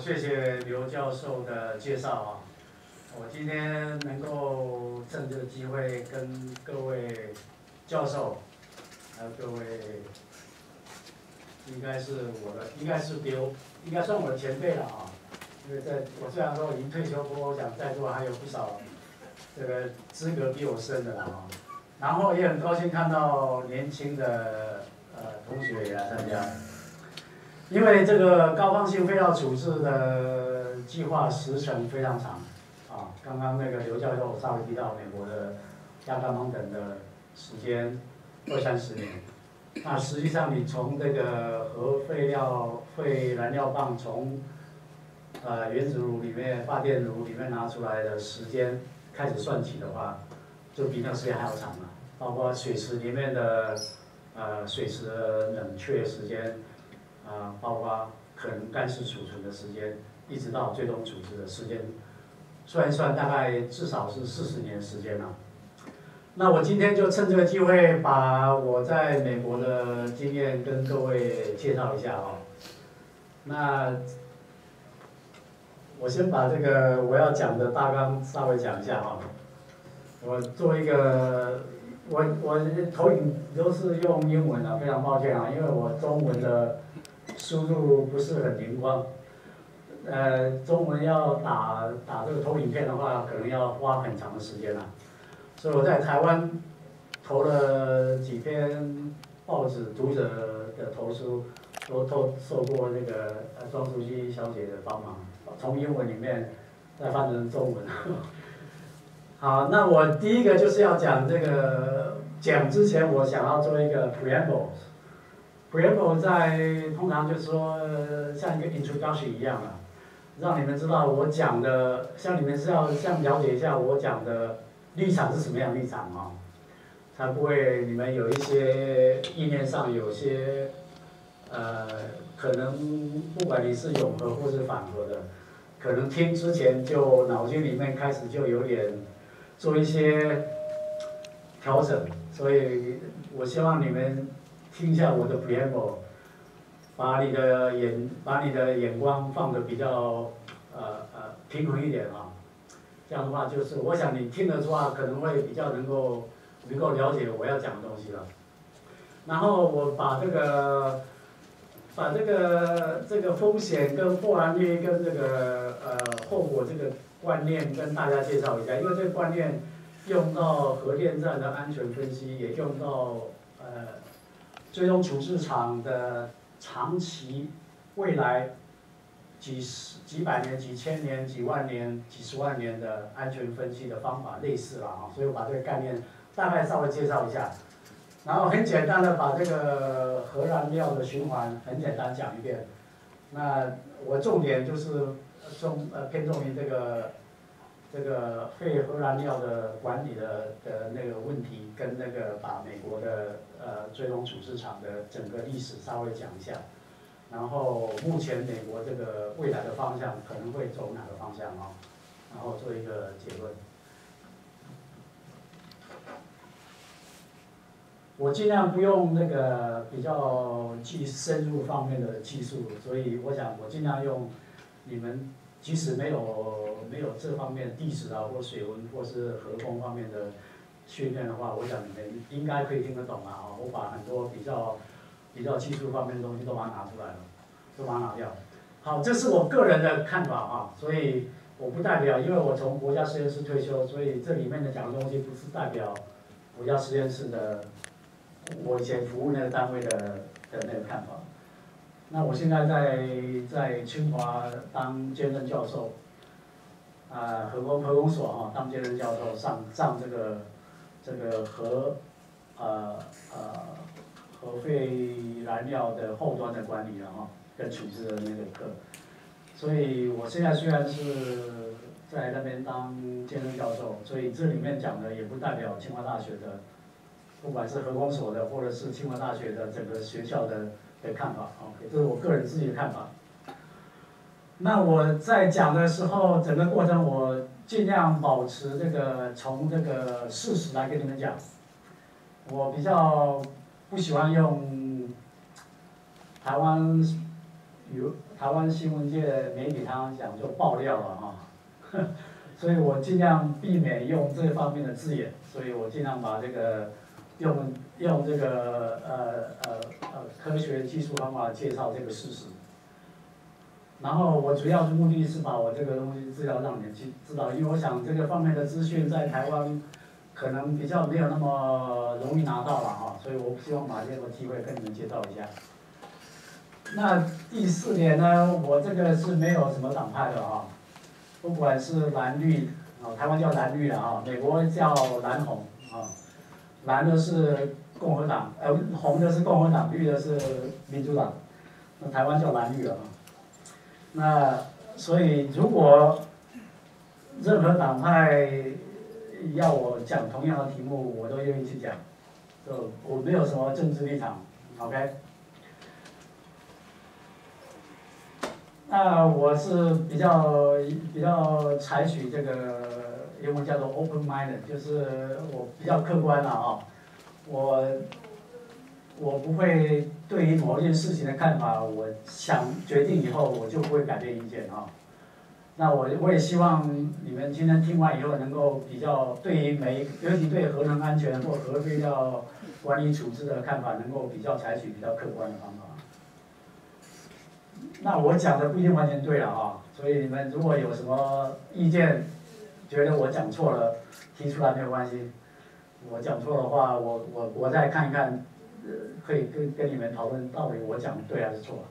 谢谢刘教授的介绍啊。我今天能够趁这个机会跟各位教授，还有各位，应该算我的前辈了啊。因为我虽然说已经退休，不过我想在座还有不少这个资格比我深的了啊。然后也很高兴看到年轻的同学也来参加。 因为这个高放性废料处置的计划时程非常长，啊，刚刚那个刘教授稍微提到美国的亚甘蒙等的时间20-30年，那实际上你从这个核废燃料棒从原子炉里面、发电炉里面拿出来的时间开始算起的话，就比那个时间还要长了，包括水池里面的水池的冷却时间。 包括可能干式储存的时间，一直到最终处置的时间，算一算大概至少是40年时间了。那我今天就趁这个机会，把我在美国的经验跟各位介绍一下哦。那我先把这个我要讲的大纲稍微讲一下哈。我做一个，我投影都是用英文的，非常抱歉啊，因为我中文的。 输入不是很灵光，中文要打这个投影片的话，可能要花很长的时间了。所以我在台湾投了几篇报纸读者的投书，都受过那个庄淑姬小姐的帮忙，从英文里面再翻成中文。好，那我第一个就是要讲这个，讲之前我想要做一个 preamble。preamble 通常就是说像一个 introduction 一样啊，让你们知道我讲的，像你们是要了解一下我讲的立场是什么样的立场啊，才不会你们有一些意念上有些可能不管你是永和或是反核的，可能听之前就脑筋里面开始就有点做一些调整，所以我希望你们。 听一下我的 preamble， 把你的眼光放得比较平衡一点啊，这样的话就是我想你听的话可能会比较能够了解我要讲的东西了。然后我把这个风险跟破燃率跟这个后果这个观念跟大家介绍一下，因为这个观念用到核电站的安全分析，也用到最终处置场的长期未来几百年、几千年、几万年、几十万年的安全分析的方法类似了啊，所以我把这个概念大概稍微介绍一下，然后很简单的把这个核燃料的循环很简单讲一遍。那我重点就是偏重于这个废核燃料的管理的那个问题，跟那个把美国的最终处置场的整个历史稍微讲一下，然后目前美国这个未来的方向可能会走哪个方向啊，然后做一个结论。我尽量不用那个比较深入方面的技术，所以我想我尽量用你们。 即使没有这方面地质啊，或水文或是核工方面的训练的话，我想你们应该可以听得懂啊。我把很多比较技术方面的东西都把它拿出来了，都把它拿掉。好，这是我个人的看法啊，所以我不代表，因为我从国家实验室退休，所以这里面的讲的东西不是代表国家实验室的我以前服务那个单位的那个看法。 那我现在在清华当兼任教授，核工所啊当兼任教授，上这个核废燃料的后端的管理了哈，跟处置的那个课，所以我现在虽然是在那边当兼任教授，所以这里面讲的也不代表清华大学的，不管是核工所的或者是清华大学的整个学校的看法 ，OK， 这是我个人自己的看法。那我在讲的时候，整个过程我尽量保持从这个事实来跟你们讲。我比较不喜欢用台湾比如台湾新闻界媒体常常讲就爆料了哈，所以我尽量避免用这方面的字眼，所以我尽量把这个用这个科学技术方法介绍这个事实。然后我主要的目的是把我这个东西资料让你们去知道，因为我想这个方面的资讯在台湾可能比较没有那么容易拿到了哈，所以我希望把这个机会跟你们介绍一下。那第4点呢，我这个是没有什么党派的哈，不管是蓝绿啊，台湾叫蓝绿的啊，美国叫蓝红啊，蓝的是共和党，红的是共和党，绿的是民主党，那台湾叫蓝绿了啊。那所以如果任何党派要我讲同样的题目，我都愿意去讲，就我没有什么政治立场 ，OK？ 那我是比较采取这个英文叫做 open minded， 就是我比较客观了啊，我不会对于某一件事情的看法，我想决定以后我就不会改变意见啊。那我也希望你们今天听完以后，能够比较对于尤其对核能安全或核废料管理处置的看法，能够比较采取比较客观的方法。那我讲的不一定完全对了啊，所以你们如果有什么意见，觉得我讲错了，提出来没有关系。我讲错的话，我再看一看，可以跟你们讨论到底我讲的对还是错。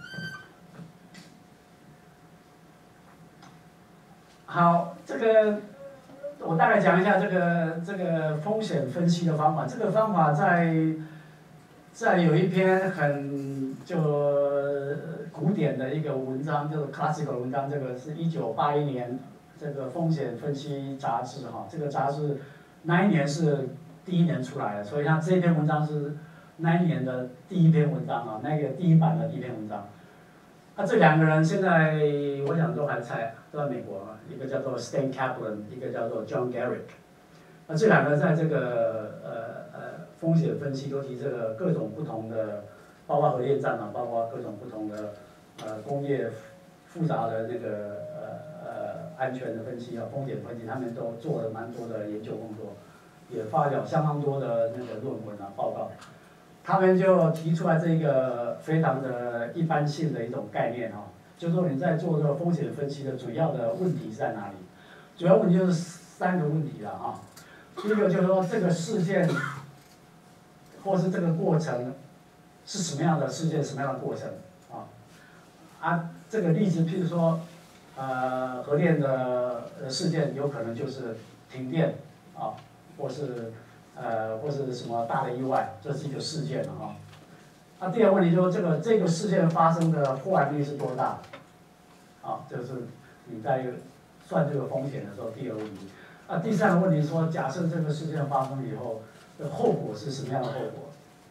好，这个我大概讲一下这个风险分析的方法。这个方法在有一篇很古典的一个文章，就是 classical 文章，这个是1981年这个风险分析杂志哈，这个杂志那一年是第1年出来的，所以它这篇文章是那一年的第1篇文章啊，那个第1版的第1篇文章。那这2个人现在我想都还在美国啊，一个叫做 Stan Kaplan， 一个叫做 John Garrick。那这2个在这个风险分析，尤其这个各种不同的，包括核电站啊，包括各种不同的工业复杂的那个安全的分析啊，风险分析，他们都做了蛮多的研究工作，也发表相当多的那个论文啊报告。他们就提出来这个非常的一般性的一种概念哈，就是说你在做这个风险分析的主要的问题在哪里？主要问题就是3个问题了哈。第一个就是说这个事件或是这个过程是什么样的事件，什么样的过程啊？这个例子譬如说，核电的事件有可能就是停电啊，或是什么大的意外，这是一个事件了哈。那第2个问题就是这个事件发生的破坏率是多大？啊，这是你在算这个风险的时候第2个问题。第3个问题说，假设这个事件发生以后的后果是什么样的后果？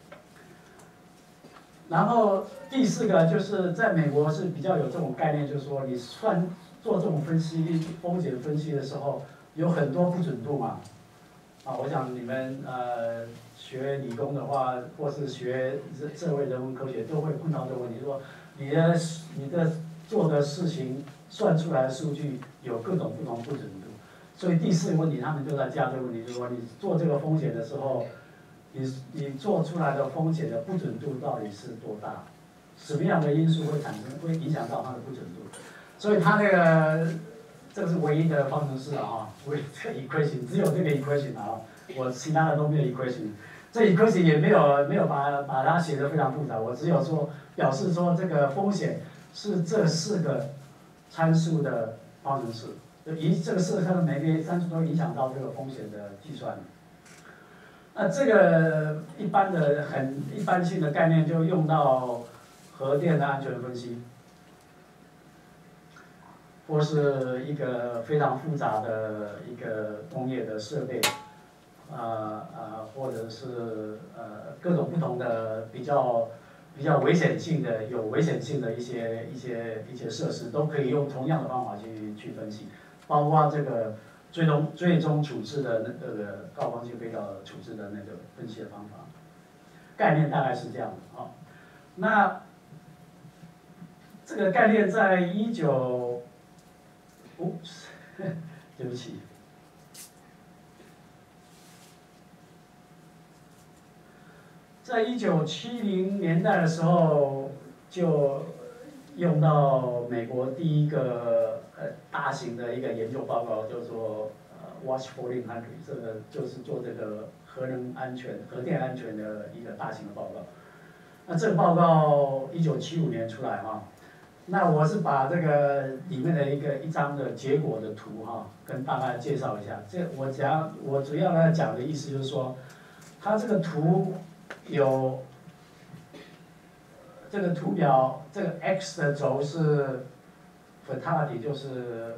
然后第4个就是在美国是比较有这种概念，就是说你做这种风险分析的时候，有很多不准度嘛。我想你们学理工的话，或是学社会人文科学，都会碰到这个问题，说你的做的事情算出来的数据有各种不同不准度，所以第4个问题他们就在加这个问题，就是说你做这个风险的时候，你做出来的风险的不准度到底是多大？什么样的因素会影响到它的不准度？所以它这个是唯一的方程式啊，这个 equation 只有这个 equation 啊，我其他的都没有 equation。这 equation 也没有把它写得非常复杂，我只有说表示说这个风险是这4个参数的方程式，这个4个每个参数都影响到这个风险的计算。那这个一般的很一般性的概念就用到核电的安全分析。或是一个非常复杂的一个工业的设备，或者是各种不同的比较危险性的有危险性的一些设施，都可以用同样的方法去分析，包括这个最终处置的那个高方性废料处置的那个分析的方法，概念大概是这样的啊。那这个概念在对不起，在1970年代的时候就用到美国第一个大型的一个研究报告，叫做Watch 1400，这个就是做这个核能安全、核电安全的一个大型的报告。那这个报告1975年出来哈，那我是把这个里面的一张的结果的图哈，跟大家介绍一下。我主要来讲的意思就是说，它这个图有这个图表，这个 x 的轴是 fatality， 就是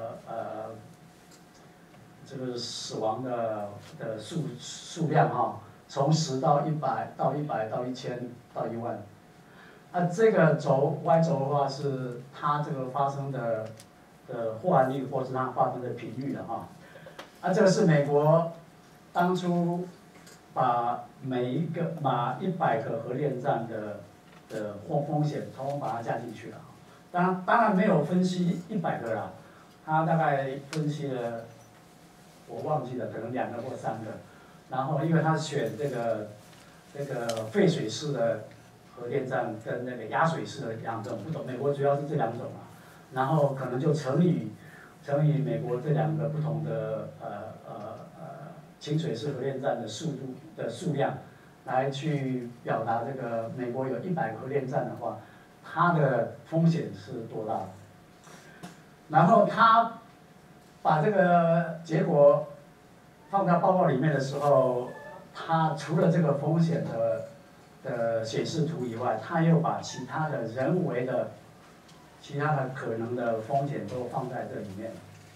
这个死亡的数量哈，从10到100到100到1000到10000。这个轴 y 轴的话是它这个发生的或然率，或是它发生的频率的哈。这个是美国当初把100个核电站的风险统统把它加进去了。当然没有分析100个啦，他大概分析了，我忘记了，可能2个或3个。然后因为他选这个沸水式的核电站跟那个压水式的2种不同，美国主要是这2种啊，然后可能就乘以美国这2个不同的清水式核电站的数量，来去表达这个美国有100个核电站的话，它的风险是多大。然后他把这个结果放到报告里面的时候，他除了这个风险的显示图以外，他又把其他的人为的、其他的可能的风险都放在这里面。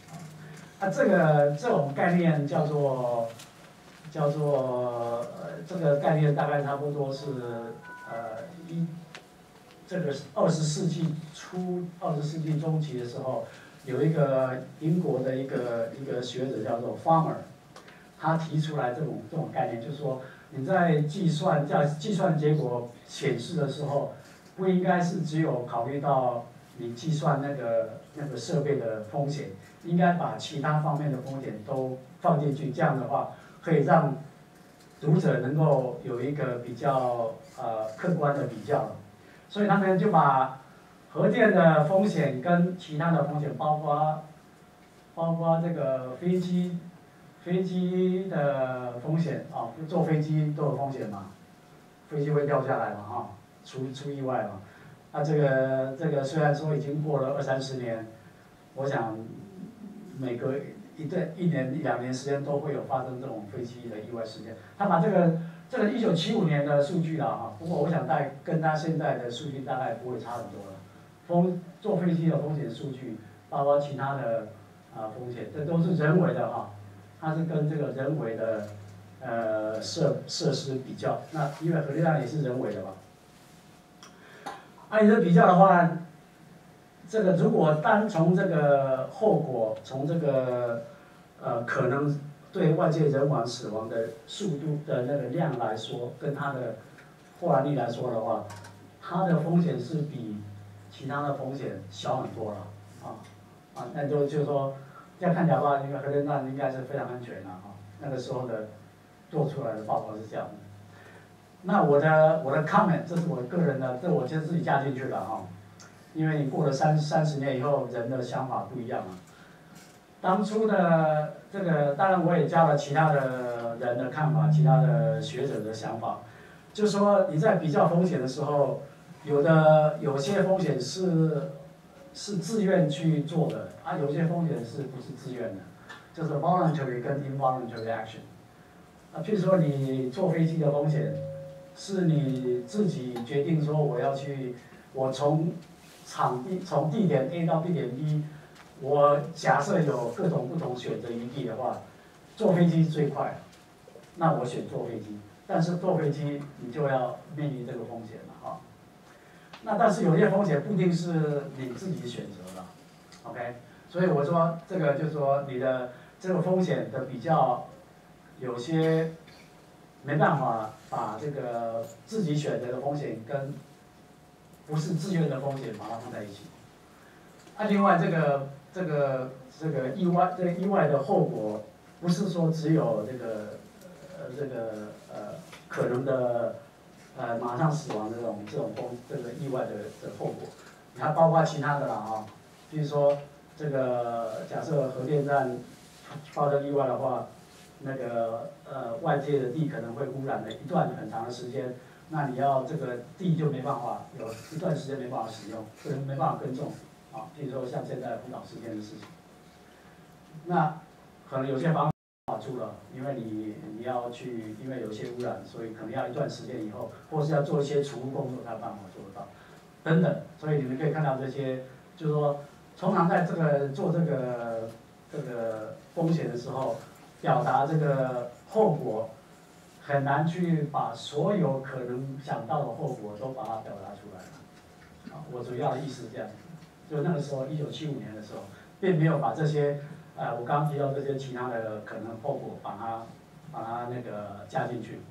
这种概念叫做这个概念大概差不多是这个20世纪初、20世纪中期的时候，有一个英国的一个学者叫做 Farmer， 他提出来这种概念，就是说你在计算结果显示的时候，不应该是只有考虑到你计算那个设备的风险，应该把其他方面的风险都放进去，这样的话可以让读者能够有一个比较客观的比较。所以他们就把核电的风险跟其他的风险，包括这个飞机的风险啊，坐飞机都有风险嘛，飞机会掉下来嘛哈，出意外嘛。这个虽然说已经过了20-30年，我想每隔1年1-2年时间都会有发生这种飞机的意外事件。他把这个1975年的数据了哈，不过我想跟他现在的数据大概不会差很多了。坐飞机的风险数据，包括其他的风险，这都是人为的哈，它是跟这个人为的设施比较。那因为核电站也是人为的嘛。按这比较的话，这个如果单从这个后果，从这个可能对外界人亡死亡的速度的那个量来说，跟它的或然率来说的话，它的风险是比其他的风险小很多了那就是说，这样看起来的话，因为核电站应该是非常安全的那个时候的做出来的报告是这样的。那我的 comment， 这是我个人的，这我就自己加进去了因为你过了30年以后，人的想法不一样了。当初的这个，当然我也加了其他的人的看法，其他的学者的想法，就是说你在比较风险的时候，有些风险是自愿去做的有些风险是不是自愿的，就是 voluntary 跟 involuntary action。譬如说你坐飞机的风险，是你自己决定说我从地点 A 到地点 B， 我假设有各种不同选择余地的话，坐飞机最快，那我选坐飞机。但是坐飞机你就要面临这个风险了那但是有些风险不一定是你自己选择的 ，OK？ 所以我说这个就是说你的这个风险的比较，有些没办法把这个自己选择的风险跟不是自愿的风险把它放在一起。另外这个意外的后果，不是说只有可能的马上死亡的这种意外的后果，你还包括其他的啦啊，比如说假设核电站发生意外的话，外界的地可能会污染了一段很长的时间，那你要这个地就没办法有一段时间没办法使用，可能没办法耕种啊，譬如说像现在福岛事件的事情，那可能有些方法住了，因为你要去，因为有些污染，所以可能要一段时间以后，或是要做一些除污工作才有办法做得到，等等。所以你们可以看到这些，就是说，通常在做这个风险的时候，表达这个后果，很难去把所有可能想到的后果都把它表达出来了。我主要的意思是这样子，就那个时候1975年的时候，并没有把这些我刚刚提到这些其他的可能后果把它加进去。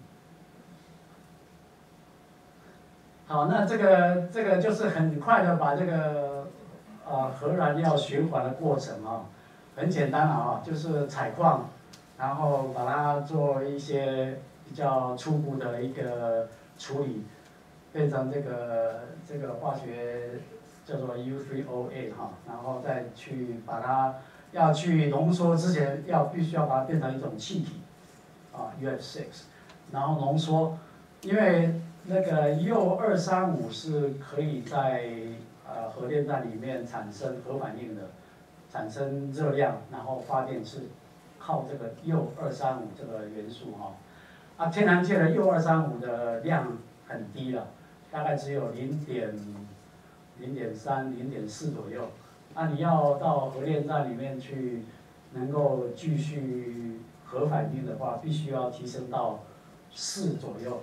好，那这个就是很快的把这个核燃料循环的过程啊，很简单啊，就是采矿，然后把它做一些比较初步的一个处理，变成这个化学叫做 U3O8 哈，然后再去把它要去浓缩之前必须要把它变成一种气体UF6，然后浓缩，因为铀235是可以在核电站里面产生核反应的，产生热量，然后发电是靠这个铀235这个元素哈。天然界的铀235的量很低了，大概只有0.3、0.4左右。你要到核电站里面去能够继续核反应的话，必须要提升到4左右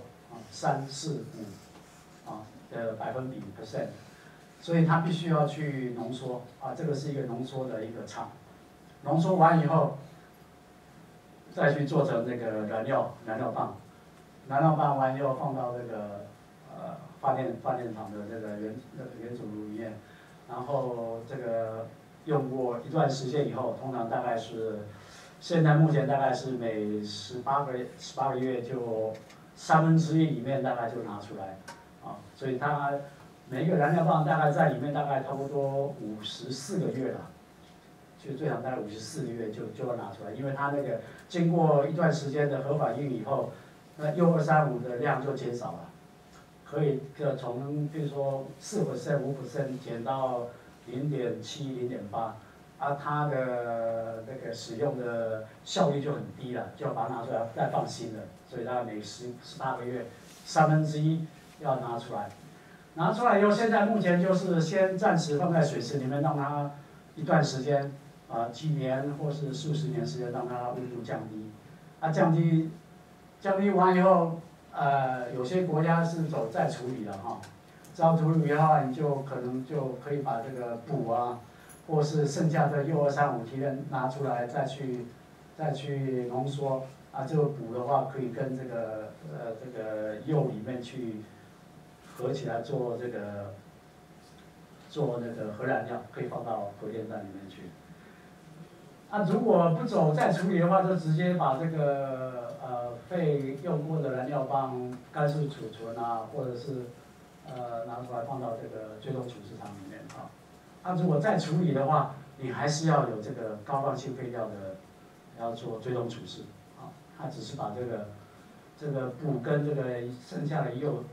3、4、5的%，所以它必须要去浓缩这个是一个浓缩的一个厂，浓缩完以后，再去做成这个燃料棒，燃料棒完以后放到发电厂的原子炉里面，然后用过一段时间以后，通常大概是现在目前大概是每18个月就1/3里面大概就拿出来所以它每一个燃料棒大概在里面大概差不多54个月了。就最长大概54个月就要拿出来，因为它经过一段时间的核反应以后，那铀235的量就减少了，可以从比如说4%、5% 减到0.7、0.8，它的使用的效率就很低了，就要把它拿出来再放新的，所以大概每18个月1/3要拿出来，拿出来以后，现在目前就是先暂时放在水池里面，让它一段时间。几年或是数十年时间，让它温度降低。降低完以后，有些国家是走再处理的哈。再处理的话，你可能可以把这个钚或是剩下的铀235提炼拿出来，再去浓缩。这个钚的话，可以跟这个铀里面去合起来做核燃料，可以放到核电站里面去。如果不走再处理的话，就直接把废用过的燃料棒干式储存或者是拿出来放到追踪处置场里面如果再处理的话，你还是要有高放性废料的，要做追踪处置它只是把钚跟剩下的铀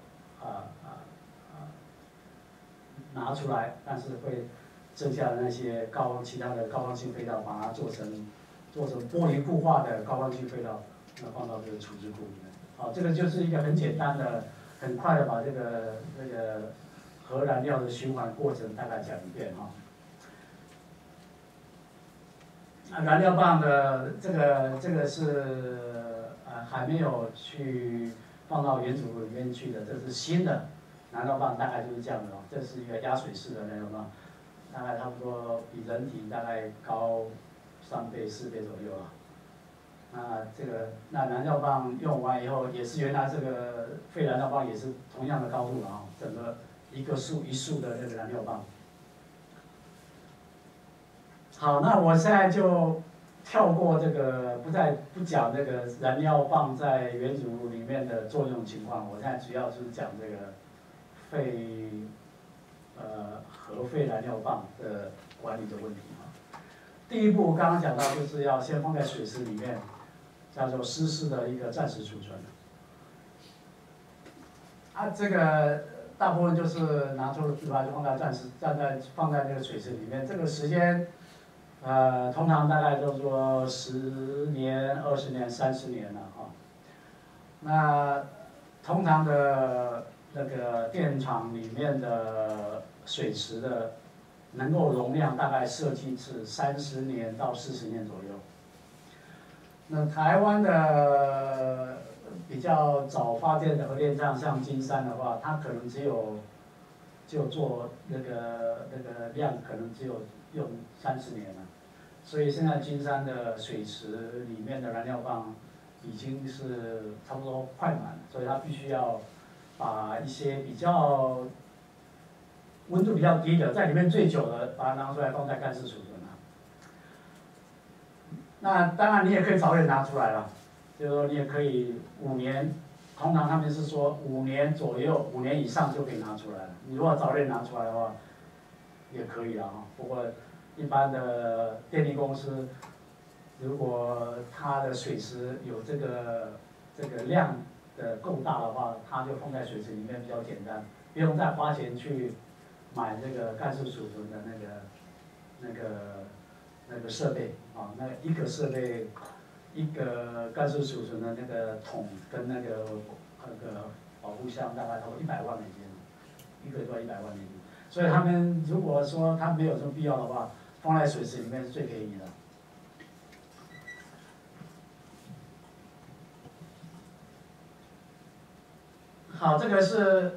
拿出来，但是会。剩下的那些其他的高放性废料，把它做成玻璃固化的高放性废料，放到处置库里面。这个就是一个很简单的、很快的把核燃料的循环过程大概讲一遍燃料棒的这个是还没有去放到原子炉里面去的，这是新的燃料棒，大概就是这样的这是一个压水式的燃料棒。大概差不多比人体大概高3倍、4倍左右那燃料棒用完以后，也是原来废燃料棒也是同样的高度整个一个束一束的那个燃料棒。好，那我现在就跳过这个，不讲这个燃料棒在原子炉里面的作用情况。我现在主要是讲这个核废燃料棒的管理的问题啊。第一步刚刚讲到，就是要先放在水池里面，叫做湿式的一个暂时储存。啊，这个大部分就是拿出了之后就放在那个水池里面，这个时间，通常大概都说10年、20年、30年了哈。那通常的那个电厂里面的水池的能够容量大概设计是30年到40年左右。那台湾的比较早发电的核电厂，像金山的话，它可能就做那个量，可能只有用30年了。所以现在金山的水池里面的燃料棒已经是差不多快满了，所以它必须要把一些比较温度比较低的，在里面最久的，把它拿出来放在干式储存了。那当然你也可以早点拿出来了，就是说你也可以5年，通常他们是说5年左右，5年以上就可以拿出来了。你如果早点拿出来的话，也可以啊。不过一般的电力公司，如果它的水池有这个量的够大的话，它就放在水池里面比较简单，不用再花钱去买这个干式储存的那个设备啊。那一个设备，一个干式储存的那个桶跟那个保护箱大概差不多100万美金，一个都要100万美金。所以他们如果说他没有这么必要的话，放在水池里面是最便宜的。好，这个是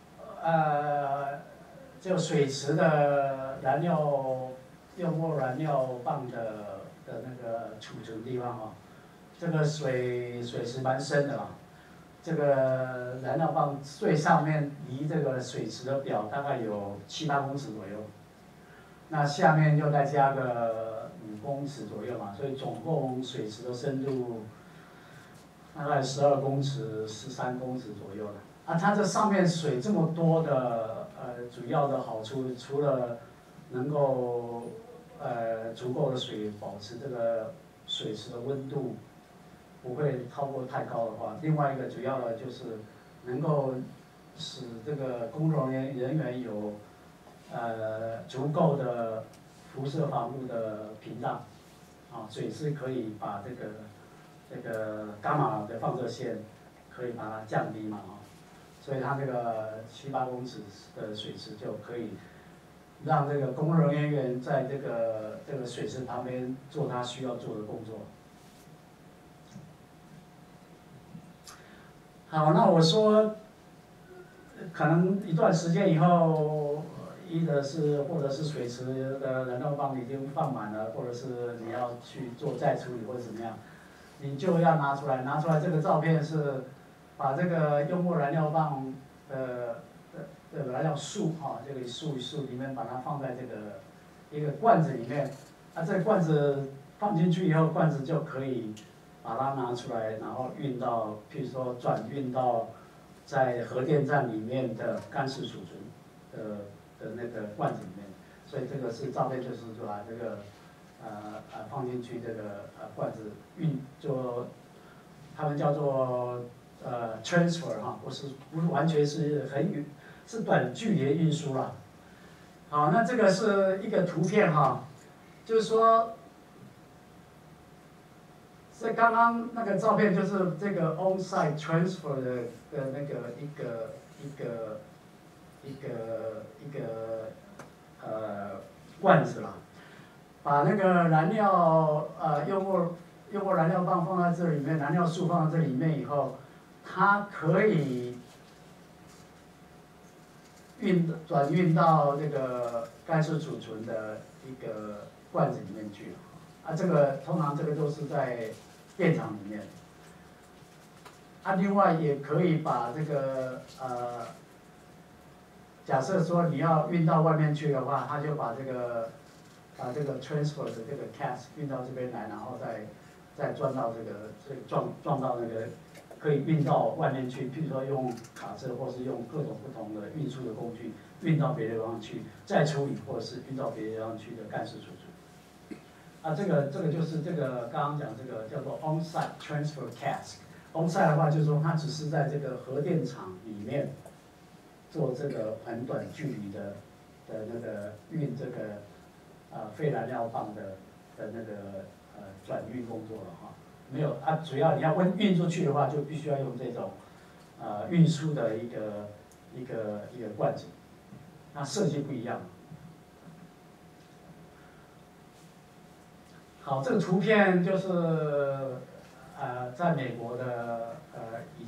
就水池的用过燃料棒的那个储存地方哈。这个水池蛮深的啦，这个燃料棒最上面离这个水池的表大概有7、8公尺左右，那下面又再加个5公尺左右嘛，所以总共水池的深度大概12公尺、13公尺左右了。啊，它这上面水这么多的，主要的好处除了能够足够的水保持这个水池的温度不会超过太高的话，另外一个主要的就是能够使这个工作人员有足够的辐射防护的屏障，啊，水是可以把这个伽马的放射线可以把它降低嘛，啊。所以它这个7、8公尺的水池就可以让这个工作人员在这个水池旁边做他需要做的工作。好，那我说，可能一段时间以后，或者是水池的燃料棒已经放满了，或者是你要去做再处理或者怎么样，你就要拿出来。拿出来这个照片是。把这个用过燃料棒的燃料束啊，这个一束里面把它放在这个一个罐子里面，啊，这个罐子放进去以后，罐子就可以把它拿出来，然后运到，譬如说转运到在核电站里面的干式储存的那个罐子里面。所以这个是照片，就是把这个放进去这个罐子就他们叫做。transfer 哈，不是完全是是短距离的运输啦。好，那这个是一个图片哈，就是说，这刚刚那个照片就是这个 on-site transfer 的那个一个罐子啦，把那个燃料用过燃料棒放在这里面，燃料束放在这里面以后。它可以转运到这个干式储存的一个罐子里面去，啊，这个通常这个都是在电厂里面，啊，另外也可以把这个假设说你要运到外面去的话，他就把这个 transfer 的这个 cask 运到这边来，然后再装到撞到那个可以运到外面去，譬如说用卡车或是用各种不同的运输的工具运到别的地方去，再处理或者是运到别的地方去的干式储存。这个就是这个刚刚讲这个叫做 on-site transfer cask。on-site 的话就是说它只是在这个核电厂里面做这个很短距离的那个运这个废燃料棒的那个转运工作了哈。没有主要你要运出去的话，就必须要用这种运输的一个罐子，那设计不一样。好，这个图片就是在美国的已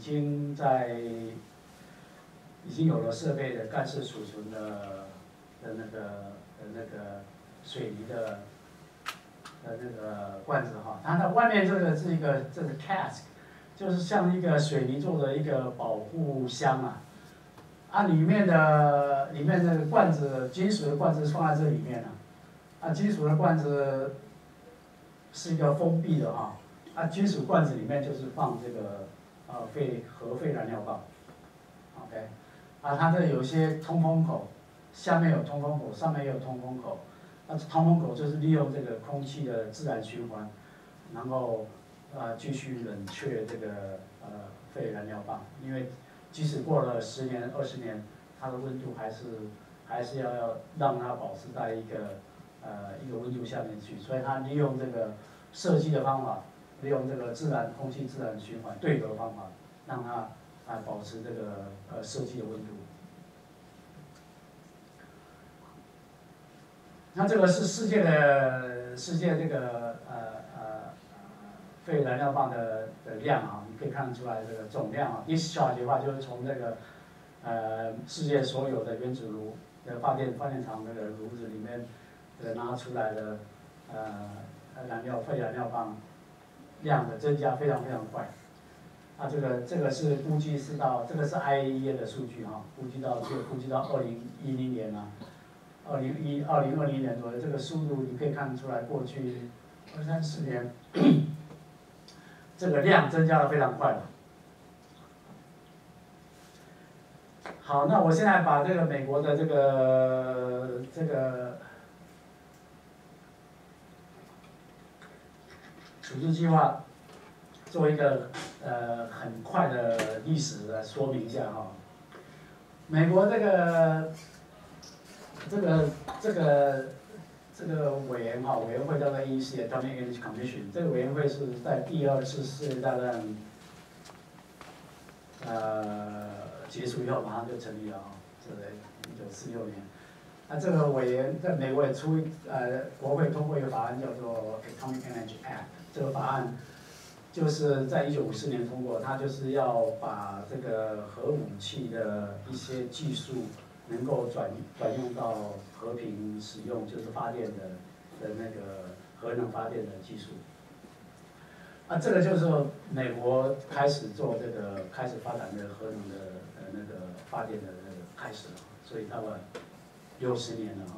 经有了设备的干式储存的那个水泥的那个罐子哈，它的外面这个是cask， 就是像一个水泥做的一个保护箱里面的罐子，金属的罐子放在这里面金属的罐子是一个封闭的金属罐子里面就是放这个核废燃料棒 ，OK， 它这有一些通风口，下面有通风口，上面也有通风口。通风口就是利用这个空气的自然循环，然后继续冷却这个废燃料棒，因为即使过了10年、20年，它的温度还是要让它保持在一个温度下面去，所以它利用这个设计的方法，利用这个空气自然循环对流的方法，让它保持这个设计的温度。那这个是世界这个废燃料棒的量你可以看得出来这个总量discharge 的话就是从这个世界所有的原子炉的发电厂那个炉子里面拿出来的废燃料棒量的增加非常非常快。这个是估计是这个是 IAEA 的数据估计到2010年2020年左右，这个速度你可以看得出来，过去2、3、4年，这个量增加的非常快了。好，那我现在把这个美国的这个处置计划做一个很快的历史来说明一下美国这个委员会叫做 AEC Atomic Energy Commission， 这个委员会是在第2次世界大战结束以后马上就成立了这个1946年。这个在美国也国会通过一个法案叫做 Atomic Energy Act， 这个法案就是在1954年通过，它就是要把这个核武器的一些技术能够转用到和平使用，就是发电的那个核能发电的技术。这个就是美国开始发展的核能的那个发电的那个开始了，所以到了60年了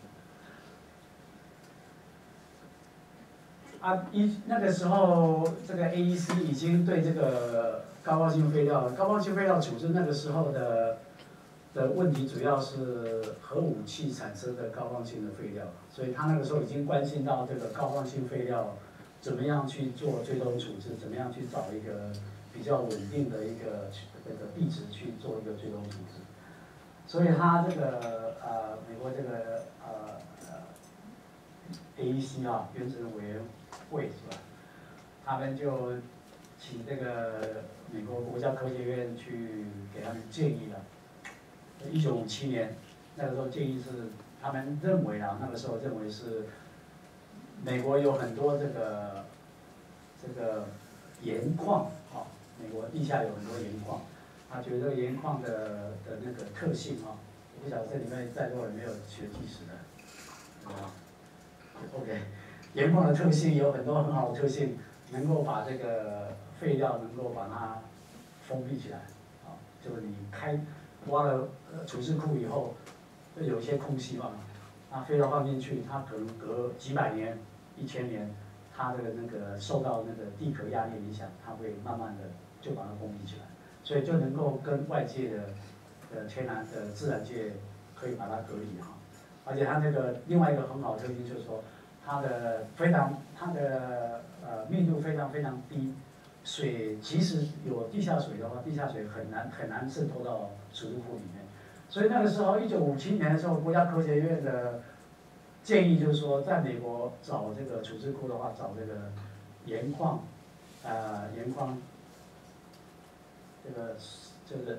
那个时候这个 AEC 已经对这个高放性废料处置那个时候的问题主要是核武器产生的高放性的废料，所以他那个时候已经关心到这个高放性废料怎么样去做最终处置，怎么样去找一个比较稳定的一个地质去做一个最终处置。所以他这个美国这个AEC 原子能委员会是吧？他们就请这个美国国家科学院去给他们建议了。1957年，那个时候建议是他们认为那个时候认为是美国有很多这个盐矿美国地下有很多盐矿，他觉得盐矿的那个特性我不晓得这里面在座有没有学历史的？OK， 盐矿的特性有很多很好的特性，能够把这个废料能够把它封闭起来就是你挖了储置库以后，会有一些空隙嘛，那废料放进去，它可能隔几百年、1000年，它的那个受到那个地壳压力影响，它会慢慢的就把它封闭起来，所以就能够跟外界的天然的自然界可以把它隔离哈。而且它那个另外一个很好的特性就是说，它的密度非常非常低，水即使有地下水的话，地下水很难渗透到储物库里面。所以那个时候，1957年的时候，国家科学院的建议就是说，在美国找这个储置库的话，找这个盐矿，盐矿，这个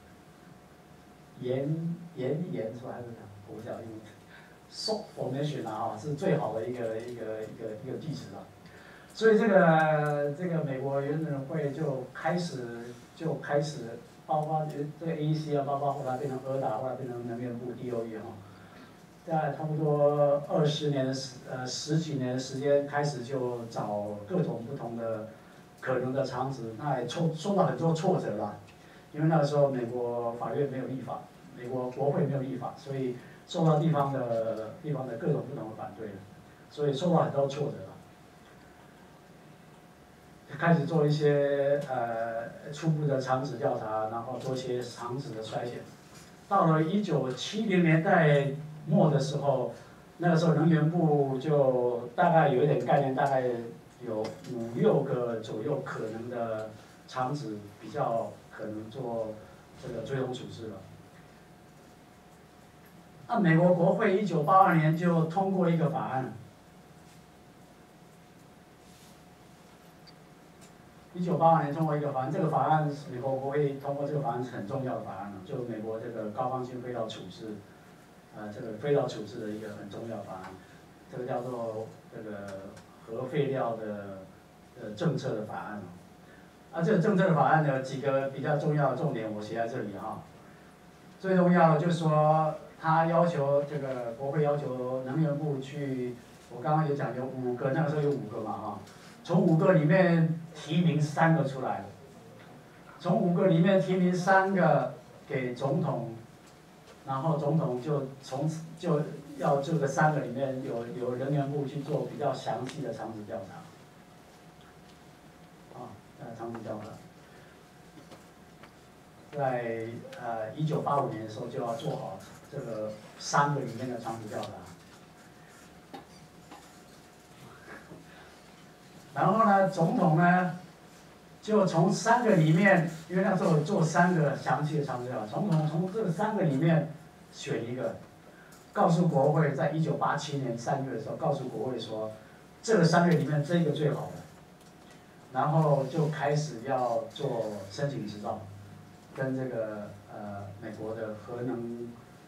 盐是吧？还是什么？我不晓得英文。Salt formation 啊，是最好的一个地质啊。所以这个美国原子能会就开始，包括这个 AEC 啊，包括后来变成ERDA，后来变成能源部 DOE 哈，在差不多十几年的时间开始就找各种不同的可能的厂址，那也受到很多挫折了，因为那个时候美国法院没有立法，美国国会没有立法，所以受到地方的各种不同的反对，所以受到很多挫折了。开始做一些初步的厂址调查，然后做一些厂址的筛选。到了1970年代末的时候，那个时候能源部就大概有一点概念，大概有5、6个左右可能的厂址比较可能做这个追踪处置了。那美国国会1982年就通过一个法案。1982年通过一个法案，这个法案美国国会通过这个法案是很重要的法案了，就美国这个高放性废料处置，这个废料处置的一个很重要的法案，这个叫做这个核废料的政策的法案。这个政策的法案有几个比较重要的重点，我写在这里哈。最重要的就是说，他要求这个国会要求能源部去，我刚刚也讲有5个，那个时候有5个嘛哈。从5个里面提名3个出来，从5个里面提名3个给总统，然后总统就要这个3个里面有能源部去做比较详细的厂址调查，厂址调查，在1985年的时候就要做好这个3个里面的厂址调查。然后呢，总统呢，就从3个里面，因为那时候做3个详细的厂址调查，总统从这3个里面选一个，告诉国会，在1987年3月的时候，告诉国会说，这个3个里面这个最好的，然后就开始要做申请执照，跟这个美国的核能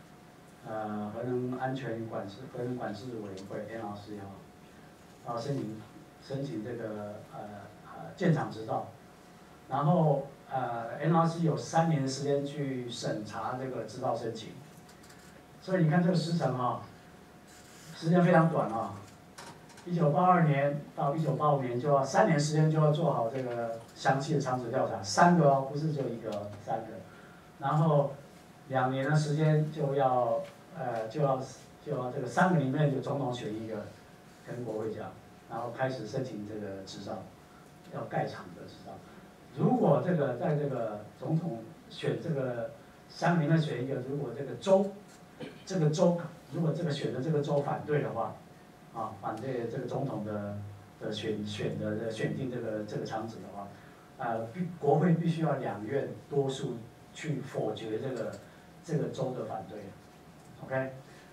安全管制委员会 NRC 然后申请这个建厂执照，然后NRC 有3年的时间去审查这个执照申请，所以你看这个时程时间非常短1982年到1985年就要3年时间就要做好这个详细的厂址调查，3个不是只有1个3个，然后2年的时间就要这个3个里面就总统选一个，跟国会讲。然后开始申请这个执照，要盖厂的执照。如果在这个总统选这个3个里面选一个，如果这个州如果选的这个州反对的话，反对这个总统的选定这个厂址的话，国会必须要2院多数去否决这个州的反对 ，OK，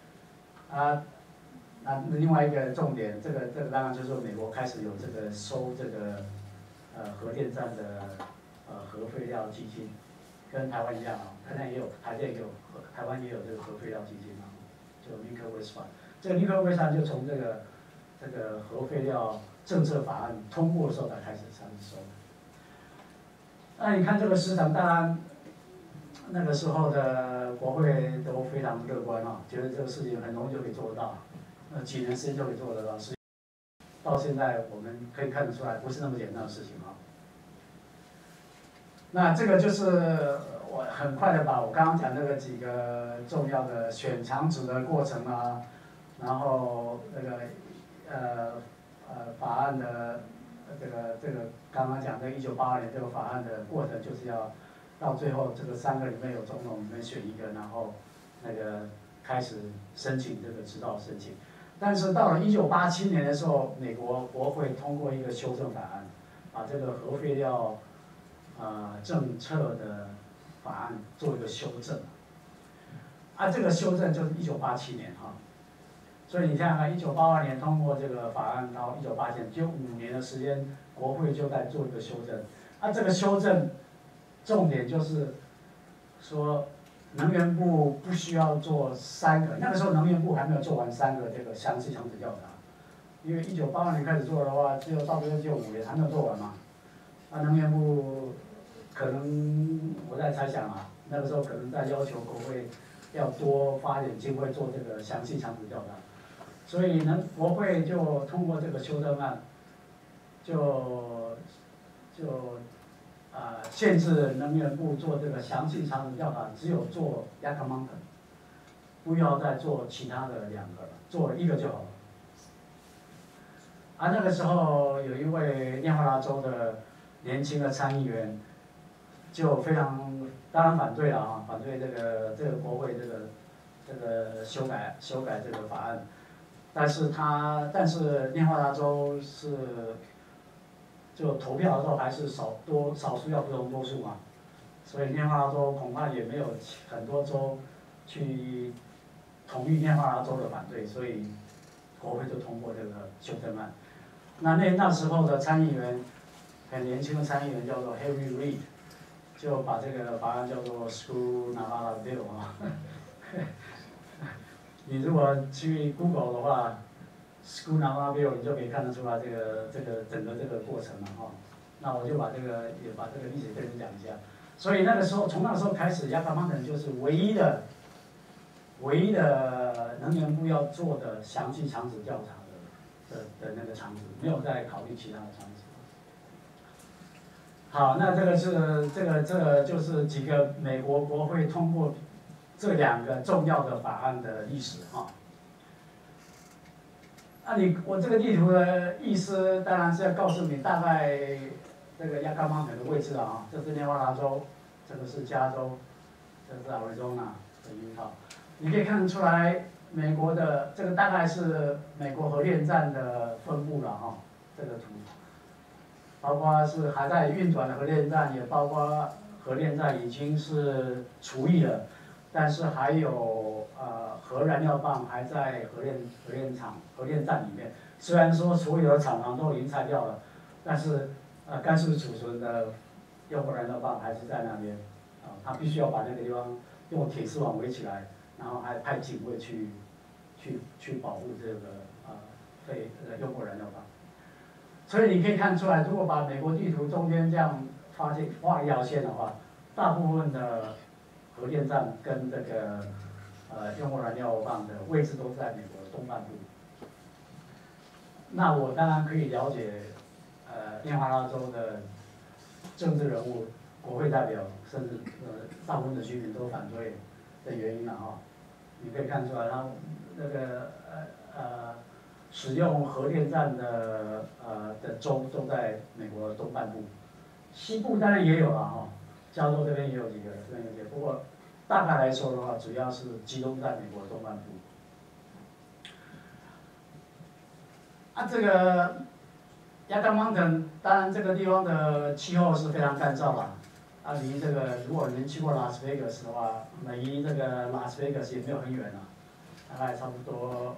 那另外一个重点，这个当然就是说美国开始有这个收这个核电站的核废料基金，跟台湾一样台湾也有台湾也有这个核废料基金就 Nuclear Waste Fund。这个 Nuclear Waste Fund 就从这个核废料政策法案通过的时候才开始收。那你看这个市场，当然那个时候的国会都非常乐观觉得这个事情很容易就可以做得到。几年时间就可以做得到，到现在我们可以看得出来，不是那么简单的事情那这个就是我很快的把我刚刚讲那个几个重要的选墙纸的过程啊，然后那个法案的这个刚刚讲的1982年这个法案的过程，就是要到最后这个3个里面有总统里面选一个，然后那个开始申请这个指导申请。但是到了1987年的时候，美国国会通过一个修正法案，把这个核废料政策的法案做一个修正。这个修正就是1987年哈。所以你想想看，1982年通过这个法案，到1987年就5年的时间，国会就在做一个修正。这个修正重点就是说，能源部不需要做3个，那个时候能源部还没有做完3个这个详细墙纸调查，因为1982年开始做的话，只有到最后就5年还没有做完嘛。能源部可能我在猜想啊，那个时候可能在要求国会要多发点经费做这个详细墙纸调查。所以呢，国会就通过这个修正案，限制能源部做这个详细墙纸调查，只有做 Yucca Mountain， 不要再做其他的2个了，做1个就好了。那个时候有一位内华达州的年轻的参议员，就非常当然反对了啊，反对这个国会这个修改这个法案。但是内华达州是就投票的时候还是少数要服从多数嘛，所以内华达州恐怕也没有很多州去同意内华达州的反对，所以国会就通过这个修正案。那时候的参议员很年轻的参议员叫做 Harry Reid， 就把这个法案叫做 Screw Nevada Bill 啊。你如果去 Google 的话 ，Screw Nevada Bill 你就可以看得出来这个整个这个过程了哈。那我就把这个历史跟你讲一下。所以那个时候，从那个时候开始，Yucca Mountain 就是唯一的能源部要做的详细墙纸调查的那个墙纸，没有再考虑其他的墙纸。好，那这个就是几个美国国会通过这2个重要的法案的历史哈。我这个地图的意思当然是要告诉你大概这个 Yucca Mountain 的位置啊，这是内华达州，这个是加州，这是 Arizona 的Utah。你可以看得出来，美国的这个大概是美国核电站的分布了哈，这个图，包括是还在运转的核电站，也包括核电站已经是除役了，但是还有核燃料棒还在核电站里面。虽然说所有的厂房都已经拆掉了，但是干式储存的用核燃料棒还是在那边，他必须要把那个地方用铁丝网围起来，然后还派警卫去保护这个用核燃料棒。所以你可以看出来，如果把美国地图中间这样画一条线的话，大部分的核电站跟这个用核燃料棒的位置都在美国的东半部。那我当然可以了解，内华达州的政治人物、国会代表，甚至大部分的居民都反对的原因了哈。你可以看出来，然后那个使用核电站的州都在美国的东半部，西部当然也有了哈，加州这边也有几个，这边有几个，不过大概来说的话，主要是集中在美国东半部。这个 Yucca Mountain 当然这个地方的气候是非常干燥了，离这个如果您去过拉斯维加斯的话，离这个拉斯维加斯也没有很远了，大概差不多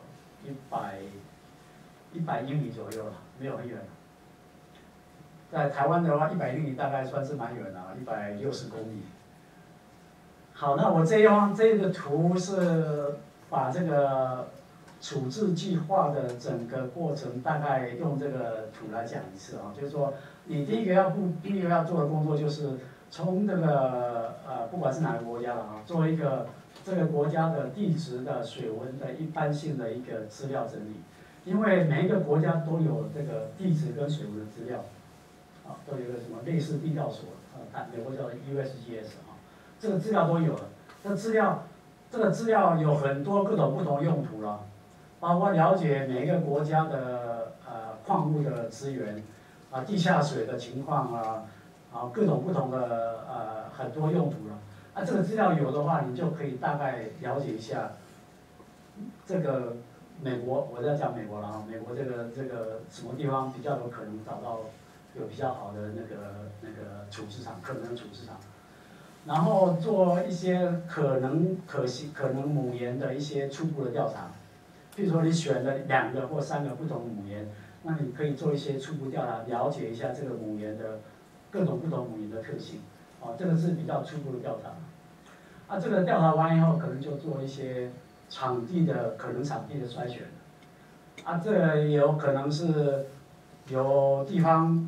100英里左右了，没有很远。在台湾的话，100英里大概算是蛮远了，160公里。好，那我这个图是把这个处置计划的整个过程大概用这个图来讲一次啊，就是说你第一个要做的工作就是从这个不管是哪个国家了啊，做一个这个国家的地质的水文的一般性的一个资料整理，因为每一个国家都有这个地质跟水文的资料。 啊，都有一个什么类似地调所，美国叫 USGS 啊，这个资料都有了。这个资料有很多各种不同用途了，包括了解每一个国家的矿物的资源，地下水的情况各种不同的很多用途了。这个资料有的话，你就可以大概了解一下这个美国，我在讲美国了啊，美国这个什么地方比较有可能找到有比较好的那个处置场，可能的处置场。然后做一些可能母岩的一些初步的调查，比如说你选了2个或3个不同的母岩，那你可以做一些初步调查，了解一下这个母岩的各种不同母岩的特性，这个是比较初步的调查。这个调查完以后，可能就做一些可能场地的筛选，这个也有可能是由地方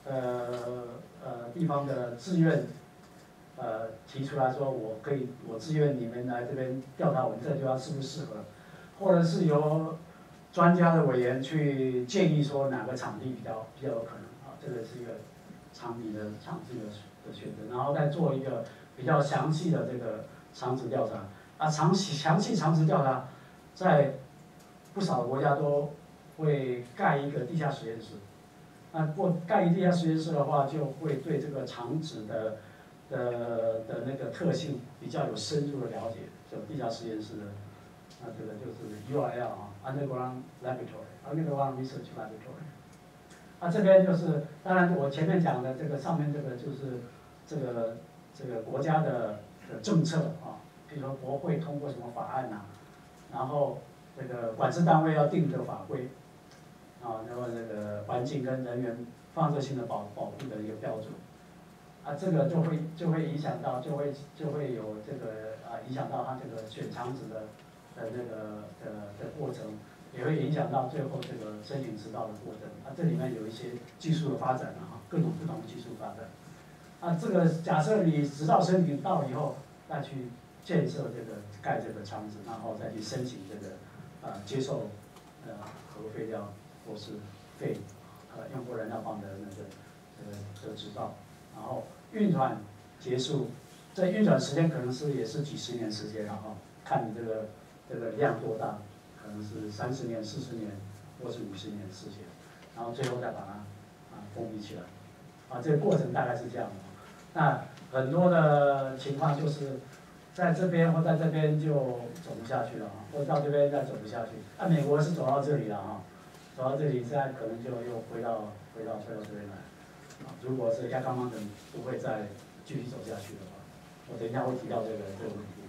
的志愿。提出来说，我自愿你们来这边调查我们这个地方适不适合，或者是由专家的委员去建议说哪个场地比较有可能这个是一个场地的选择，然后再做一个比较详细的这个场址调查。详细场址调查，在不少国家都会盖一个地下实验室。盖一地下实验室的话，就会对这个场址的那个特性比较有深入的了解，就地下实验室的，这个就是 URL Underground Laboratory，Underground Research Laboratory。这边就是，当然我前面讲的这个上面这个就是这个国家的政策比如说国会通过什么法案然后这个管制单位要定的法规，然后这个环境跟人员放射性的保护的一个标准。这个就会影响到，就会有这个影响到它这个选场址的那个的过程，也会影响到最后这个申请执照的过程。这里面有一些技术的发展各种不同的技术发展。这个假设你执照申请到以后，再去建设盖这个场址，然后再去申请这个接受核废料或是用过燃料棒的这个执照。然后运转结束，这运转时间可能也是几十年时间看你这个量多大，可能是30年、40年，或是50年的时间，然后最后再把它封闭起来。这个过程大概是这样的。那很多的情况就是在这边或在这边就走不下去了或到这边再走不下去。美国是走到这里了走到这里，现在可能就又回到这边来。如果是Yucca Mountain不会再继续走下去的话，我等一下会提到这个问题。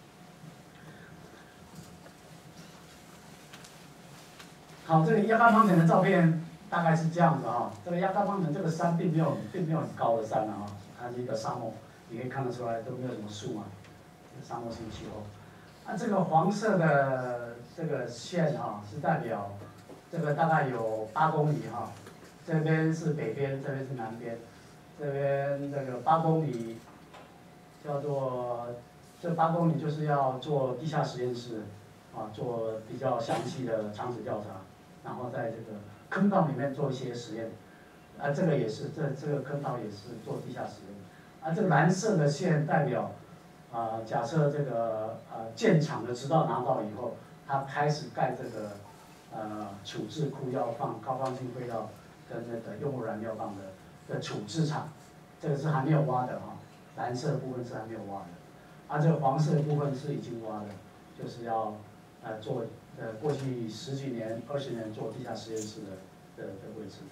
好，这个Yucca Mountain的照片大概是这样子这个Yucca Mountain这个山并没有很高的山它是一个沙漠，你可以看得出来都没有什么树沙漠性气候。这个黄色的这个线是代表这个大概有8公里这边是北边，这边是南边。这边这个8公里叫做，这8公里就是要做地下实验室做比较详细的场址调查，然后在这个坑道里面做一些实验。这个也是这个坑道也是做地下实验。这个蓝色的线代表假设这个建厂的执照拿到以后，它开始盖这个处置库，要放高放性废料跟那个用过燃料棒的处置场，这个是还没有挖的蓝色的部分是还没有挖的。这个黄色的部分是已经挖的，就是要做过去10几年、20年做地下实验室的位置。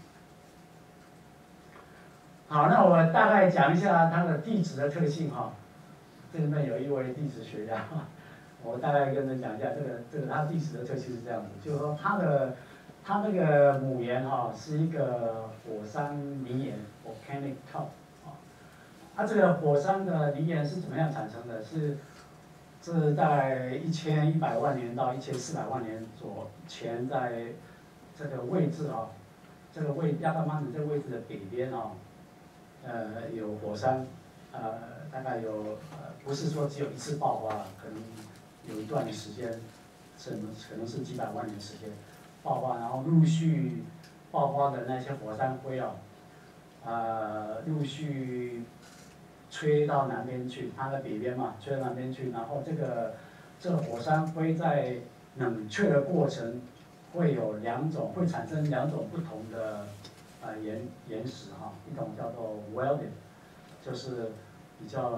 好，那我大概讲一下它的地质的特性这里面有一位地质学家我大概跟人讲一下这个它地质的特性是这样子，就是说它那个母岩是一个火山泥岩 （volcanic top） 这个火山的泥岩是怎么样产生的？是大概1100万年到1400万年前，在这个位置这个Yucca Mountain这个位置的北边有火山，大概有不是说只有一次爆发，可能有一段时间，可能是几百万年时间爆发，然后陆续爆发的那些火山灰陆续吹到南边去，它的北边嘛，吹到南边去，然后这个火山灰在冷却的过程会产生两种不同的岩石哈，一种叫做 welded， 就是比较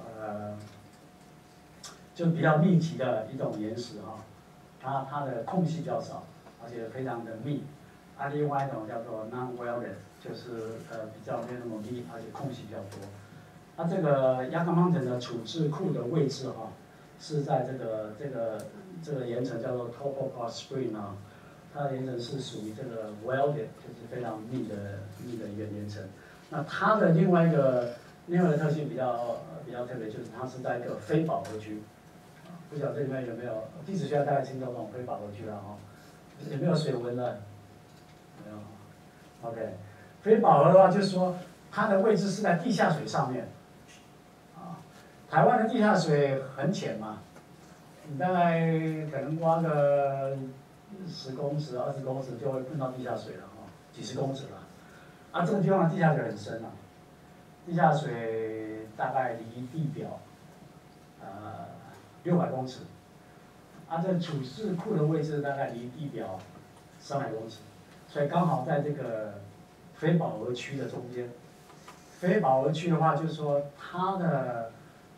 就比较密集的一种岩石哈，它的空隙比较少，而且非常的密。另外一种叫做 non-welded， 就是比较没有那么密，而且空隙比较多。这个 Yucca Mountain 的处置库的位置哈，是在这个岩层叫做 Topopah Spring 啊，它的岩层是属于这个 welded， 就是非常密的一个岩层。那它的另外一个特性比较特别，就是它是在一个非饱和区。不晓得这里面有没有地质学家大概听到这种非饱和区了哈？有没有水温的？没有。OK， 非饱和的话，就是说它的位置是在地下水上面。台湾的地下水很浅嘛，你大概可能挖个10公尺、20公尺就会碰到地下水了哈，几十公尺了。这个地方的地下水很深啊，地下水大概离地表600公尺。这个处置库的位置大概离地表300公尺，所以刚好在这个非饱和区的中间。非饱和区的话，就是说它的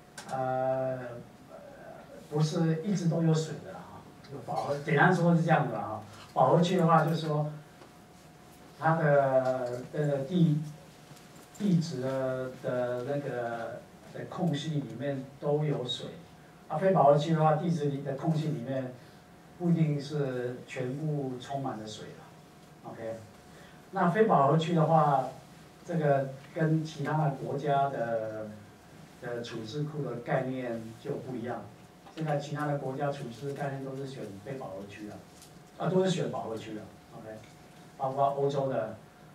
不是一直都有水的哈。饱和简单说是这样的哈。饱和区的话，就是说它的地质的那个空隙里面都有水。非饱和区的话，地质里的空隙里面不一定是全部充满了水了。OK， 那非饱和区的话，这个跟其他的国家的处置库的概念就不一样。现在其他的国家处置概念都是选非饱和区的，都是选饱和区的。OK， 包括欧洲的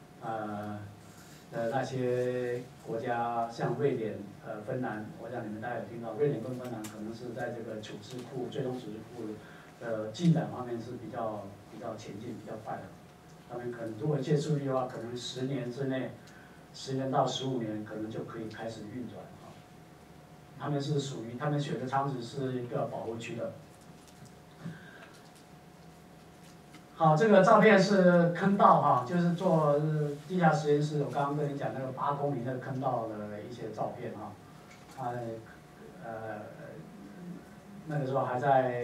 那些国家，像瑞典、芬兰，我想你们大家有听到，瑞典跟芬兰可能是在这个处置库、最终处置库的进展方面是比较前进、比较快的。他们可能如果借助率的话，可能10年之内，10年到15年可能就可以开始运转啊。他们是属于他们选的场址是一个饱和区的。好，这个照片是坑道哈，就是做地下实验室，我刚刚跟你讲那个8公里那个坑道的一些照片哈。那个时候还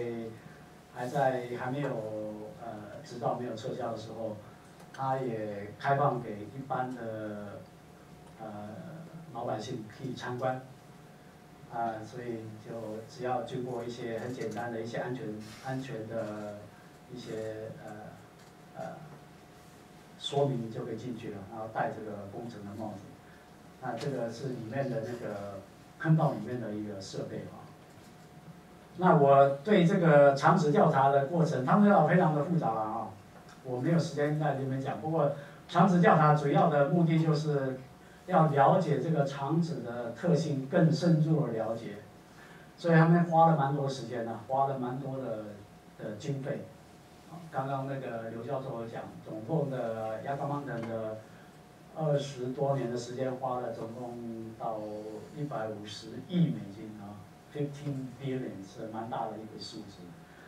没有执照没有撤销的时候，它也开放给一般的老百姓可以参观。所以就只要经过一些很简单的一些安全的一些说明就可以进去了，然后戴这个工程的帽子。那这个是里面的那个坑道里面的一个设备啊。那我对这个场址调查的过程，他们要非常的复杂啊，我没有时间在这边讲。不过场址调查主要的目的就是要了解这个场址的特性，更深入的了解，所以他们花了蛮多时间的，花了蛮多的经费。刚刚那个刘教授有讲，总共的Yucca Mountain的20多年的时间花了总共到150亿美金啊，15 billion 是蛮大的一个数字。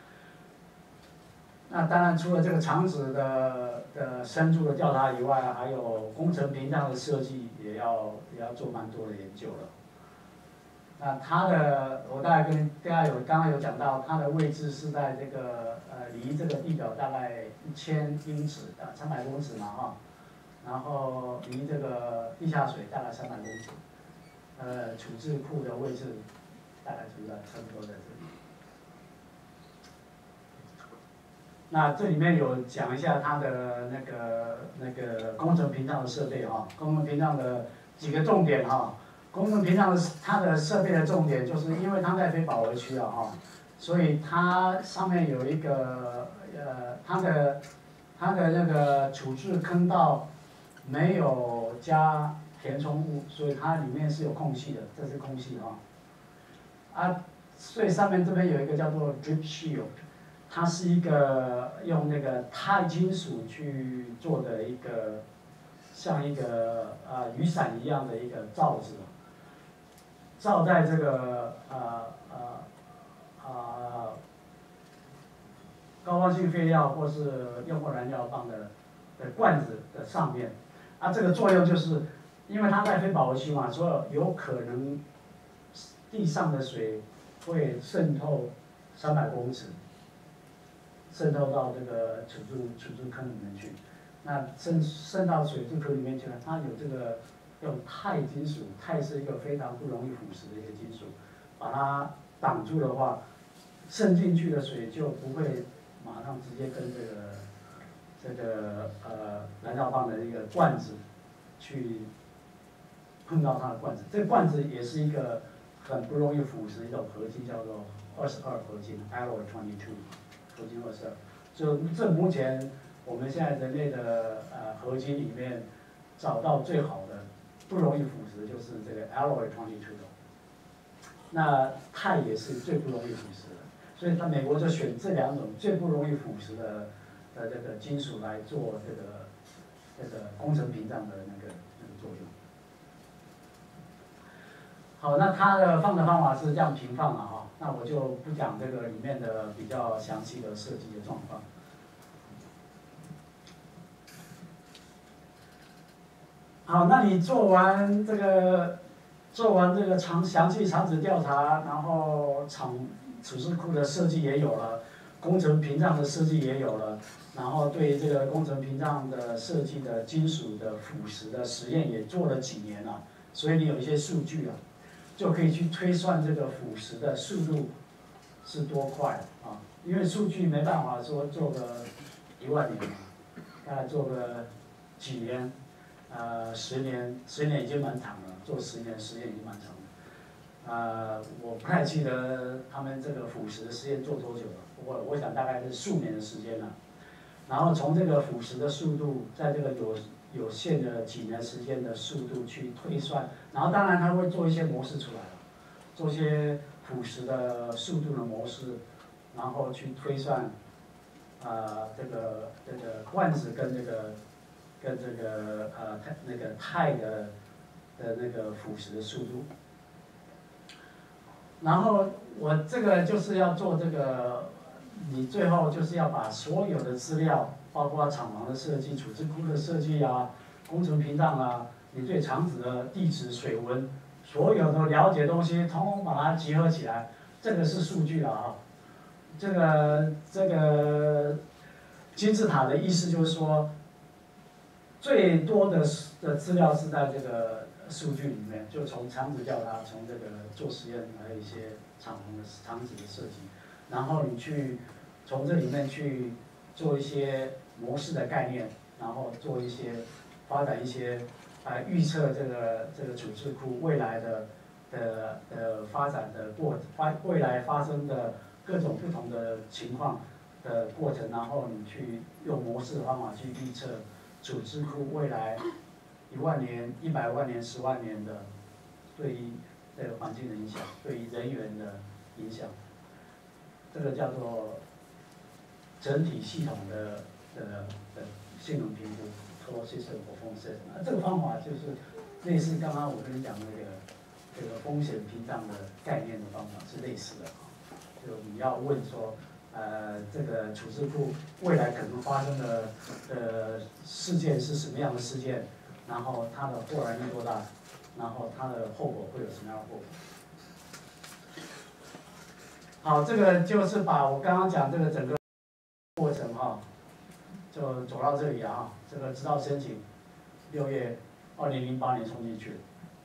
那当然，除了这个场址的深入的调查以外，还有工程屏障的设计也要做蛮多的研究了。那我大概跟大家刚刚有讲到，它的位置是在这个离这个地表大概1000英尺，300公尺嘛哈，然后离这个地下水大概300公尺，处置库的位置大概就在差不多在这里。那这里面有讲一下它的那个工程屏障的设备哈，工程屏障的几个重点哈。工程屏障它的设备的重点就是因为它在非饱和区啊哈，所以它上面有一个它的那个处置坑道没有加填充物，所以它里面是有空隙的，这是空隙所以上面这边有一个叫做 drip shield， 它是一个用那个钛金属去做的一个像一个雨伞一样的一个罩子，罩在这个高光性废料或是用过燃料棒的罐子的上面，这个作用就是，因为它在非饱和区嘛，所以有可能地上的水会渗透300公尺，渗透到这个储存坑里面去。那渗到水柱坑里面去呢，它有这个用钛金属，钛是一个非常不容易腐蚀的一个金属，把它挡住的话，渗进去的水就不会马上直接跟这个燃料棒的一个罐子去碰到它的罐子。这个罐子也是一个很不容易腐蚀的一种合金，叫做22合金 ，Alloy 22，合金22。就这目前我们现在人类的合金里面找到最好的不容易腐蚀的就是这个 Alloy 22的。那钛也是最不容易腐蚀的，所以美国就选这2种最不容易腐蚀的这个金属来做这个工程屏障的那个作用。好，那它的放的方法是这样平放了哈，那我就不讲这个里面的比较详细的设计的状况。好，那你做完这个详细场址调查，然后储置库的设计也有了，工程屏障的设计也有了，然后对这个工程屏障的设计的金属的腐蚀的实验也做了几年了，所以你有一些数据了，就可以去推算这个腐蚀的速度是多快啊？因为数据没办法说做个10000年嘛，大概做个几年。10年已经蛮长了，做10年实验已经蛮长了。我不太记得他们这个腐蚀的实验做多久了，我想大概是数年的时间了。然后从这个腐蚀的速度，在这个有限的几年时间的速度去推算，然后当然他会做一些模式出来了，做一些腐蚀的速度的模式，然后去推算，这个罐子跟这个那个钛的那个腐蚀的速度。然后我这个就是要做这个，你最后就是要把所有的资料，包括厂房的设计、储置库的设计啊、工程屏障啊，你对厂址的地质、水文，所有的了解东西，统统把它集合起来，这个是数据了啊。这个金字塔的意思就是说，最多的资料是在这个数据里面，就从厂址调查，从这个做实验，还有一些厂址的设计，然后你去从这里面去做一些模式的概念，然后做一些发展一些预测这个储置库未来的发展的未来发生的各种不同的情况的过程，然后你去用模式的方法去预测储置库未来10000年、100万年、10万年的对于这个环境的影响，对于人员的影响，这个叫做整体系统的性能评估 ，total system performance assessment。这个方法就是类似刚刚我跟你讲的这个风险屏障的概念的方法是类似的啊。就你要问说，这个储置库未来可能发生的事件是什么样的事件，然后它的破坏力多大，然后它的后果会有什么样的后果。好，这个就是把我刚刚讲这个整个过程哈，就走到这里啊。这个指导申请6月2008年送进去。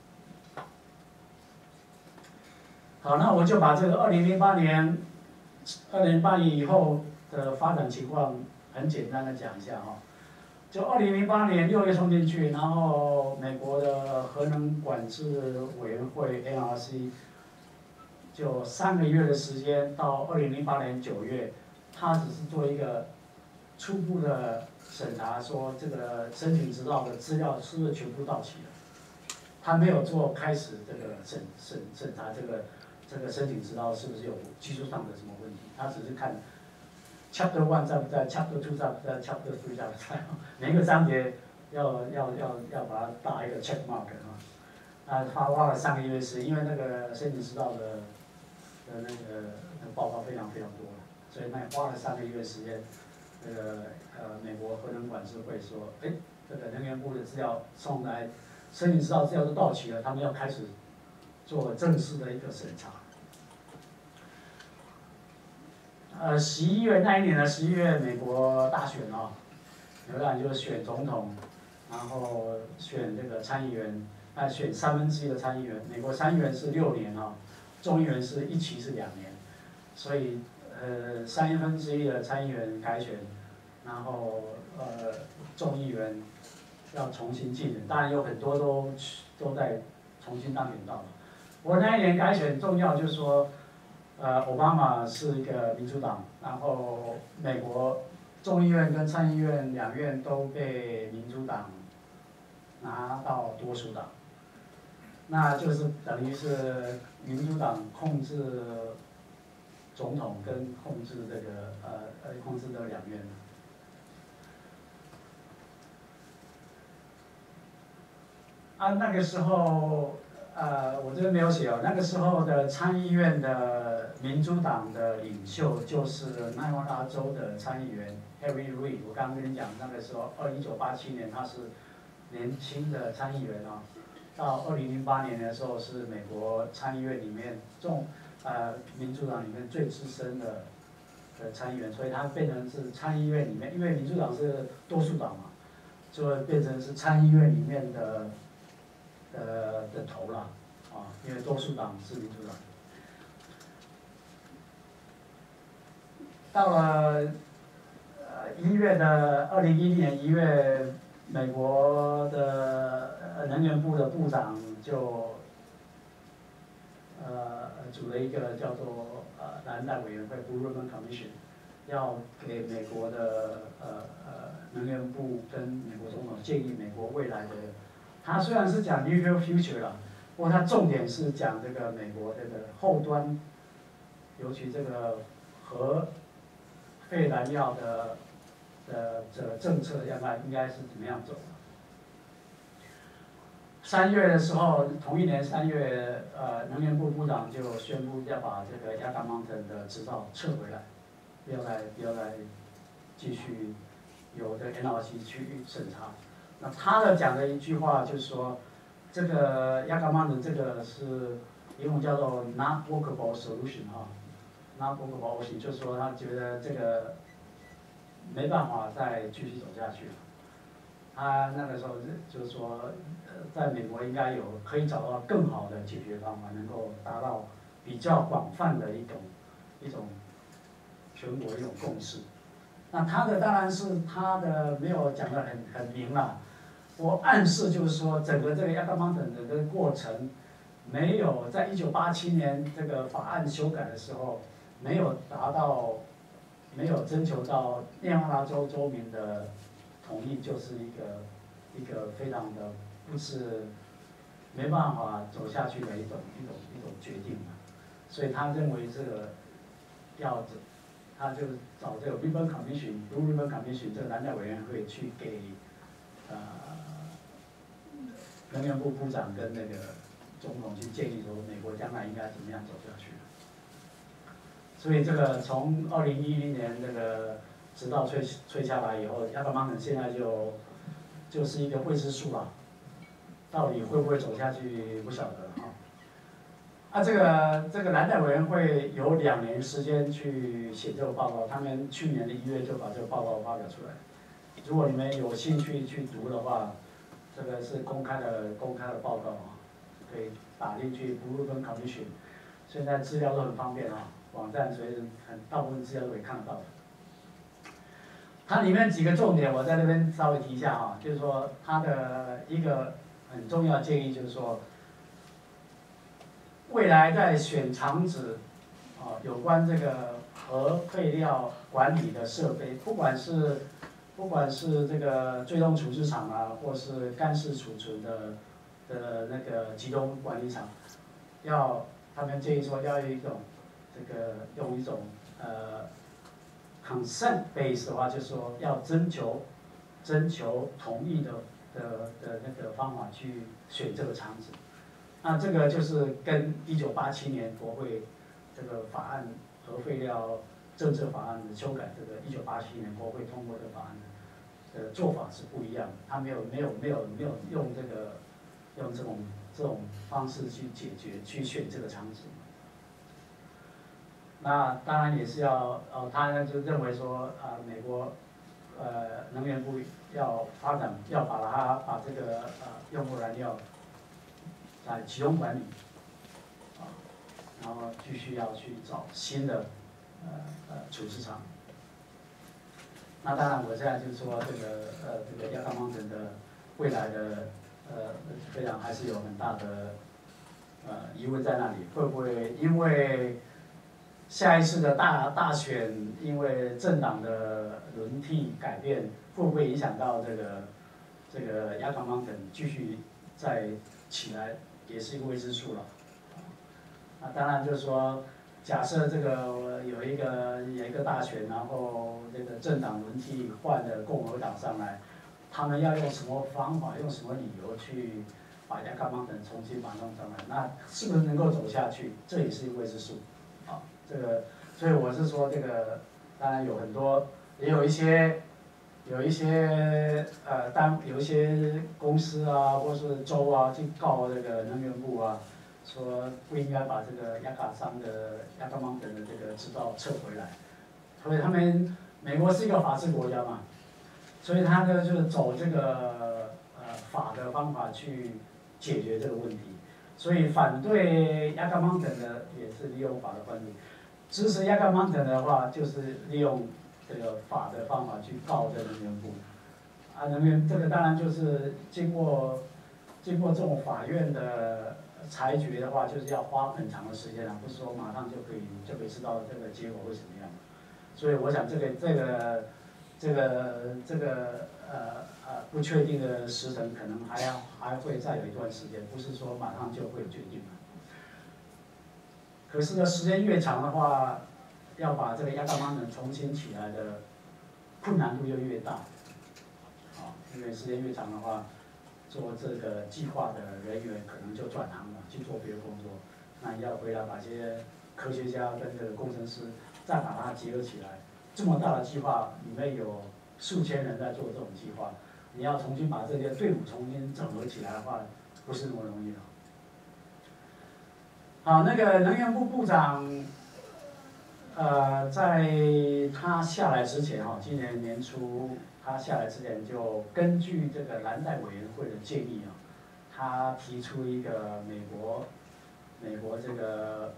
好，那我就把这个2008年以后的发展情况很简单的讲一下哈。就2008年6月送进去，然后美国的核能管制委员会 NRC 就3个月的时间，到2008年9月，他只是做一个初步的审查，说这个申请执照的资料是不是全部到齐了，他没有做开始这个审查这个申请执照是不是有技术上的什么问题，他只是看 Chapter 1在不在 ，Chapter 2在不在 ，Chapter 3在不在，每个章节要把它打一个 check mark 他花了3个月时间，因为那个申请执照的那个报告非常多，所以那花了3个月时间。那个美国核能管制会说，哎，这个能源部的资料送来，申请执照资料都到齐了，他们要开始做正式的一个审查。11月那一年的11月，美国大选哦，当然就是选总统，然后选这个参议员，选1/3的参议员。美国参议员是6年啊，众议员是一期是2年，所以1/3的参议员改选，然后众议员要重新竞选，当然有很多都在重新当选到了。我那一年改选重要就是说。奥巴马是一个民主党，然后美国众议院跟参议院2院都被民主党拿到多数党，那就是等于是民主党控制总统跟控制这个控制这2院。那个时候。我这边没有写哦。那个时候的参议院的民主党的领袖就是内华达州的参议员 Harry Reid。我刚刚跟你讲，那个时候1987年他是年轻的参议员啊，到2008年的时候是美国参议院里面民主党里面最资深的参议员，所以他变成是参议院里面，因为民主党是多数党嘛，就会变成是参议院里面的头了，因为多数党是民主党。到了2010年1月，美国的能源部的部长就组了一个叫做蓝带委员会 （Blue Ribbon Commission）， 要给美国的能源部跟美国总统建议美国未来的。他虽然是讲 nuclear future 啦，不过他重点是讲这个美国这个后端，尤其这个核废燃料的政策应该是怎么样走。3月的时候，同一年3月，能源部部长就宣布要把这个Yucca Mountain的执照撤回来，不要再继续由这个 NRC 去审查。那他讲的一句话就是说，这个Yucca Mountain这个是英文叫做 not workable solution not workable solution， 就是说他觉得这个没办法再继续走下去了。他那个时候就是说，在美国应该可以找到更好的解决方法，能够达到比较广泛的一种全国一种共识。那他的当然是他的没有讲得很明了。我暗示就是说，整个这个Yucca Mountain的这个过程，没有在1987年这个法案修改的时候，没有征求到内华达州州民的同意，就是一个非常的不是没办法走下去的一种决定嘛。所以他认为这个他就找这个 Ribbon Commission、Blue Ribbon Commission 这个蓝带委员会去给能源部部长跟那个总统去建议说，美国将来应该怎么样走下去。所以这个从2010年那个直到吹下来以后，Yucca Mountain现在就是一个未知数了，到底会不会走下去不晓得哈。这个蓝带委员会有2年时间去写这个报告，他们去年的1月就把这个报告发表出来。如果你们有兴趣去读的话，这个是公开的报告可以打进去 Blue Ribbon Commission， 现在资料都很方便网站所以大部分资料都可以看得到的。它里面几个重点，我在那边稍微提一下就是说它的一个很重要建议就是说，未来在选厂址有关这个核废料管理的设备，不管是这个最终处置厂或是干式储存的那个集中管理厂，他们建议说要用一种consent base 的话，就是说要征求同意的的那个方法去选这个厂址。那这个就是跟1987年国会这个法案核废料政策法案的修改，这个1987年国会通过的法案的做法是不一样的。他没有用这种方式去解决去选这个厂址。那当然也是要他呢就认为说美国能源部要发展要把这个用户燃料集中管理，然后继续要去找新的处置厂。那当然，我现在就是说这个亚康芒城的未来的非常还是有很大的疑问在那里，会不会因为下一次的大选，因为政党的轮替改变，会不会影响到这个亚康芒城继续再起来，也是一个未知数了。那当然就是说，假设这个有一个大选，然后这个政党轮替换了共和党上来，他们要用什么方法，用什么理由去把亚康芒城重新把它弄上来？那是不是能够走下去？这也是一个未知数。这个，所以我是说这个，当然有很多，也有一些有一些公司啊，或是州啊，去告这个能源部啊，说不应该把这个亚康芒城的这个制造撤回来。所以美国是一个法治国家嘛，所以他呢就是走这个法的方法去解决这个问题。所以反对亚康芒城的也是利用法的观点。支持亚康芒城的话，就是利用这个法的方法去告这能源部。能源这个当然就是经过这种法院的裁决的话，就是要花很长的时间不是说马上就可以知道这个结果会怎么样。所以我想这个不确定的时程可能还会再有一段时间，不是说马上就会有决定。可是呢，时间越长的话，要把这个亚康芒城重新起来的困难度就越大。因为时间越长的话，做这个计划的人员可能就转行了，去做别的工作。那你要回来把这些科学家跟这个工程师再把它结合起来，这么大的计划里面有数千人在做这种计划，你要重新把这些队伍重新整合起来的话，不是那么容易的。好，那个能源部部长，在他下来之前今年年初他下来之前，就根据这个蓝带委员会的建议他提出一个美国这个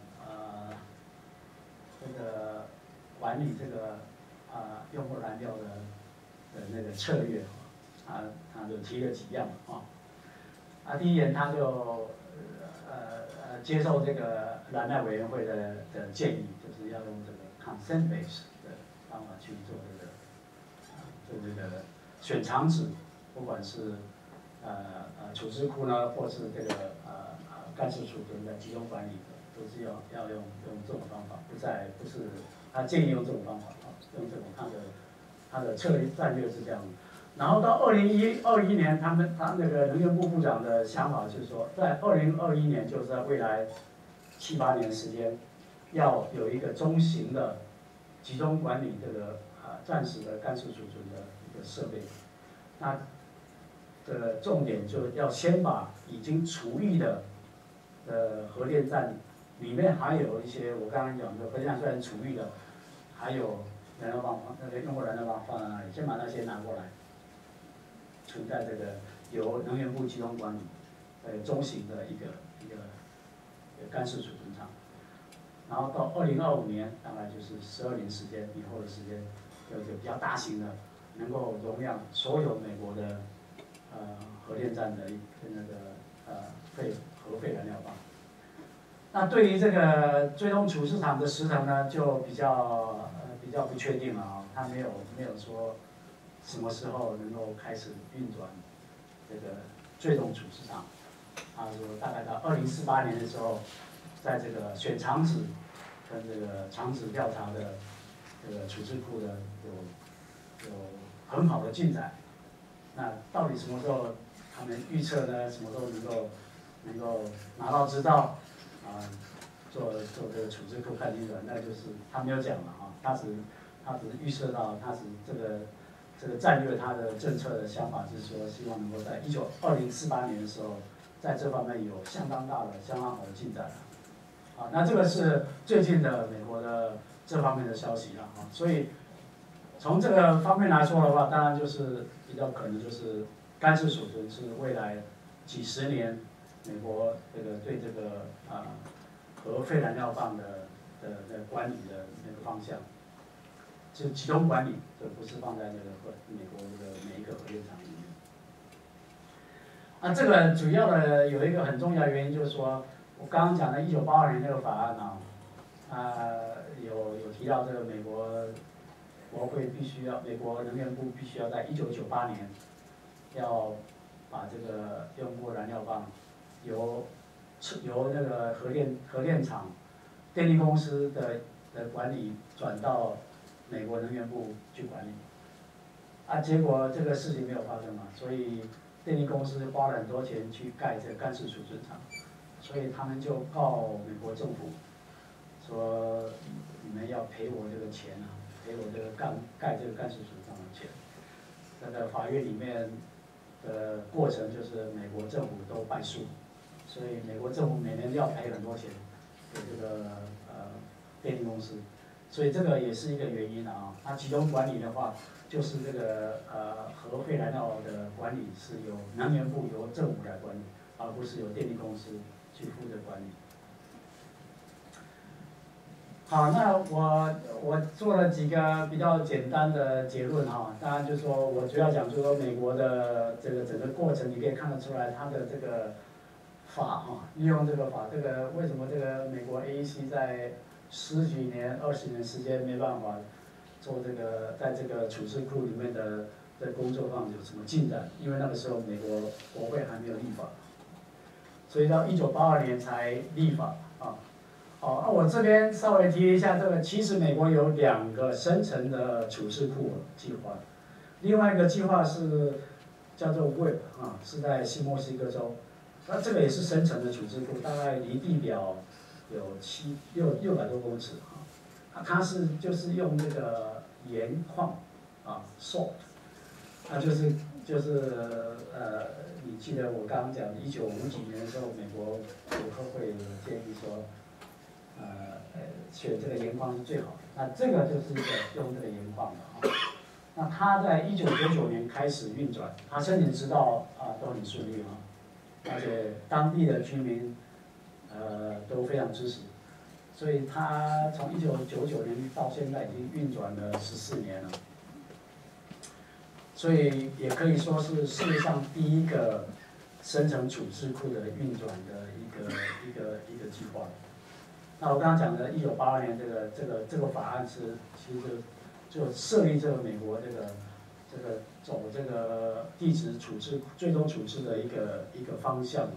管理这个用户燃料的那个策略他就提了几样第一点他就接受这个蓝带委员会的建议，就是要用这个 consent base 的方法去做这个选厂址，不管是处置库呢，或是这个干式储存的集中管理的，都是要用这种方法，不是他建议用这种方法用这种他的策略战略是这样的。然后到2021年，他那个能源部部长的想法就是说，在2021年，就是在未来7、8年时间，要有一个中型的集中管理这个暂时的干式储存的一个设备。那的重点就要先把已经除役的核电站里面还有一些我刚刚讲的核电站虽然除役的，还有燃料棒那个用户燃料棒放在那里，先把那些拿过来。存在这个由能源部集中管理，中型的一个干式储存厂，然后到2025年，大概就是12年时间以后的时间，有一个比较大型的，能够容量所有美国的核电站的那个核废燃料棒。那对于这个最终储市场的时程呢，就比较不确定了它没有说。什么时候能够开始运转这个最终储市场？他说大概到2048年的时候，在这个选厂址跟这个厂址调查的这个储置库的有很好的进展， 那到底什么时候他们预测呢？什么时候能够拿到执照啊？做这个处置库看运转，那就是他没有讲嘛啊，他只是预测到他是这个战略，他的政策的想法是说，希望能够在2048年的时候，在这方面有相当好的进展啊。那这个是最近的美国的这方面的消息了啊，所以从这个方面来说的话，当然就是比较可能就是干式储存是未来几十年美国对这个核废燃料棒的管理的那个方向，就是集中管理，这不是放在那个美国这个每一个核电厂里面。这个主要的有一个很重要的原因就是说，我刚刚讲的1982年那个法案有提到这个美国国会美国能源部必须要在1998年要把这个用过燃料棒由那个核电厂电力公司的管理转到美国能源部去管理，结果这个事情没有发生嘛，所以电力公司花了很多钱去盖这个干式储存厂，所以他们就告美国政府说你们要赔我这个钱啊，赔我这个盖这个干式储存厂的钱。那个法院里面的过程就是美国政府都败诉，所以美国政府每年都要赔很多钱给这个电力公司，所以这个也是一个原因啊。它集中管理的话，就是这个核废燃料的管理是由能源部由政府来管理，而不是由电力公司去负责管理。好，那我做了几个比较简单的结论哈，当然就是说我主要讲就是说美国的这个整个过程，你可以看得出来它的这个法利用这个法，为什么这个美国 AEC 在10几年、20年时间没办法做这个在这个处置库里面的工作上有什么进展？因为那个时候美国国会还没有立法，所以到1982年才立法啊。我这边稍微提一下这个，其实美国有2个深层的处置库计划，另外一个计划是叫做 WIP 是在新墨西哥州，那这个也是深层的处置库，大概离地表有600多公尺它就是用这个盐矿salt， 你记得我刚刚讲1950几年的时候，美国国科会有建议说。选这个盐矿是最好的。那这个就是一个用这个盐矿的那它在1999年开始运转，它申请执照都很顺利而且当地的居民都非常支持，所以它从1999年到现在已经运转了14年了，所以也可以说是世界上第一个深层处置库的运转的一个计划。那我刚刚讲的1982年这个法案其实就设立这个美国走这个地质最终处置的一个方向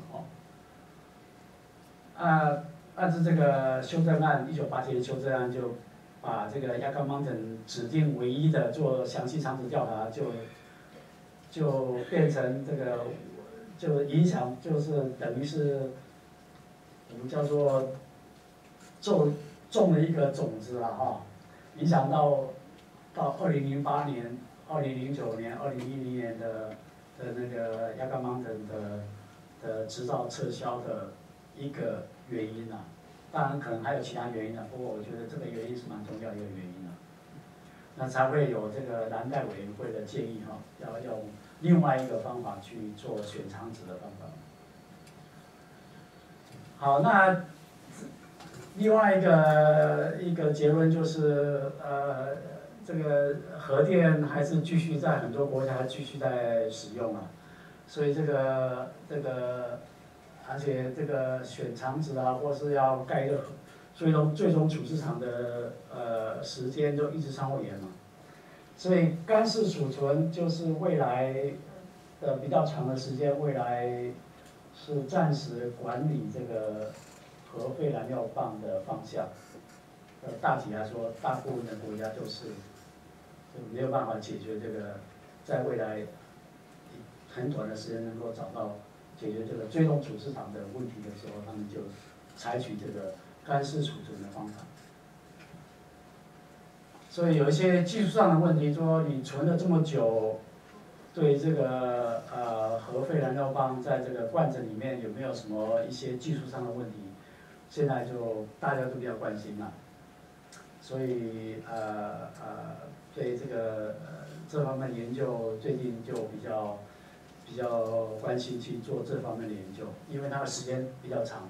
按照这个修正案1987年修正案就把这个 Yucca Mountain 指定唯一的做详细场址调查就变成这个就影响就是等于是我们叫做。种了一个种子影响到2008年、2009年、2010年的那个 Yucca Mountain 的执照撤销的一个原因当然可能还有其他原因不过我觉得这个原因是蛮重要的一个原因那才会有这个蓝带委员会的建议要用另外一个方法去做选场址的方法。好，那。另外一个结论就是，这个核电还是继续在很多国家继续在使用所以而且这个选场址或是要盖一个最终处置场的时间就一直向后延所以干式储存就是未来的比较长的时间，未来是暂时管理这个。核废燃料棒的方向，大体来说，大部分的国家就没有办法解决这个，在未来很短的时间能够找到解决这个追踪储质场的问题的时候，他们就采取这个干式储存的方法。所以有一些技术上的问题，说你存了这么久，对这个核废燃料棒在这个罐子里面有没有什么一些技术上的问题，现在就大家都比较关心了。所以对这个这方面研究最近就比较关心去做这方面的研究，因为它的时间比较长了。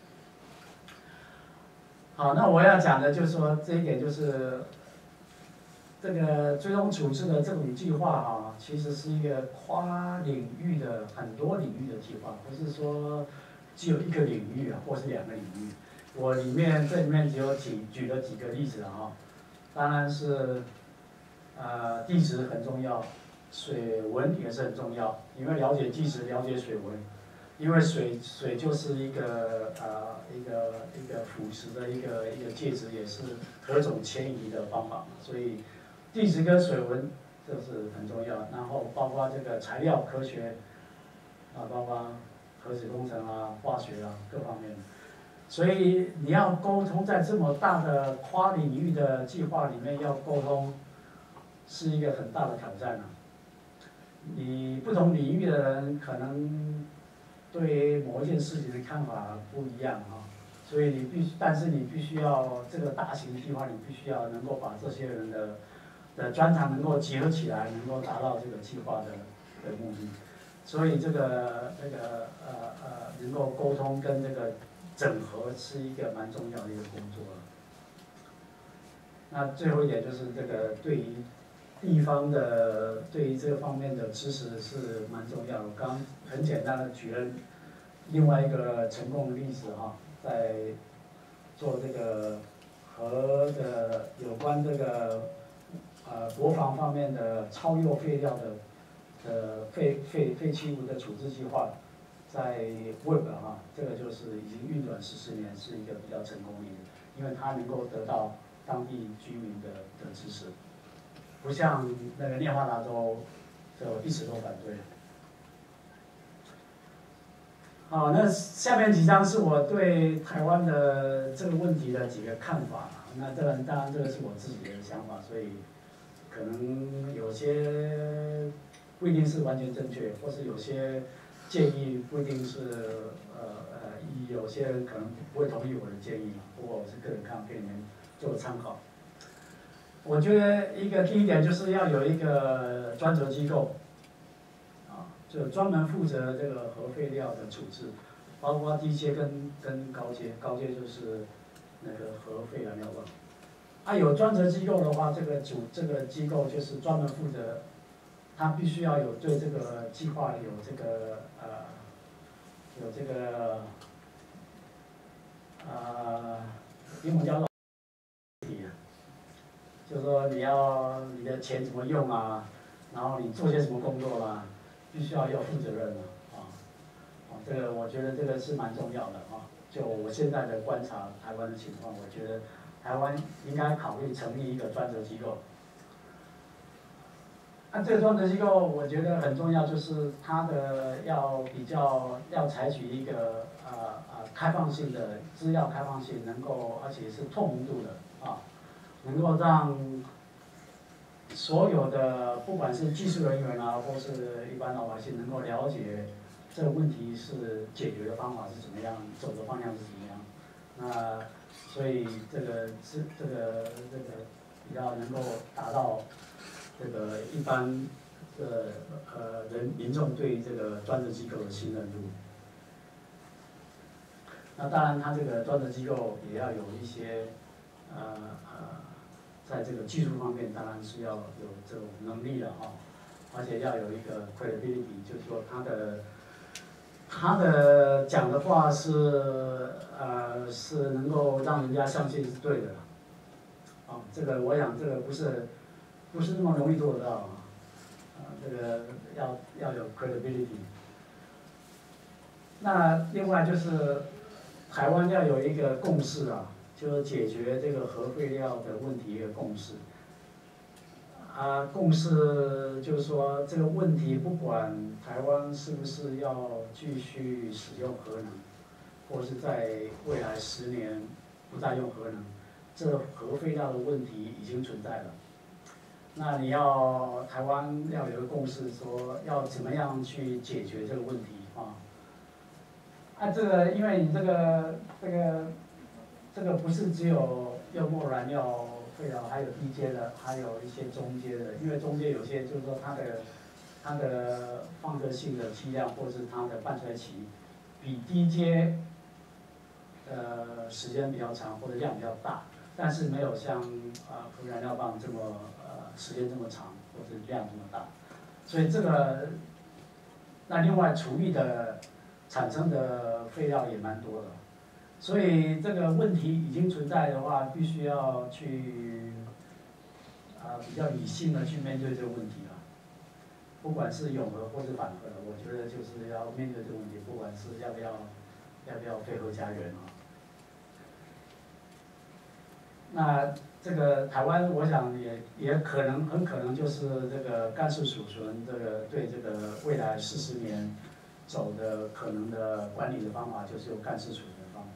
好，那我要讲的就是说这一点就是这个追踪处置的这种计划啊，其实是一个跨领域的很多领域的计划，不是说只有一个领域啊，或是2个领域。我这里面只有举了几个例子啊，当然是地质很重要，水文也是很重要。你要了解地质，了解水文，因为水就是一个腐蚀的一个介质，也是何种迁移的方法，所以地质跟水文这是很重要。然后包括这个材料科学包括核子工程化学各方面。所以你要沟通，在这么大的跨领域的计划里面要沟通，是一个很大的挑战你不同领域的人可能对某一件事情的看法不一样所以但是你必须要这个大型计划，你必须要能够把这些人的专长能够结合起来，能够达到这个计划的目的。所以这个能够沟通跟这个整合是一个蛮重要的一个工作。那最后一点就是这个对于地方的对于这个方面的知识是蛮重要的。我刚很简单的举了另外一个成功的例子在做这个和有关这个国防方面的超铀废料的废弃物的处置计划。在 Web 这个就是已经运转14年，是一个比较成功的例子，因为它能够得到当地居民的支持，不像那个涅华达州就一直都反对。好，那下面几张是我对台湾的这个问题的几个看法。那当然这个是我自己的想法，所以可能有些不一定是完全正确，或是有些建议不一定是有些人可能不会同意我的建议不过我是个人看法，给你们做参考。我觉得第一点就是要有一个专责机构，就专门负责这个核废料的处置，包括低阶跟高阶，高阶就是那个核废燃料棒。有专责机构的话，这个机构就是专门负责。他必须要有对这个计划有这个英文叫做就是说你的钱怎么用然后你做些什么工作必须要负责任这个我觉得这个是蛮重要的就我现在的观察台湾的情况，我觉得台湾应该考虑成立一个专责机构。这个专责机构我觉得很重要，就是它要采取一个开放性的资料开放性，而且是透明度的能够让所有的不管是技术人员或是一般老百姓能够了解这个问题是解决的方法是怎么样，走的方向是怎么样。那所以这个比较能够达到这个一般民众对这个专责机构的信任度。那当然，它这个专责机构也要有一些在这个技术方面，当然是要有这种能力的而且要有一个 credibility， 就是说他的讲的话是能够让人家相信是对的这个我想这个不是那么容易做得到这个要有 credibility。那另外就是台湾要有一个共识就是解决这个核废料的问题一个共识。 共识就是说这个问题，不管台湾是不是要继续使用核能，或是在未来10年不再用核能，这核废料的问题已经存在了。那你要台湾要有个共识，说要怎么样去解决这个问题啊？这个因为你这个不是只有用末燃料废料，还有低阶的，还有一些中阶的。因为中阶有些就是说它的放射性的剂量或是它的半衰期比低阶时间比较长或者量比较大，但是没有像核燃料棒这么时间这么长或者量这么大，所以这个那另外厨艺的产生的废料也蛮多的。所以这个问题已经存在的话，必须要去比较理性的去面对这个问题了。不管是永和或是反核，我觉得就是要面对这个问题，不管是要不要废核家园啊。那这个台湾，我想也很可能就是这个干式储存，这个对这个未来40年走的可能的管理的方法，就是用干式储存。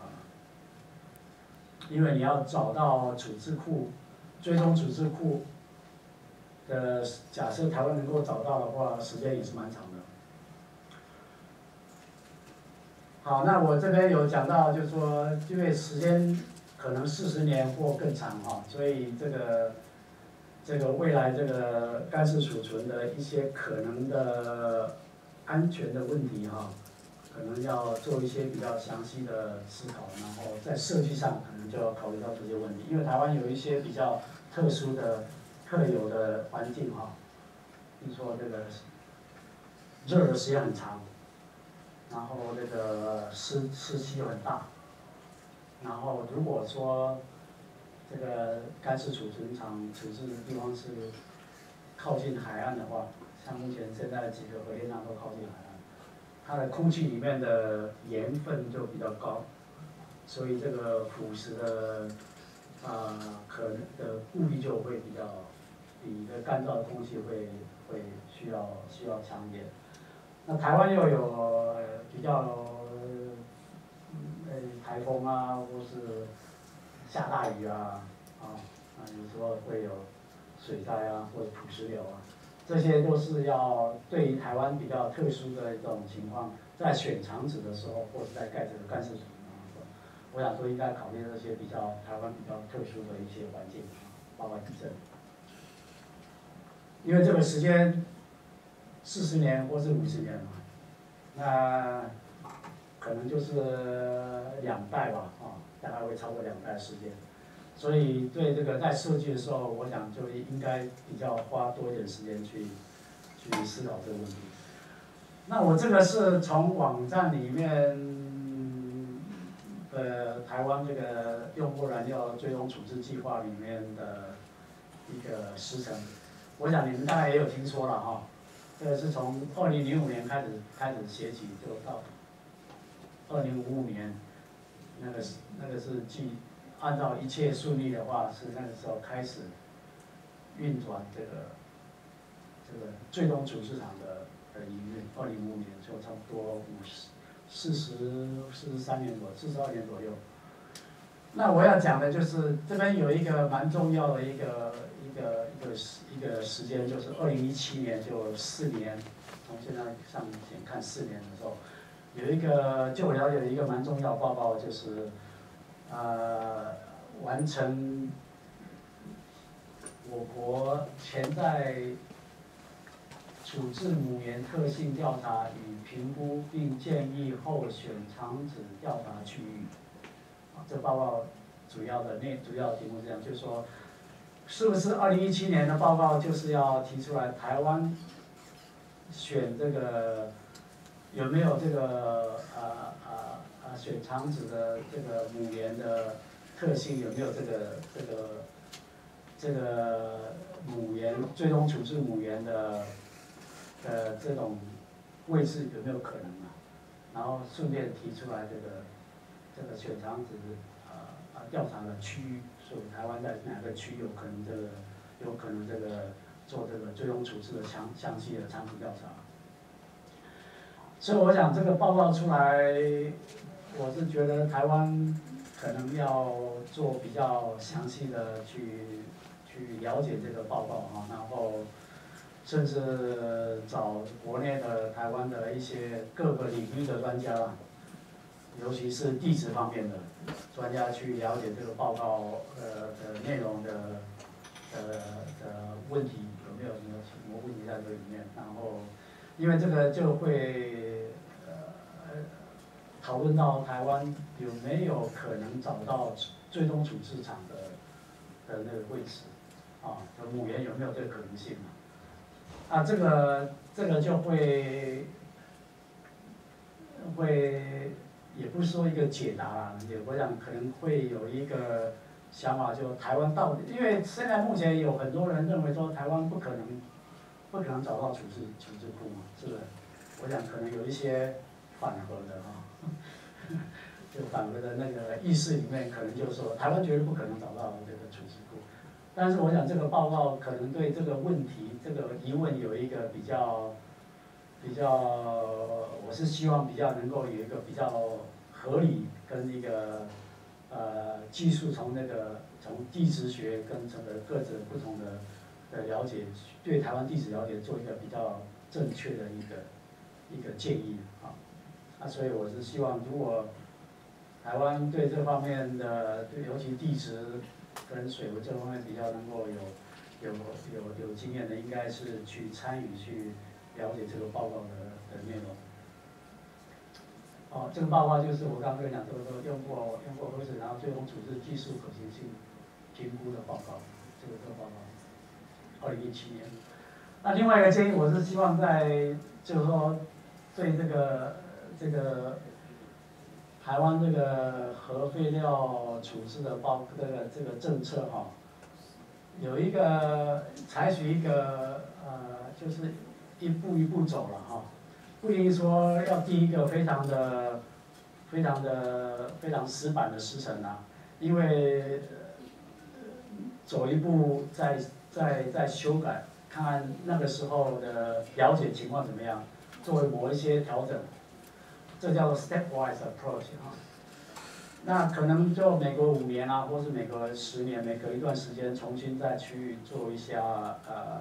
因为你要找到处置库，追踪处置库的，假设台湾能够找到的话，时间也是蛮长的。好，那我这边有讲到，就是说，因为时间可能40年或更长哈，所以这个未来这个干式储存的一些可能的安全的问题哈。可能要做一些比较详细的思考，然后在设计上可能就要考虑到这些问题。因为台湾有一些比较特殊的、特有的环境哈，比如说这个热的时间很长，然后这个湿气又很大，然后如果说这个干式储存厂处置的地方是靠近海岸的话，像目前现在几个核电厂都靠近海岸。它的空气里面的盐分就比较高，所以这个腐蚀的可能的顾虑就会比这干燥的空气会需要强一点。那台湾又有比较台风啊，或是下大雨啊，有时候会有水灾啊，或者土石流啊。这些都是要对于台湾比较特殊的一种情况，在选厂址的时候，或者在盖这个干式储存的时候，我想都应该考虑这些台湾比较特殊的一些环境，包括地震。因为这个时间40年或是50年嘛，那可能就是2代吧，大概会超过2代时间。所以对这个在设计的时候，我想就应该比较花多一点时间去思考这个问题。那我这个是从网站里面台湾这个用户燃料追踪处置计划里面的一个时程，我想你们大概也有听说了哈。这个是从2005年开始写起，就到2055年，那个是按照一切顺利的话，是那个时候开始运转这个最终主市场的营运。2005年就差不多43年左右，42年左右。那我要讲的就是这边有一个蛮重要的一个时间，就是2017年，就4年，从现在上前看4年的时候，就我了解的一个蛮重要的报告，就是完成我国潜在处置母岩特性调查与评估，并建议候选厂址调查区域。这报告主要的题目是这样，就是说，是不是2017年的报告就是要提出来台湾选这个有没有这个选厂址的这个母岩的特性，有没有这个母岩最终处置母岩的这种位置有没有可能啊？然后顺便提出来这个选厂址调查的区域，说台湾在哪个区有可能这个做这个追踪处置的详细的场景调查。所以我想这个报告出来，我是觉得台湾可能要做比较详细的去了解这个报告哈，然后甚至找国内的台湾的一些各个领域的专家，尤其是地质方面的专家去了解这个报告的内容的问题有没有什么问题在这里面，然后因为这个就会讨论到台湾有没有可能找到最终处置场的那个位置，啊，和母岩有没有这个可能性啊？这个就会也不是说一个解答啦，我想可能会有一个想法，就台湾到底，因为现在目前有很多人认为说台湾不可能找到处置库嘛，是不是？我想可能有一些反核的哈。就反核的那个意识里面，可能就是说台湾绝对不可能找到这个处置库，但是我想这个报告可能对这个问题、这个疑问有一个比较，我是希望比较能够有一个比较合理跟一个技术从地质学跟整个各自不同的了解，对台湾地质了解做一个比较正确的一个建议啊。所以我是希望，如果台湾对这方面的，尤其地质跟水文这方面比较能够有经验的，应该是去参与去了解这个报告的内容。这个报告就是我刚刚讲，就是说用过核水，然后最终处置技术可行性评估的报告，这个报告，2017年。那另外一个建议，我是希望就是说对这个台湾这个核废料处置的这个政策哈，有一个采取一个就是一步一步走了哈，不一定说要定一个非常死板的时程啊，因为走一步再修改，看看那个时候的了解情况怎么样，作为某一些调整。这叫做 stepwise approach 啊，那可能就每隔5年啊，或是每隔10年，每隔一段时间，重新再去做一下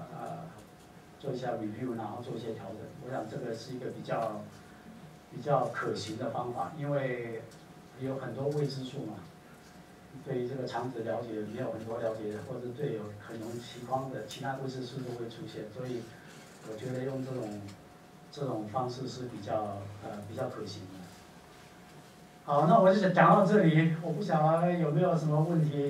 review， 然后做一些调整。我想这个是一个比较可行的方法，因为有很多未知数嘛，对于这个场址了解没有很多了解，或者对有很容易其他未知数都会出现，所以我觉得用这种方式是比较可行的。好，那我就讲到这里，我不晓得有没有什么问题。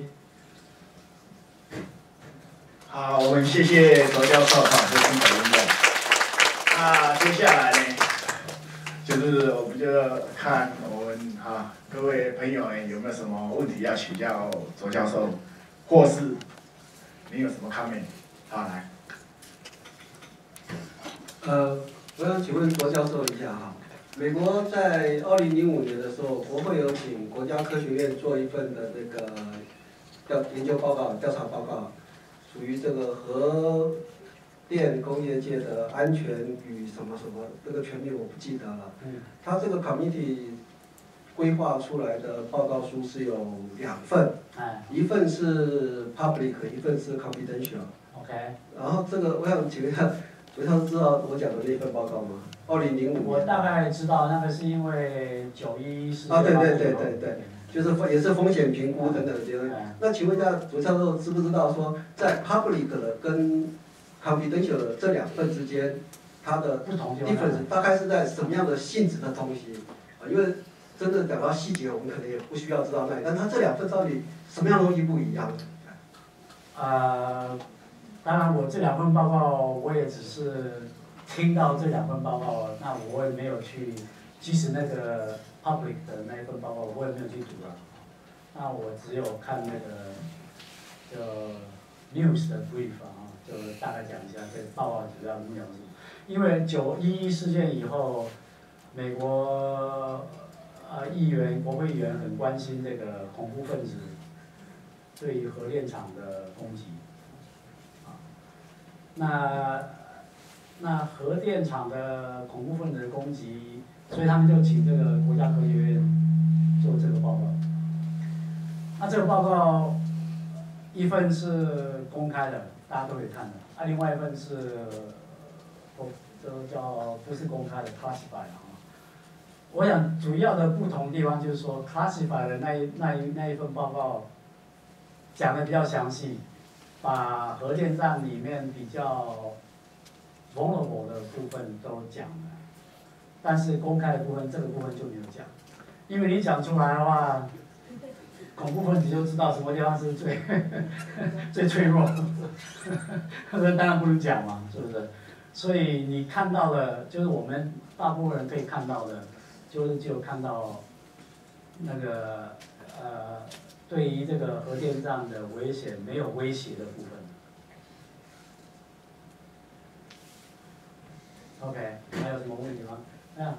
好，我们谢谢罗教授哈，这是本的。那接下来呢，就是我们就看我们各位朋友有没有什么问题要请教卓教授，或是你有什么 comment？ 好，来。 我想请问卓教授一下哈，美国在2005年的时候，国会有请国家科学院做一份的那个研究报告、调查报告，属于这个核电工业界的安全与什么什么，这个全名我不记得了。他这个 committee 规划出来的报告书是有2份，一份是 public， 一份是 confidential。OK。然后这个我想请问一下。卓教授知道我讲的那份报告吗？2005年。我大概知道，那个是因为911事件。 对，就是也是风险评估等等这些。那请问一下，卓教授知不知道说，在 public 的跟 confidential 的这2份之间，它的 difference 大概是在什么样的性质的东西？因为真的讲到细节，我们可能也不需要知道那里，但它这2份到底什么样的东西不一样？ 当然，我这2份报告，我也只是听到这2份报告，那我也没有去，即使那个 public 的那一份报告，我也没有去读了。那我只有看那个就 news 的 brief 就大概讲一下这个报告主要的内容是。因为911事件以后，美国国会议员很关心这个恐怖分子对于核电厂的攻击。 那核电厂的恐怖分子的攻击，所以他们就请这个国家科学院做这个报告。那这个报告一份是公开的，大家都可以看的，另外一份是这叫不是公开的 classified 啊。我想主要的不同地方就是说 classified 的那一份报告讲的比较详细，把核电站里面比较 vulnerable 的部分都讲了，但是公开的部分这个部分就没有讲，因为你讲出来的话，恐怖分子就知道什么地方是最脆弱，那当然不能讲嘛，是不是？所以你看到的，就是我们大部分人可以看到的，就是只有看到那个对于这个核电站的危险没有威胁的部分。OK， 还有什么问题吗？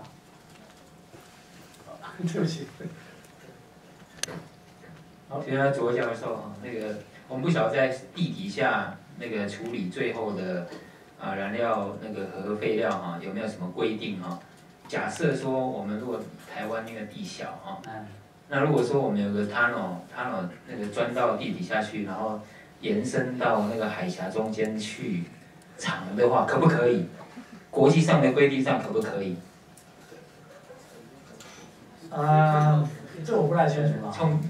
对不起。好， 觉得卓教授啊，那个我们不晓得在地底下那个处理最后的燃料那个核废料哈，有没有什么规定哈？假设说我们如果台湾那个地小哈，那如果说我们有个 tunnel 那个钻到地底下去，然后延伸到那个海峡中间去长的话，可不可以？国际上的规定上可不可以？ 这我不太清楚啊。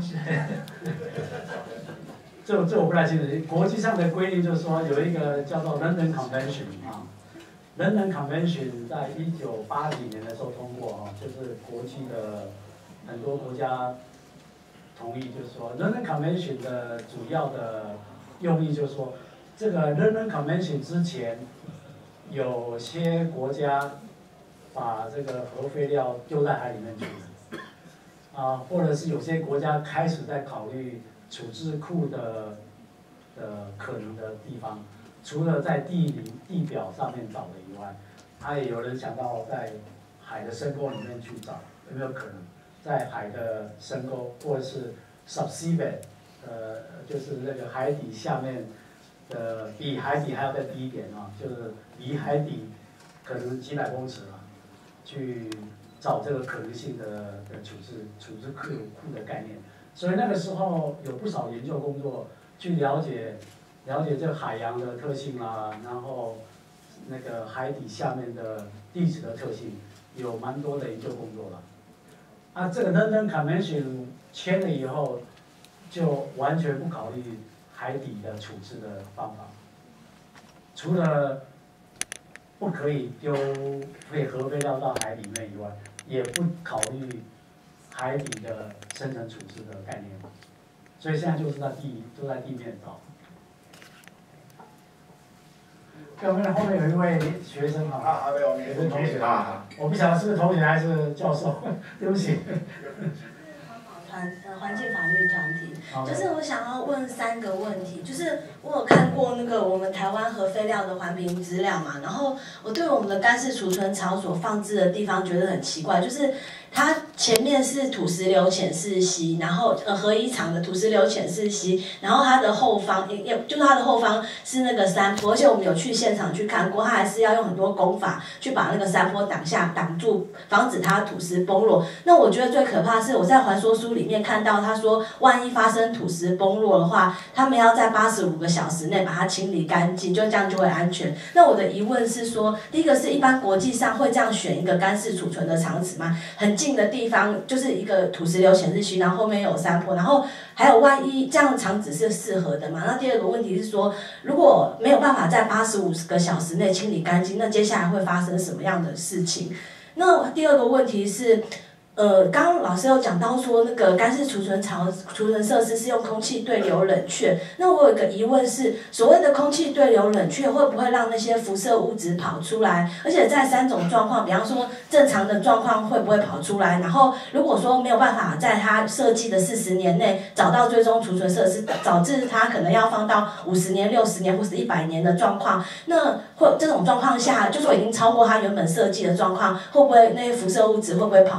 这我不太清楚。国际上的规定就是说有一个叫做 London Convention 啊 ，London Convention 在1980几年的时候通过啊，就是国际的很多国家同意，就是说 London Convention 的主要的用意就是说，这个 London Convention 之前，有些国家把这个核废料丢在海里面去。或者是有些国家开始在考虑处置库的可能的地方，除了在地表上面找的以外，也有人想到在海的深沟里面去找，有没有可能在海的深沟或者是 subsea bed， 就是那个海底下面的比海底还要再低一点啊，就是离海底可能几百公尺了，去找这个可能性的处置库的概念，所以那个时候有不少研究工作去了解这个海洋的特性啦，然后那个海底下面的地质的特性，有蛮多的研究工作了。这个 London Convention 签了以后，就完全不考虑海底的处置的方法，除了不可以丢核废料到海里面以外，也不考虑海底的深层处置的概念，所以现在就是都在地面找。对，我们后面有一位学生哈，也是同学我不晓得是不是同学还是教授，对不起。 环境法律团体，就是我想要问3个问题，就是我有看过那个我们台湾核废料的环评资料嘛，然后我对我们的干式储存槽所放置的地方觉得很奇怪，就是它前面是土石流浅式溪，然后核一厂的土石流浅式溪，然后它的后方就是它的后方是那个山坡，而且我们有去现场去看过，它还是要用很多工法去把那个山坡挡住，防止它土石崩落。那我觉得最可怕的是我在环说书里面看到他说，万一发生土石崩落的话，他们要在85个小时内把它清理干净，就这样就会安全。那我的疑问是说，第一个是一般国际上会这样选一个干式储存的场址吗？很近的地方就是一个土石流浅式区，然后后面有山坡，然后还有万一这样的场址是适合的嘛？那第二个问题是说，如果没有办法在85个小时内清理干净，那接下来会发生什么样的事情？那第二个问题是。刚刚老师有讲到说，那个干式储存设施是用空气对流冷却。那我有一个疑问是，所谓的空气对流冷却会不会让那些辐射物质跑出来？而且在3种状况，比方说正常的状况会不会跑出来？然后如果说没有办法在它设计的40年内找到最终储存设施，导致它可能要放到50年、60年或是100年的状况，那这种状况下，就说已经超过它原本设计的状况，会不会那些辐射物质会不会跑出来？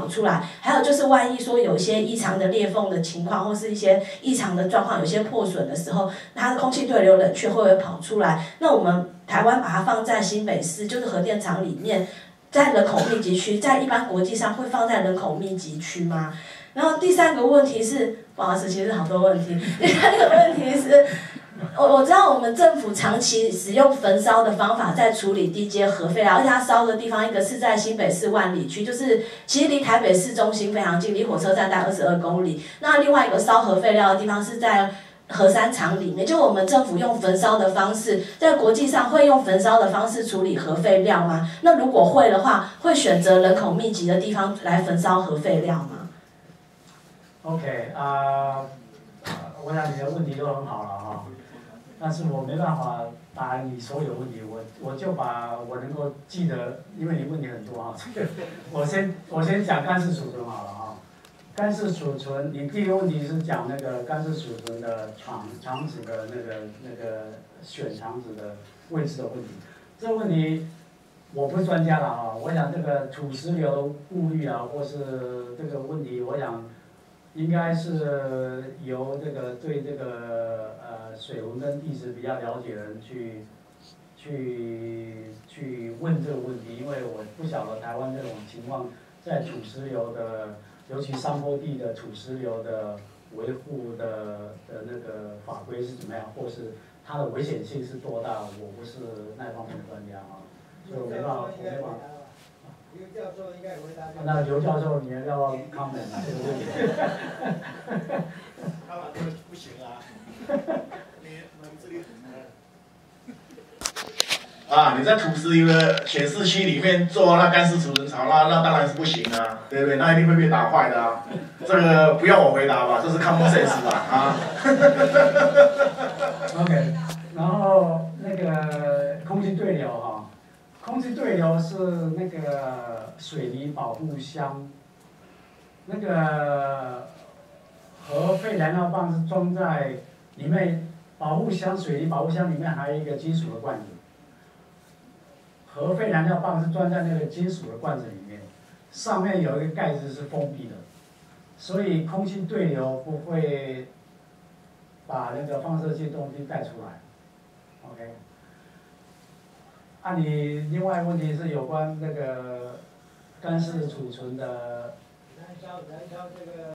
还有就是万一说有一些异常的裂缝的情况，或是一些异常的状况，有些破损的时候，它的空气对流冷却会不会跑出来？那我们台湾把它放在新北市，就是核电厂里面，在人口密集区，在一般国际上会放在人口密集区吗？然后第三个问题是，不好意思，其实好多问题。第三个问题是，我知道我们政府长期使用焚烧的方法在处理低阶核废料，而且它烧的地方一个是在新北市万里区，就是其实离台北市中心非常近，离火车站大概22公里。那另外一个烧核废料的地方是在核三厂里面，就我们政府用焚烧的方式，在国际上会用焚烧的方式处理核废料吗？那如果会的话，会选择人口密集的地方来焚烧核废料吗 ？OK 我想你的问题都很好了哈，但是我没办法答你所有问题，我就把我能够记得，因为你问题很多哈，这个我先讲干式储存好了哈。干式储存，你第一个问题是讲那个干式储存的厂址的那个选厂址的位置的问题。这个问题我不是专家了啊，我想这个土石流的顾虑啊，或是这个问题，我想应该是由这个对这个水文跟地质比较了解的人去问这个问题，因为我不晓得台湾这种情况在土石流的。尤其山坡地的土石流的维护的那个法规是怎么样，或是它的危险性是多大，我不是那方面的专家啊，所以我没办法。 刘教授应该回答。 那刘教授，你要不要 comment 这个问题？ 他们不行啊，你们这里你在土石流的显示器里面做那干式储存槽，那当然是不行啊，对不对？那一定会被打坏的啊。这个不要我回答吧，这是 common sense 吧啊。 OK， 然后那个空气对流哈，空气对流是那个水泥保护箱，那个核废燃料棒是装在里面，保护箱水泥保护箱里面还有一个金属的罐子。核废燃料棒是装在那个金属的罐子里面，上面有一个盖子是封闭的，所以空气对流不会把那个放射性东西带出来。OK。你另外问题是有关那个干式储存的。燃烧这个。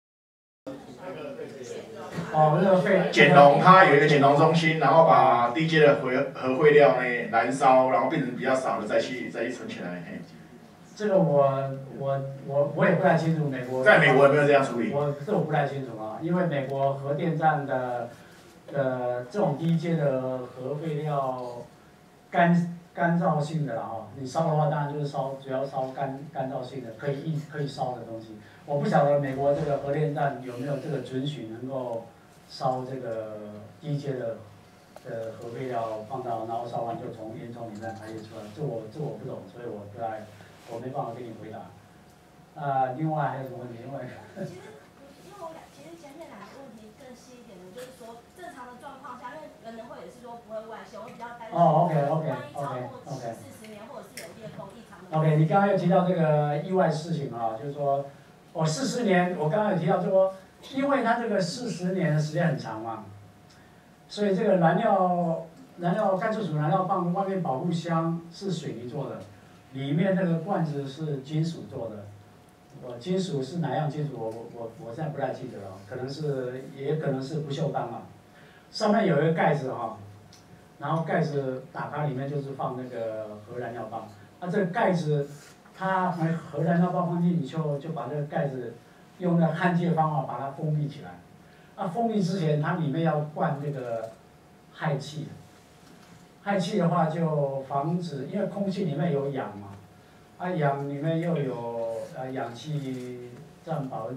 那个废减容，它有一个减容中心，然后把低阶的核废料呢燃烧，然后变成比较少的再去存起来。 这个我也不太清楚美国。 在美国有没有这样处理？ 我不太清楚啊，因为美国核电站的这种低阶的核废料干燥性的啦你烧的话当然就是主要烧干燥性的，可以烧的东西。我不晓得美国这个核电站有没有这个准许能够烧这个低阶的核废料放到，然后烧完就从烟囱里面排泄出来。这我不懂，所以我没办法给你回答。另外还有什么问题？因为其实前面两个问题更细一点的，就是说正常的状况下，因为人能会也是说不会外泄，我比较担心。 OK， 万一超过40年或者是有裂缝异常的。 OK， 你刚刚有提到这个意外事情啊，就是说，40年，我刚刚有提到说，因为它这个40年的时间很长嘛，所以这个干式储存燃料棒外面保护箱是水泥做的，里面那个罐子是金属做的。金属是哪样金属？我现在不太记得了，也可能是不锈钢啊。上面有一个盖子哈，然后盖子打开里面就是放那个核燃料棒。这个盖子，它核燃料棒放进去就把这个盖子用那焊接方法把它封闭起来。封闭之前，它里面要灌这个氦气。氦气的话就防止，因为空气里面有氧嘛，氧里面又有氧气占20%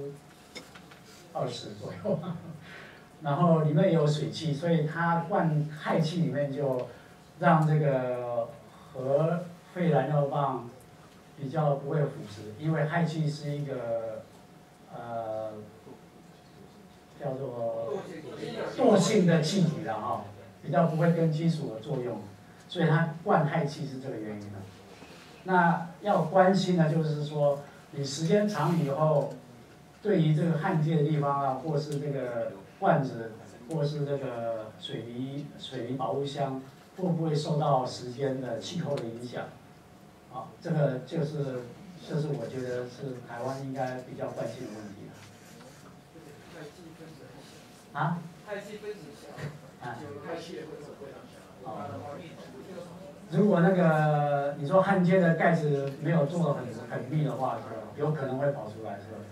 左右，然后里面有水汽，所以它灌氦气里面就让这个核废燃料棒比较不会腐蚀，因为氦气是一个叫做惰性的气体了哈，比较不会跟金属有作用，所以它灌氦气是这个原因的。那要关心的就是说， 你时间长以后，对于这个焊接的地方啊，或是这个罐子，或是这个水泥保护箱，会不会受到时间的气候的影响？啊，这个就是我觉得是台湾应该比较关心的问题了。啊？氦气分子小，氦气的分子非常小。如果那个你说焊接的盖子没有做得很密的话，有可能会跑出来，是吧？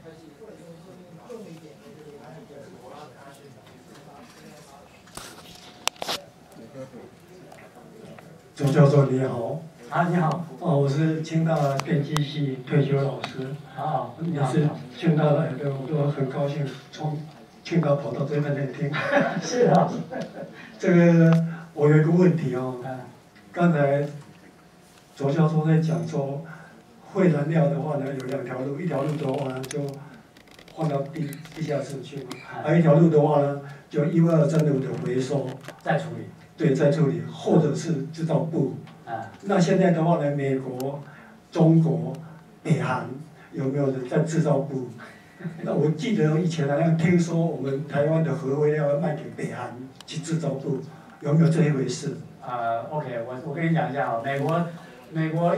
周教授你好。 啊，你好。 哦，我是清大电机系退休老师。 啊，你好。 是清大来的，我很高兴从清大跑到这边来听。 是啊。 这个我有一个问题哦。刚才周教授在讲说，废燃料的话呢有2条路，一条路的话呢就放到地下室去嘛，还有一条路的话呢就152蒸馏的回收再处理。 对，再处理，或者是制造布。那现在的话呢，美国、中国、北韩有没有人在制造布？那我记得以前好像听说我们台湾的核废料要卖给北韩去制造布，有没有这一回事 ？OK， 我跟你讲一下啊，美国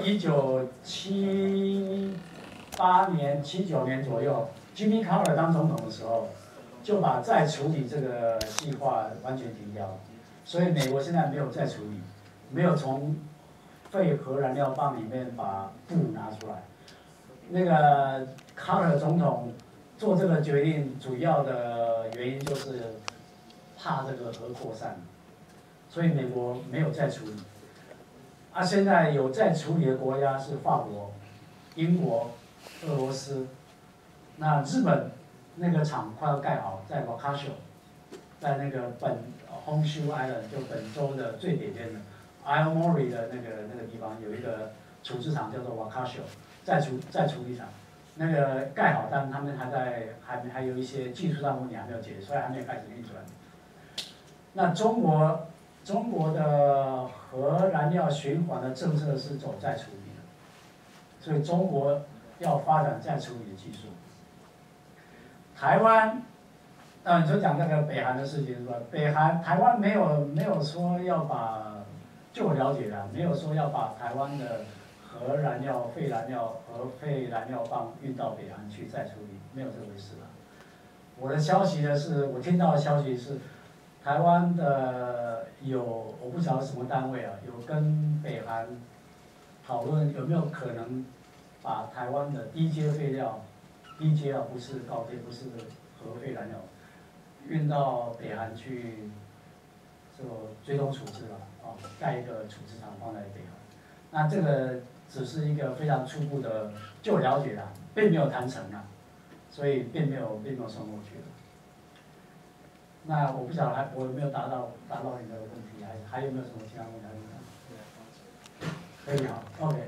1978年、79年左右 ，Jimmy Carter 当总统的时候，就把再处理这个计划完全停掉了。所以美国现在没有再处理，没有从废核燃料棒里面把布拿出来。那个卡尔总统做这个决定，主要的原因就是怕这个核扩散，所以美国没有再处理。现在有再处理的国家是法国、英国、俄罗斯。那日本那个厂快要盖好，在瓦卡修，在那个Honshu Island 就本州的最北边的 Aomori 的那个地方有一个处置厂叫做 Wakasho 再处理厂，那个盖好，但他们还有一些技术上问题还没有解决，所以还没有开始运转。那中国的核燃料循环的政策是走再处理的，所以中国要发展再处理的技术。台湾。你就讲那个北韩的事情是吧？台湾没有说要把，就我了解的，没有说要把台湾的核燃料、废燃料棒运到北韩去再处理，没有这回事了。我听到的消息是，台湾的我不晓得什么单位啊，有跟北韩讨论有没有可能把台湾的低阶废料，低阶不是高阶，不是核废燃料。运到北韩去做追踪处置了，盖一个处置厂放在北韩。那这个只是一个非常初步的，就了解了，并没有谈成啊，所以并没有送过去了。那我不晓得我有没有答到你的问题，还有没有什么其他问题？可以好 ，OK，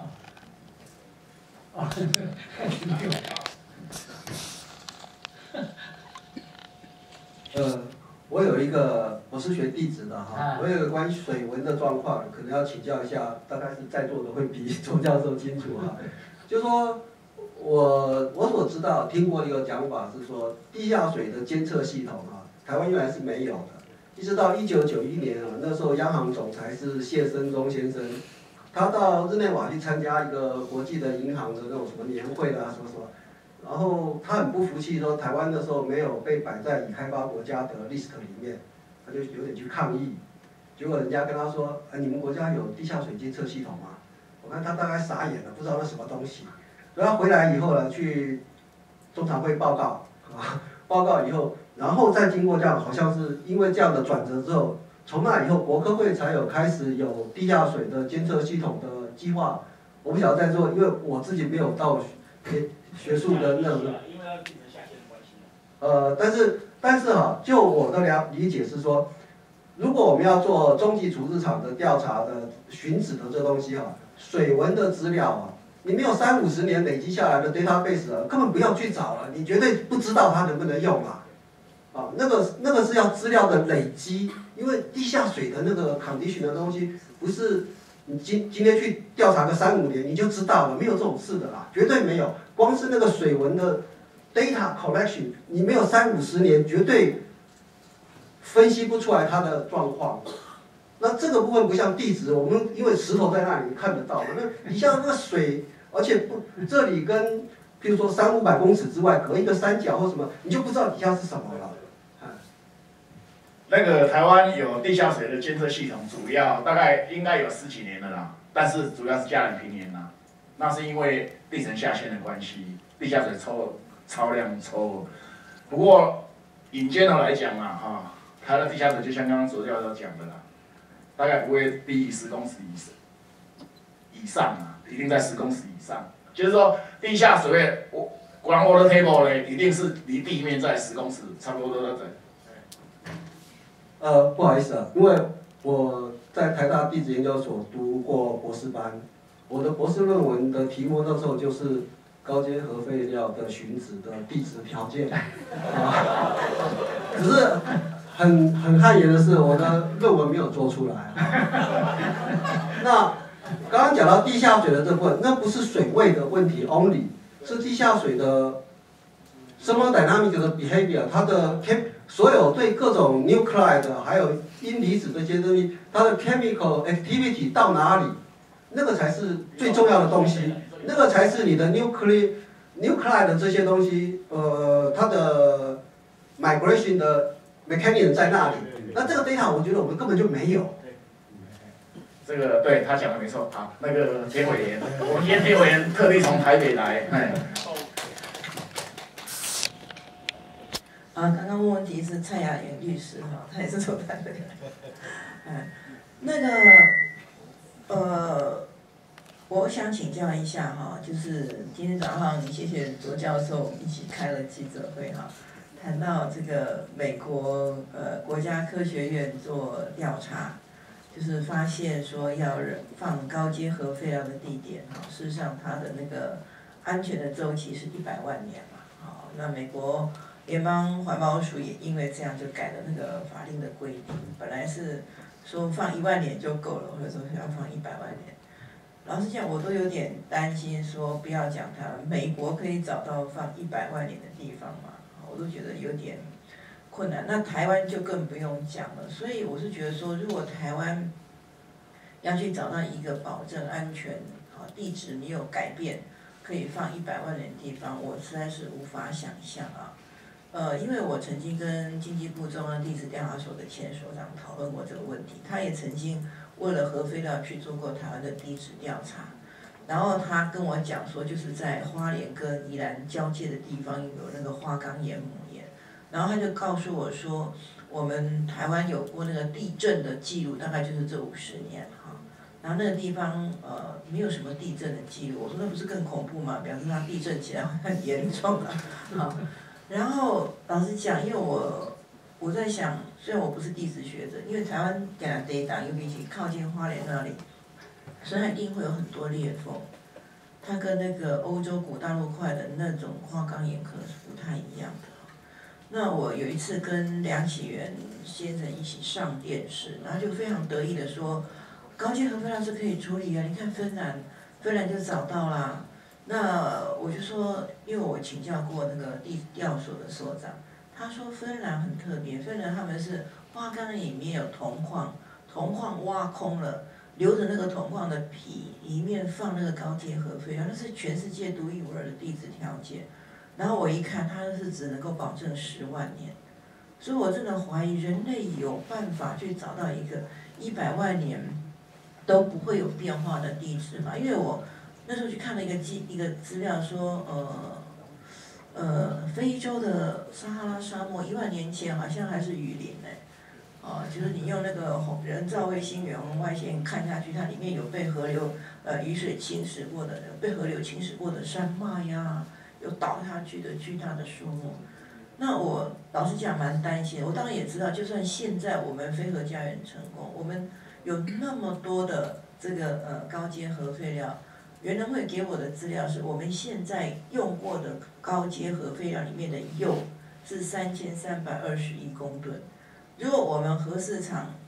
我有一个我是学地质的哈，我有一个关于水文的状况，可能要请教一下，大概是在座的会比周教授清楚哈。就说我所知道听过一个讲法是说，地下水的监测系统啊，台湾原来是没有的，一直到1991年啊，那时候央行总裁是谢生忠先生，他到日内瓦去参加一个国际的银行的那种什么年会啊，什么。然后他很不服气，说台湾那时候没有被摆在已开发国家的 list 里面，他就有点去抗议。结果人家跟他说：“你们国家有地下水监测系统吗？”我看他大概傻眼了，不知道那什么东西。所以他回来以后呢，去中常会报告，报告以后，然后再经过这样，好像是因为这样的转折之后，从那以后国科会才有开始有地下水的监测系统的计划。我不晓得在座，因为我自己没有到学术的那种， 因为要避免下线的关系。 但是哈，就我的理解是说，如果我们要做中级处置厂的调查的寻址的这东西哈，水文的资料啊，你没有30-50年累积下来的 database 啊，根本不要去找了，你绝对不知道它能不能用啊。那个是要资料的累积，因为地下水的那个 condition 的东西不是你今天去调查个3、5年你就知道了，没有这种事的啦，绝对没有。光是那个水文的 data collection， 你没有30、50年，绝对分析不出来它的状况。那这个部分不像地质，我们因为石头在那里看得到，那你像那个水，而且不这里跟譬如说300、500公尺之外隔一个山角或什么，你就不知道底下是什么了。 那个台湾有地下水的监测系统，主要大概应该有10几年了啦，但是主要是嘉南平原啦，那是因为地层下陷的关系，地下水超量抽。不过引尖头来讲啊，哈，它的地下水就像刚刚左教授讲的啦，大概不会低于10公尺以上啊，一定在10公尺以上。就是说，地下水位，ground water table 呢，一定是离地面在10公尺，差不多都在。 不好意思啊，因为我在台大地质研究所读过博士班，我的博士论文的题目那时候就是高阶核废料的寻址的地质条件。只是很汗颜的是，我的论文没有做出来。那刚刚讲到地下水的这部分，那不是水位的问题 only， 是地下水的 thermodynamic 的 behavior， 它的所有对各种 nuclide 还有阴离子这些东西，它的 chemical activity 到哪里，那个才是最重要的东西，那个才是你的 nuclide 这些东西，它的 migration 的 mechanism 在那里。那这个 data 我觉得我们根本就没有。 这个对他讲的没错。好，那个田委员，我们今天田委员特地从台北来， 刚刚问题是蔡雅妍律师哈，他也是从台北来。那个我想请教一下哈，就是今天早上谢谢卓教授一起开了记者会哈，谈到这个美国国家科学院做调查，就是发现说要放高阶核废料的地点哈，事实上它的那个安全的周期是100万年嘛，好，那美国联邦环保署也因为这样就改了那个法令的规定，本来是说放1万年就够了，或者说要放100万年。老实讲，我都有点担心，说不要讲它，美国可以找到放100万年的地方嘛，我都觉得有点困难。那台湾就更不用讲了，所以我是觉得说，如果台湾要去找到一个保证安全，地质没有改变，可以放100万年的地方，我实在是无法想象啊。因为我曾经跟经济部中央地质调查所的前所长讨论过这个问题，他也曾经为了核废料去做过台湾的地质调查，然后他跟我讲说，就是在花莲跟宜兰交界的地方有那个花岗岩母岩，然后他就告诉我说，我们台湾有过那个地震的记录，大概就是这50年哈，然后那个地方没有什么地震的记录，我说那不是更恐怖吗？表示它地震起来会很严重啊，好。然后老实讲，因为我在想，虽然我不是地质学者，因为台湾给它地档，尤其靠近花莲那里，所以它一定会有很多裂缝。它跟那个欧洲古大陆块的那种花岗岩可能是不太一样的。那我有一次跟梁启源先生一起上电视，然后就非常得意的说，高阶核废料是可以处理啊，你看芬兰就找到啦。那我就说，因为我请教过那个地调所的所长，他说芬兰很特别，芬兰他们是花岗里面有铜矿，铜矿挖空了，留着那个铜矿的皮，里面放那个高阶核废料，那是全世界独一无二的地质条件。然后我一看，它是只能够保证10万年，所以我真的怀疑人类有办法去找到一个100万年都不会有变化的地质嘛？因为我那时候去看了一个资料说，非洲的撒哈拉沙漠1万年前好像还是雨林呢，就是你用那个人造卫星远红外线看下去，它里面有被河流雨水侵蚀过的，被河流侵蚀过的山脉呀，有倒下去的巨大的树木。那我老实讲蛮担心，我当然也知道，就算现在我们非核家园成功，我们有那么多的这个高阶核废料。原能会给我的资料是我们现在用过的高阶核废料里面的铀是3321公吨。如果我们核市场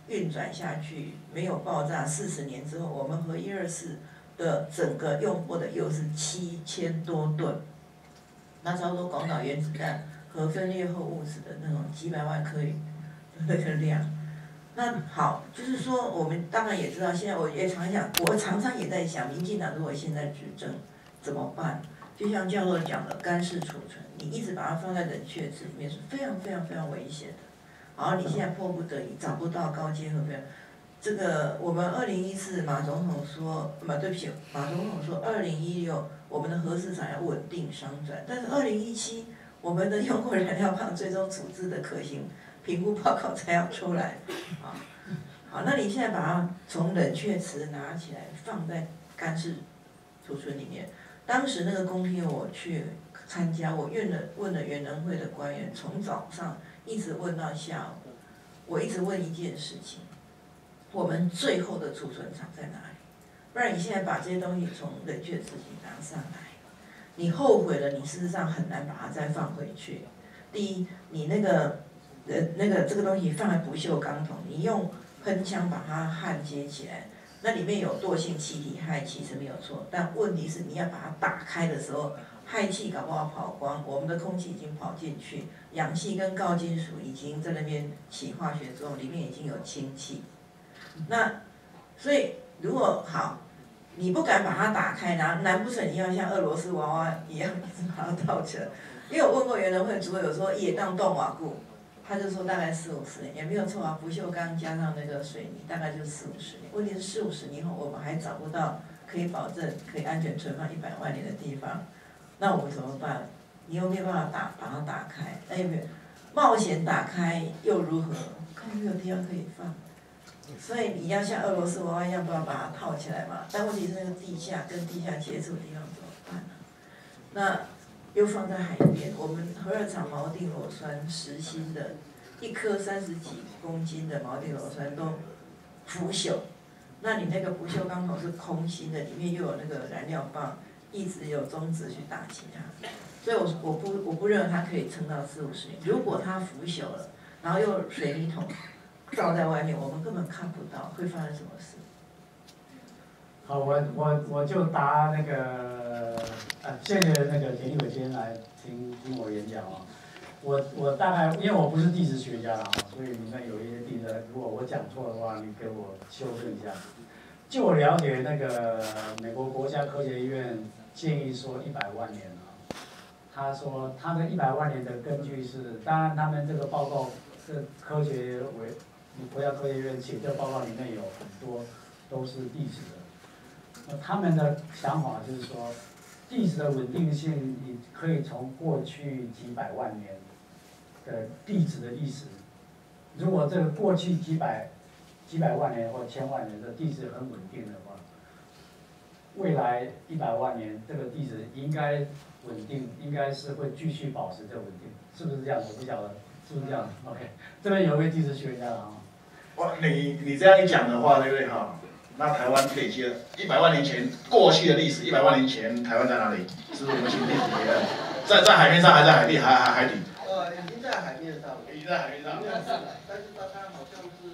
运转下去，没有爆炸，40年之后，我们核124的整个用过的铀是7000多吨，那差不多广岛原子弹核分裂后物质的那种几百万颗的那个量。那好，就是说我们当然也知道，现在我也常想，我常常也在想，民进党如果现在执政怎么办？就像教授讲的，干式储存，你一直把它放在冷却池里面是非常非常非常危险的。然后你现在迫不得已找不到高阶核废料，这个我们2014马总统说，对不起，马总统说2016我们的核市场要稳定商转，但是2017我们的用过燃料棒最终处置的可行评估报告才要出来，啊，好，那你现在把它从冷却池拿起来放在干式储存里面，当时那个公听我去参加，我问了原能会的官员，从早上一直问到下午，我一直问一件事情：我们最后的储存场在哪里？不然你现在把这些东西从冷却池里拿上来，你后悔了，你事实上很难把它再放回去。第一，你这个东西放在不锈钢桶，你用喷枪把它焊接起来，那里面有惰性气体氦气是没有错，但问题是你要把它打开的时候，氦气搞不好跑光，我们的空气已经跑进去，氧气跟高金属已经在那边起化学作用，里面已经有氢气。那所以如果好，你不敢把它打开，难不成你要像俄罗斯娃娃一样一直把它套起来？因为我问过原能会主委，有说也当动瓦固，他就说大概40-50年，也没有错啊。不锈钢加上那个水泥，大概就40-50年。问题是40-50年后，我们还找不到可以保证可以安全存放100万年的地方，那我们怎么办？你又没有办法把它打开，那有没有冒险打开又如何？根本没有地方可以放。所以你要像俄罗斯娃娃一样，不要把它套起来嘛。但问题是那个地下跟地下接触的地方怎么办呢？那又放在海边，我们核二厂锚定螺栓实心的，1颗30几公斤的锚定螺栓都腐朽，那你那个不锈钢桶是空心的，里面又有那个燃料棒，一直有中子去打击它，所以我不认为它可以撑到40-50年。如果它腐朽了，然后又水泥桶罩在外面，我们根本看不到会发生什么事。 好，我就答那个，谢谢那个田立伟今天来听我演讲啊。我大概因为我不是地质学家啦，所以你们有一些地质，如果我讲错的话，你给我修正一下。就我了解，那个美国国家科学院建议说100万年啊，他说他的100万年的根据是，当然他们这个报告是国家科学院写这个报告里面有很多都是地质的。他们的想法就是说，地质的稳定性，你可以从过去几百万年的地质的历史，如果这个过去几百万年或1000万年的地质很稳定的话，未来100万年这个地质应该稳定，应该是会继续保持这稳定，是不是这样？我不晓得是不是这样 ？OK， 这边有位地质学家啊。 哇，你这样一讲的话，对不对哈？那台湾累积了100万年前过去的历史，100万年前台湾在哪里？是不是我们新地质结案？在海面上，还在海地，海底？ 已经在海面上了。 已经在海面上。 但是大概好像是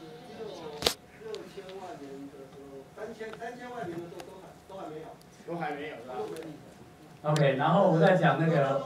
6000万年的时候，3000万年的时候都还没有。 都还没有是吧 ？OK， 然后我再讲那个。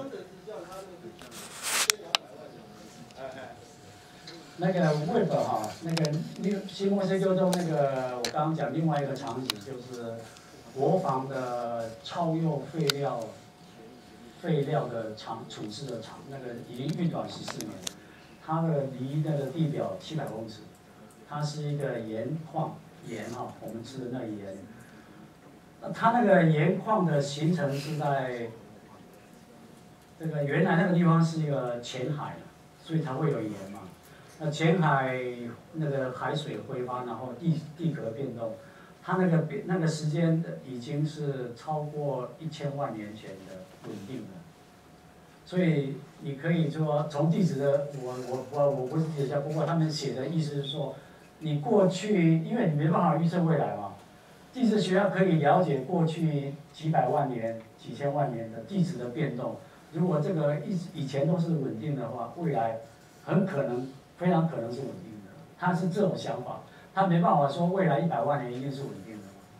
那个 Web 哈，那个新墨西哥州那个，我刚刚讲另外一个场景就是国防的超铀废料的处置的厂，那个已经运转14年，它的离那个地表700公尺，它是一个盐矿，盐哈，我们吃的那个盐。它那个盐矿的形成是在这个原来那个地方是一个浅海，所以才会有盐嘛。那浅海那个海水挥发，然后地壳变动，它那个时间已经是超过1000万年前的稳定了。所以你可以说从地质的，我不是地质家，不过他们写的意思是说，你过去因为你没办法预测未来嘛，地质学家可以了解过去几百万年、几千万年的地质的变动。如果这个以前都是稳定的话，未来非常可能是稳定的。他是这种想法， 他没办法说未来100万年一定是稳定的。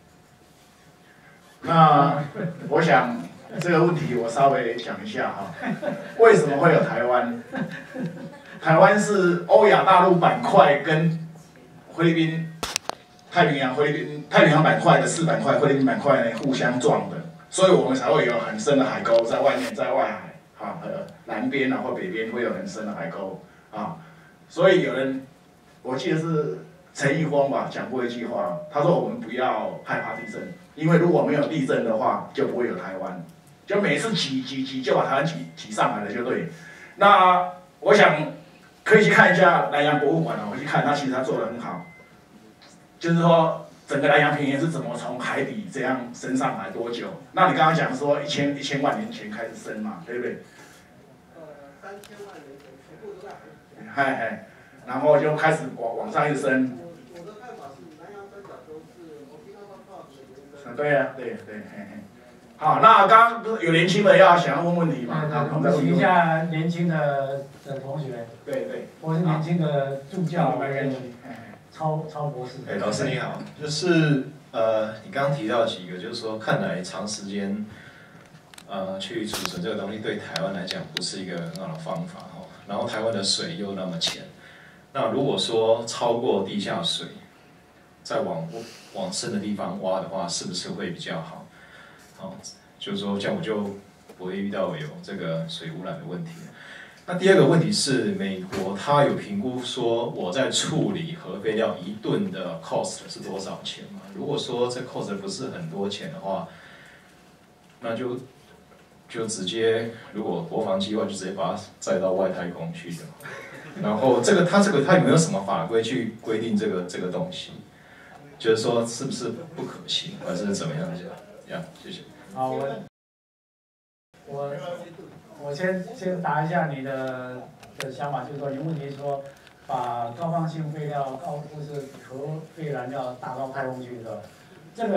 那我想这个问题我稍微讲一下哈，为什么会有台湾？台湾是欧亚大陆板块跟菲律宾、太平洋板块的4板块，菲律宾板块呢互相撞的，所以我们才会有很深的海沟在外面，在外海啊南边啊或北边会有很深的海沟啊，所以有人我记得是陈义峰吧讲过一句话，他说我们不要害怕地震，因为如果没有地震的话，就不会有台湾，就每次挤就把台湾挤上来了，就对。那我想可以去看一下南洋博物馆我去看，其实他做得很好，就是说整个南洋平原是怎么从海底这样升上来多久？那你刚刚讲说1000万年前开始升嘛，对不对 ？3000万年前全部都在海底。 嗨，然后就开始往上一升。 我的看法是，南洋三角洲是Okinawa Fault的原生。 对呀，对，好，那刚刚不是有年轻的想要问问题吗？ 我们请一下年轻的同学。 对。 或是年轻的助教，超博士。 老师你好，就是你刚刚提到几个，就是说看来长时间去储存这个东西对台湾来讲不是一个很好的方法哦。然后台湾的水又那么浅，那如果说超过地下水，再往深的地方挖的话，是不是会比较好？好，就是说这样我就不会遇到有这个水污染的问题。那第二个问题是，美国它有评估说我在处理核废料1吨的 cost 是多少钱吗？如果说这 cost 不是很多钱的话，那就直接，如果国防计划就直接把它载到外太空去的。然后它有没有什么法规去规定这个东西？就是说是不是不可行，还是怎么样？谢谢。 好，我先答一下你的想法，就是说你问题说把高放性废料或是核废燃料打到太空去的，这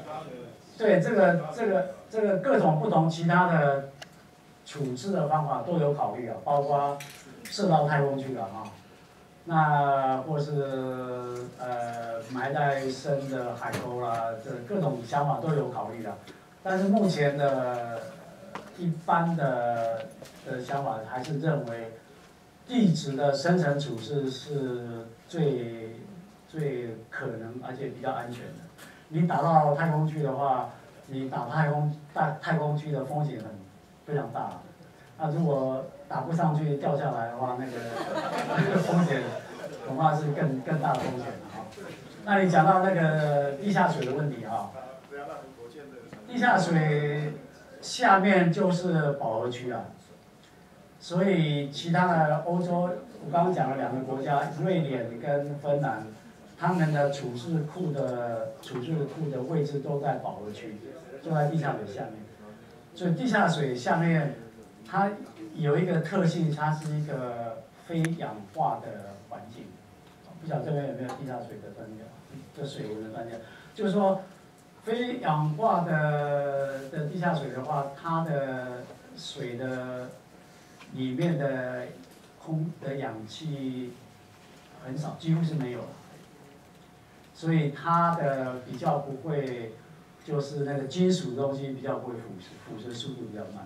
个各种不同其他的处置的方法都有考虑啊，包括射到太空去了啊，那或是埋在深的海沟啦，这各种想法都有考虑的，但是目前的一般的想法还是认为地质的深层处置是最可能而且比较安全的。你打到太空去的话，你打太空去的风险非常大。那如果打不上去掉下来的话，那个风险恐怕是更大的风险了哈。那你讲到那个地下水的问题哈，地下水下面就是饱和区啊，所以其他的欧洲，我刚刚讲了2个国家，瑞典跟芬兰，他们的储质库的位置都在饱和区，就在地下水下面。所以地下水下面它有一个特性，它是一个非氧化的环境。不晓得这边有没有地下水的专家，这水文的专家，就是说非氧化的地下水的话，它的水的里面的氧气很少，几乎是没有了，所以它的比较不会，就是那个金属的东西比较不会腐蚀速度比较慢。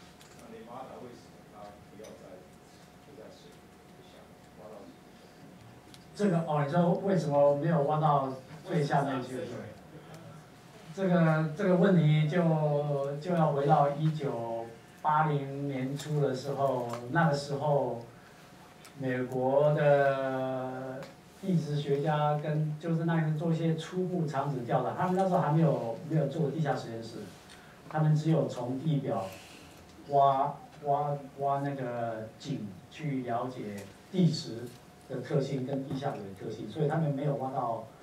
这个你说为什么没有挖到最下面去？这个问题就要回到1980年初的时候，那个时候，美国的地质学家就是那个做一些初步场址调查，他们那时候还没有做地下实验室，他们只有从地表挖那个井去了解地质的特性跟地下水的特性，所以他们没有挖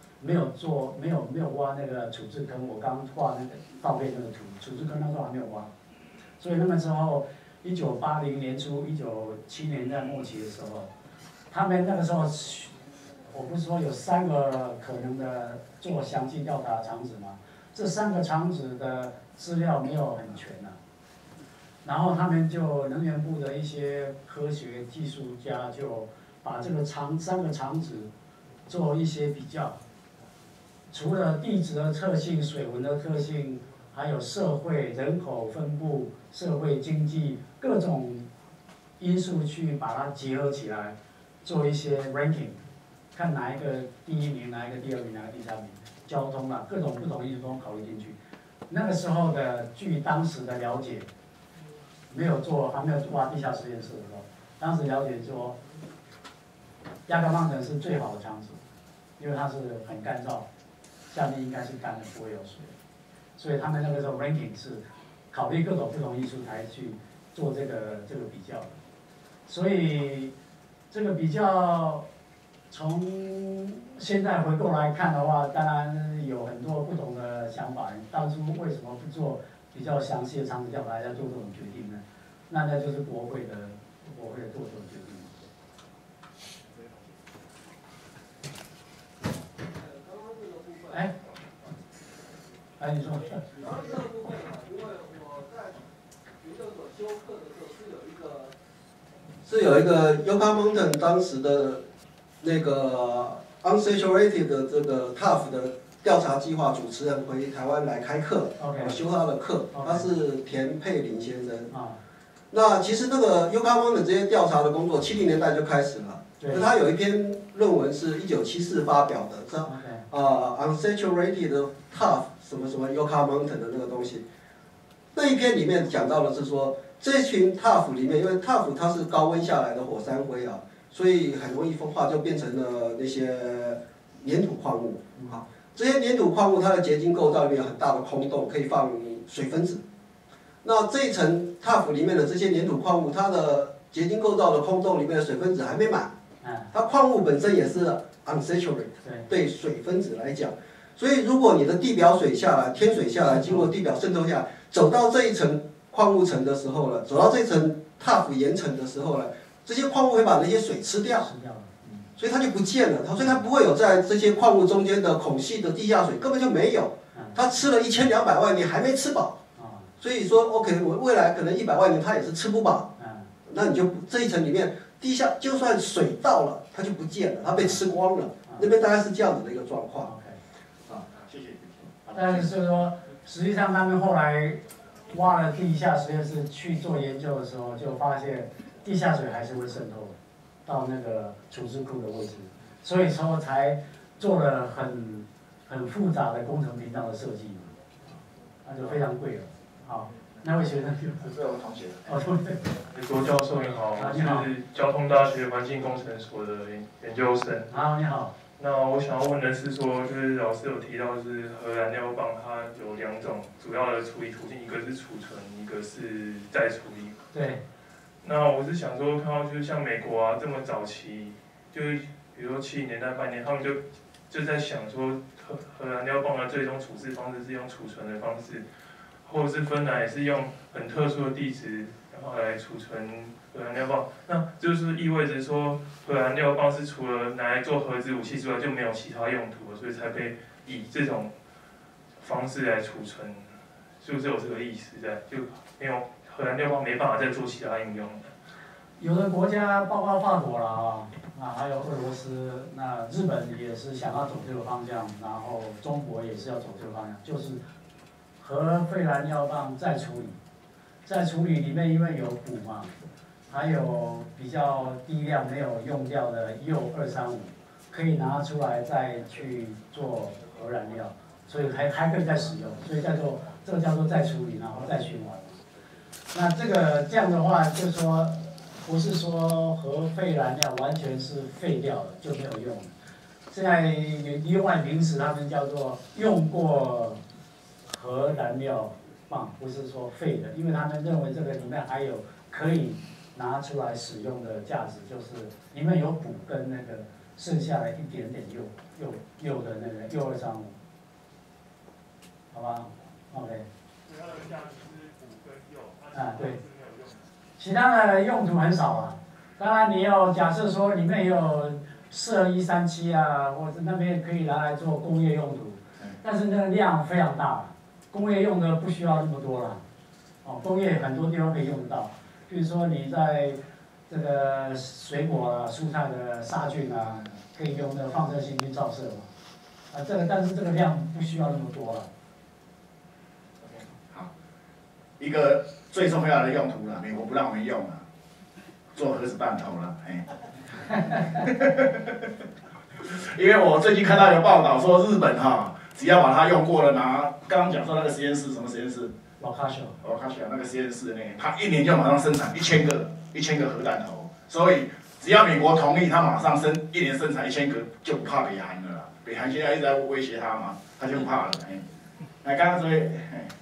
那个处置坑。我刚画那个照片那个处置坑那时候还没有挖，所以那个时候1980年初、1997年代末期的时候，他们那个时候，我不是说有3个可能的做详细调查场址吗？这3个场址的资料没有很全啊。然后他们就能源部的一些科学技术家就把这个3个场址做一些比较。除了地质的特性、水文的特性，还有社会人口分布、社会经济各种因素去把它结合起来，做一些 ranking， 看哪一个第一名，哪一个第二名，哪一个第三名，交通啊，各种不同因素都考虑进去。那个时候的，据当时的了解，还没有挖地下实验室的时候，当时了解说，亚加曼城是最好的场址，因为它是很干燥。下面应该是干的，不会有水，所以他们那个时候 ranking 是考虑各种不同因素才去做这个比较的。所以这个比较从现在回过来看的话，当然有很多不同的想法。当初为什么不做比较详细的场址调查，要做这种决定呢？那就是国会的做这种决定。你说。 然后这个部分啊，因为我在研究所修课的时候是有一个 Yucca Mountain 当时的那个 unsaturated 的这个 TAF 的调查计划主持人回台湾来开课，我修他的课，他是田佩林先生。那其实那个 Yucca Mountain 这些调查的工作，70年代就开始了。那他有一篇论文是1974发表的，是unsaturated TAF 什么什么 Yucca Mountain 的那个东西。那一篇里面讲到的是说，这群 TAF 里面，因为 TAF 它是高温下来的火山灰啊，所以很容易风化，就变成了那些粘土矿物。啊，这些粘土矿物它的结晶构造里面有很大的空洞，可以放水分子。那这一层 TAF 里面的这些粘土矿物，它的结晶构造的空洞里面的水分子还没满，它矿物本身也是 unsaturated， 对水分子来讲。所以，如果你的地表水下来，天水下来，经过地表渗透下来，走到这一层矿物层的时候了，走到这层 TAF 岩层的时候了，这些矿物会把那些水吃掉，所以它就不见了。所以它不会有在这些矿物中间的孔隙的地下水，根本就没有。它吃了1200万年还没吃饱，所以说 OK， 我未来可能100万年它也是吃不饱。那你就这一层里面地下就算水到了，它就不见了，它被吃光了。那边大概是这样子的一个状况。 但是就是说，实际上他们后来挖了地下实验室去做研究的时候，就发现地下水还是会渗透到那个储质库的位置，所以说才做了很复杂的工程频道的设计，那就非常贵了。好，那位学生， 这是我同学。 罗教授你好，我是交通大学环境工程所的研究生。 好，你好。 那我想要问的是说，就是老师有提到，就是核燃料棒它有2种主要的处理途径，一个是储存，一个是再处理。 对。 那我是想说，看到就是像美国啊这么早期，就是比如说70年代半年，他们就在想说核燃料棒的最终处置方式是用储存的方式，或者是芬兰也是用很特殊的地质，然后来储存核燃料棒。那就是意味着说，核燃料棒是除了拿来做核子武器之外，就没有其他用途了，所以才被以这种方式来储存，是不是有这个意思在？就没有核燃料棒没办法再做其他应用了。 有的国家，包括法国啦还有俄罗斯，那日本也是想要走这个方向，然后中国也是要走这个方向，就是核废燃料棒再处理，再处理里面因为有钴嘛，还有比较低量没有用掉的铀235，可以拿出来再去做核燃料，所以还可以再使用，所以这个叫做再处理，然后再循环。那这样的话，就说不是说核废燃料完全是废掉了就没有用了。现在另外名词他们叫做用过核燃料棒，不是说废的，因为他们认为这个里面还有可以拿出来使用的价值，就是里面有钴跟那个剩下的一点点铀的那个铀235，好吧 ？OK。 它的价值是钴跟铀， 啊，对。其他的用途很少啊，当然你要假设说里面有42137啊，或者那边可以拿来做工业用途，但是那个量非常大，工业用的不需要那么多了，工业很多地方可以用得到，比如说你在这个水果啊、蔬菜的杀菌啊， 可以用那个放射性去照射嘛。但是这个量不需要那么多了。 好，一个最重要的用途了，美国不让我们用了，做核子弹头了，哎。因为我最近看到有报道说，日本只要把它用过了，刚刚讲说那个实验室什么实验室？ 瓦卡西那个实验室呢，它1年就马上生产1000个核弹头，所以只要美国同意，它马上1年生产1000个，就不怕北韩了啦。北韩现在一直在威胁它嘛，它就不怕了。刚刚这位，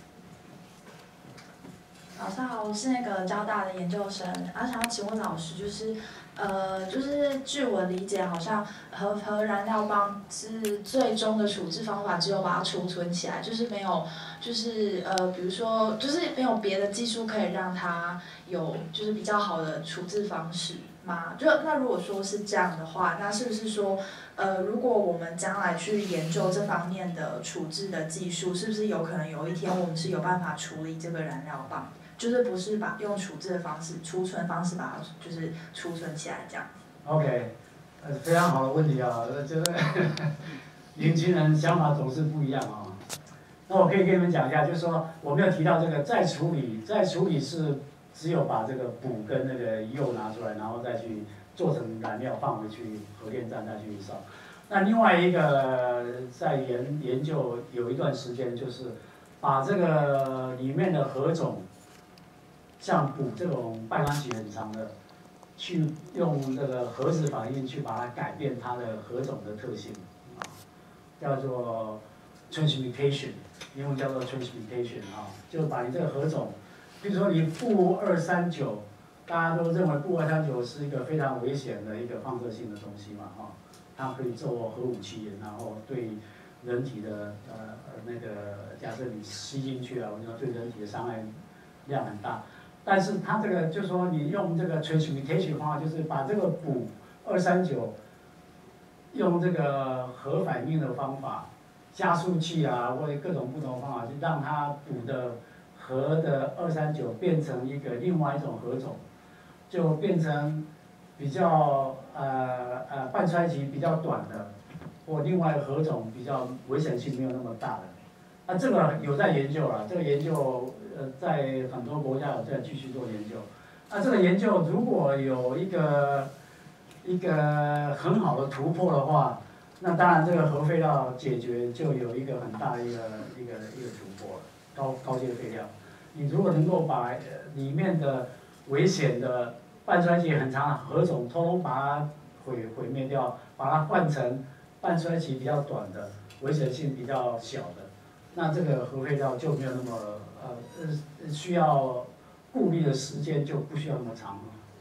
早上好，我是那个交大的研究生，想要请问老师，就是据我理解，好像核燃料棒是最终的处置方法，只有把它储存起来，就是没有，比如说，就是没有别的技术可以让它有比较好的处置方式吗？那如果说是这样的话，那是不是说，如果我们将来去研究这方面的处置的技术，是不是有可能有一天我们是有办法处理这个燃料棒？就是不是用处置的方式、储存方式把它储存起来这样。 OK， 非常好的问题啊，年轻人想法总是不一样啊。那我可以跟你们讲一下，就是说我没有提到这个再处理是只有把这个钚跟那个铀拿出来，然后再去做成燃料放回去核电站再去烧。那另外一个在研究有一段时间，就是把这个里面的核种。像钚这种半衰期很长的，去用这个核子反应去把它改变它的核种的特性，叫做 transmutation， 英文叫做 transmutation 就把你这个核种，比如说你钚239，大家都认为钚239是一个非常危险的一个放射性的东西嘛它可以做核武器，然后对人体的那个假设你吸进去我觉得对人体的伤害量很大。但是它这个就是说，你用这个 transmutation 方法，就是把这个钚239用这个核反应的方法，加速器或者各种不同的方法，就让它钚的核的239变成一个另外一种核种，就变成比较半衰期比较短的，或另外核种比较危险性没有那么大的。这个有在研究了，这个研究。在很多国家有在继续做研究，这个研究如果有一个很好的突破的话，那当然这个核废料解决就有一个很大的一个突破了，高阶废料。你如果能够把里面的危险的半衰期很长的核种通通把它毁灭掉，把它换成半衰期比较短的、危险性比较小的，那这个核废料就没有那么需要顾虑的时间就不需要那么长了。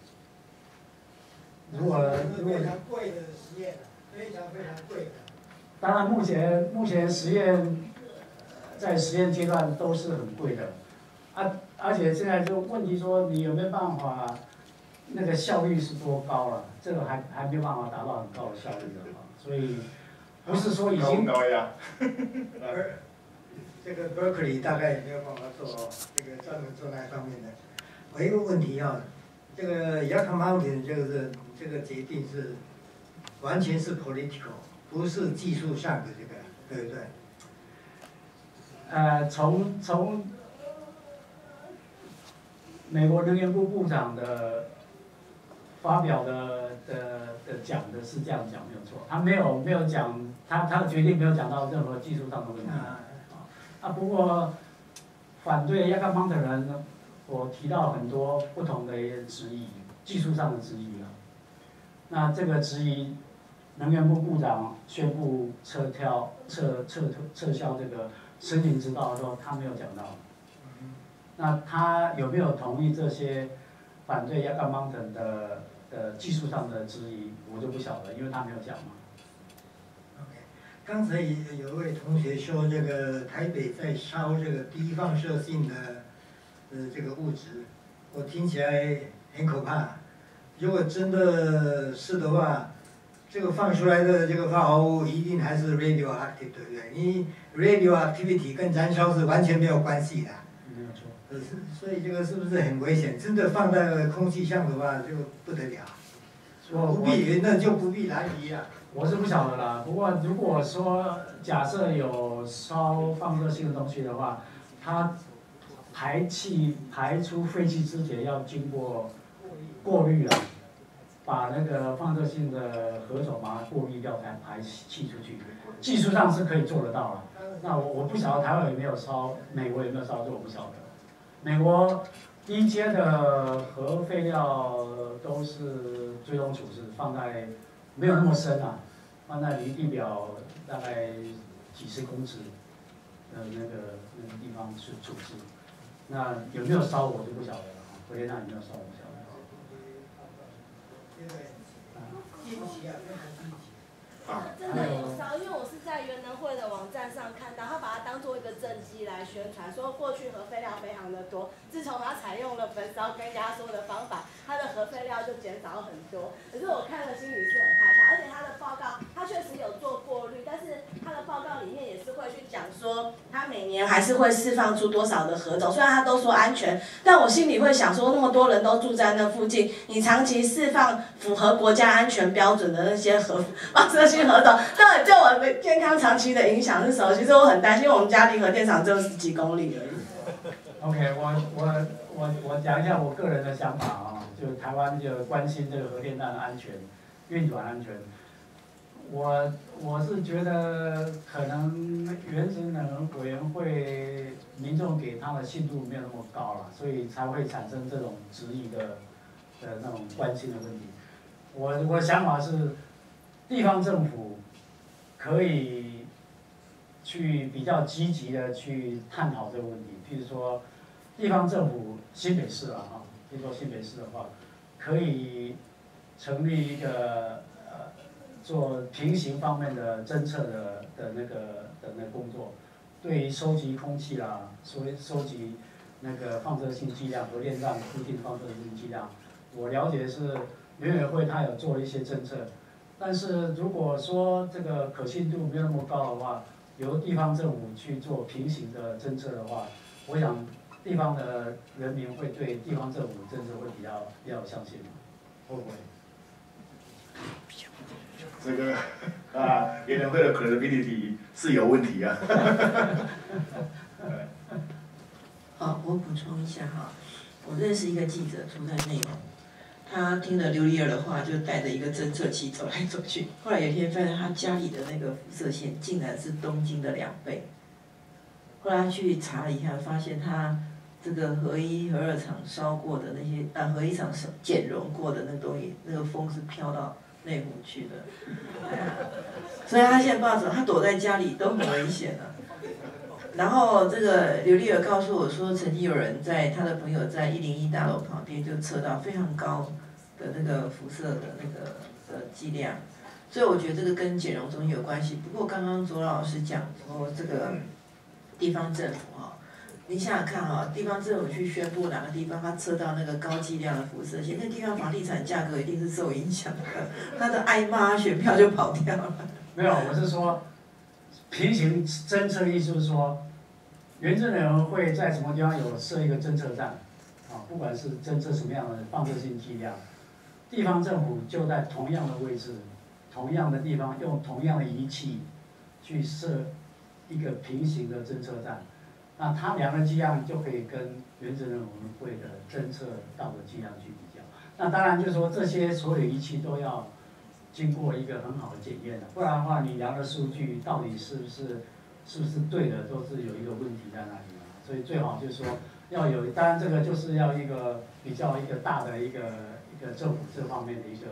如果非常贵的实验，非常贵的。 当然，目前实验在实验阶段都是很贵的，而且现在就问题说你有没有办法，那个效率是多高了？这个还没有办法达到很高的效率的，所以不是说已经高呀。 这个 Berkeley 大概也没有办法做这个专门做那方面的。我有一个问题这个 Yucca Mountain 这个决定是完全是 political， 不是技术上的这个，对不对？ 从美国能源部部长的发表的讲的是这样讲没有错，他没有讲他的决定没有讲到任何技术上的问题。不过反对Yucca Mountain的人，我提到很多不同的质疑，技术上的质疑那这个质疑，能源部部长宣布撤销这个申请执照的时候，他没有讲到。那他有没有同意这些反对Yucca Mountain的技术上的质疑，我就不晓得，因为他没有讲嘛。 刚才有位同学说，这个台北在烧这个低放射性的这个物质，我听起来很可怕。如果真的是的话，这个放出来的这个化合物一定还是 radioactive， 对不对？你 radioactivity 跟燃烧是完全没有关系的。 没有错。 所以这个是不是很危险？真的放在空气上的话，就不得了。 不必，那就不必来提了。 我是不晓得啦，不过如果说假设有烧放射性的东西的话，它排出废气之前要经过过滤了，把那个放射性的核种把它过滤掉才排气出去。技术上是可以做得到了。那我不晓得台湾有没有烧，美国有没有烧，这我不晓得。美国低阶的核废料都是追踪处置，放在没有那么深啊，放在离地表大概几十公尺的那个地方去处置。那有没有烧我就不晓得了，核电站有没有烧我不晓得。 真的有烧，因为我是在原能会的网站上看到，他把它当做一个政绩来宣传，说过去核废料非常的多，自从他采用了焚烧跟压缩的方法，它的核废料就减少很多。可是我看了心里是很害怕，而且他的报告，他确实有做过滤，但是他的报告里面也是会去讲说，他每年还是会释放出多少的核种，虽然他都说安全，但我心里会想说，那么多人都住在那附近，你长期释放符合国家安全标准的那些放射性核种，到底对我的健康长期的影响是什么？其实我很担心，因为我们家离核电厂只有10几公里而已。 OK， 我讲一下我个人的想法啊，就台湾就关心这个核电站的安全、运转安全。我是觉得可能原子能委员会民众给他的信度没有那么高了，所以才会产生这种质疑的那种关心的问题。我的想法是，地方政府可以去比较积极的去探讨这个问题。譬如说，地方政府新北市啊，譬如说新北市的话，可以成立一个做平行方面的侦测的那个工作，对于收集空气啦，收集那个放射性剂量，核电站附近放射性剂量，我了解是原委会它有做一些侦测，但是如果说这个可信度没有那么高的话，由地方政府去做平行的侦测的话，我想地方的人民会对地方政府政策会比较有相信，会不会？ 这个原能会的 credibility 是有问题啊。 好，我补充一下哈，我认识一个记者住在内蒙，他听了刘利尔的话，就带着一个侦测器走来走去。后来有一天发现他家里的那个辐射线竟然是东京的2倍。后来他去查了一下，发现他这个核1、核2厂烧过的那些核1厂减容过的那个东西，那个风是飘到内湖去的。所以他现在不知道怎么，他躲在家里都很危险了。然后这个刘丽尔告诉我说，曾经有人在他的朋友在101大楼旁边就测到非常高的那个辐射的那个剂量，所以我觉得这个跟减容中心有关系。不过刚刚左老师讲说这个地方政府哈，你想想看哈，地方政府去宣布哪个地方他测到那个高剂量的辐射线，那地方房地产价格一定是受影响的，他的挨骂选票就跑掉了。 没有，我是说。平行侦测意思是说，原子能委员会在什么地方有设一个侦测站，不管是侦测什么样的放射性剂量，地方政府就在同样的位置、同样的地方，用同样的仪器去设一个平行的侦测站，那它2个剂量就可以跟原子能委员会的侦测到的剂量去比较。那当然就是说，这些所有仪器都要经过一个很好的检验的，不然的话，你量的数据到底是不是对的，都是有一个问题在那里嘛。所以最好就是说要有，当然这个就是要一个比较一个大的一个政府这方面的一个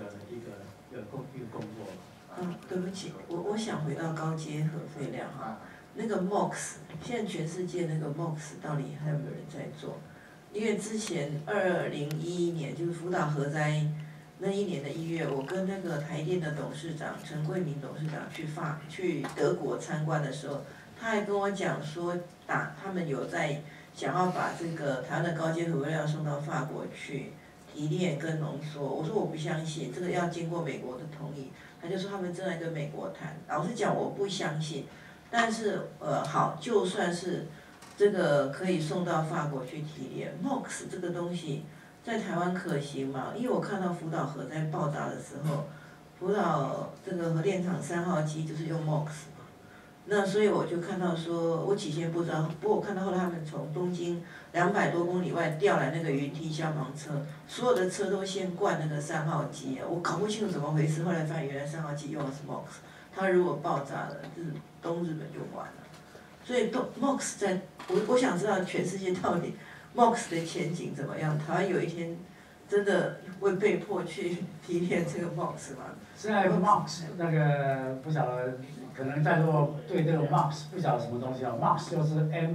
工作。 对不起，我想回到高阶核废料哈，那个 MOX， 现在全世界那个 MOX 到底还有没有人在做？因为之前2011年就是福岛核灾。那一年的1月，我跟那个台电的董事长陈桂明董事长去德国参观的时候，他还跟我讲说，他们有在想要把这个台湾的高阶核废料送到法国去提炼跟浓缩。我说我不相信，这个要经过美国的同意。他就说他们正在跟美国谈。老实讲，我不相信。但是好，就算是这个可以送到法国去提炼 ，MOX 这个东西。 在台湾可行吗？因为我看到福岛核在爆炸的时候，福岛这个核电厂3号机就是用 MOX 嘛，那所以我就看到说，我起先不知道，不过我看到后来他们从东京200多公里外调来那个云梯消防车，所有的车都先灌那个3号机啊，我搞不清楚怎么回事，后来发现原来3号机用的是 MOX， 它如果爆炸了，东日本就完了。所以MOX 在，我想知道全世界到底 MOX 的前景怎么样？台湾有一天真的会被迫去提炼这个 MOX 吗？ 现在 MOX 那个不晓得，可能在座对这个 MOX 不晓得什么东西啊 ？MOX 就是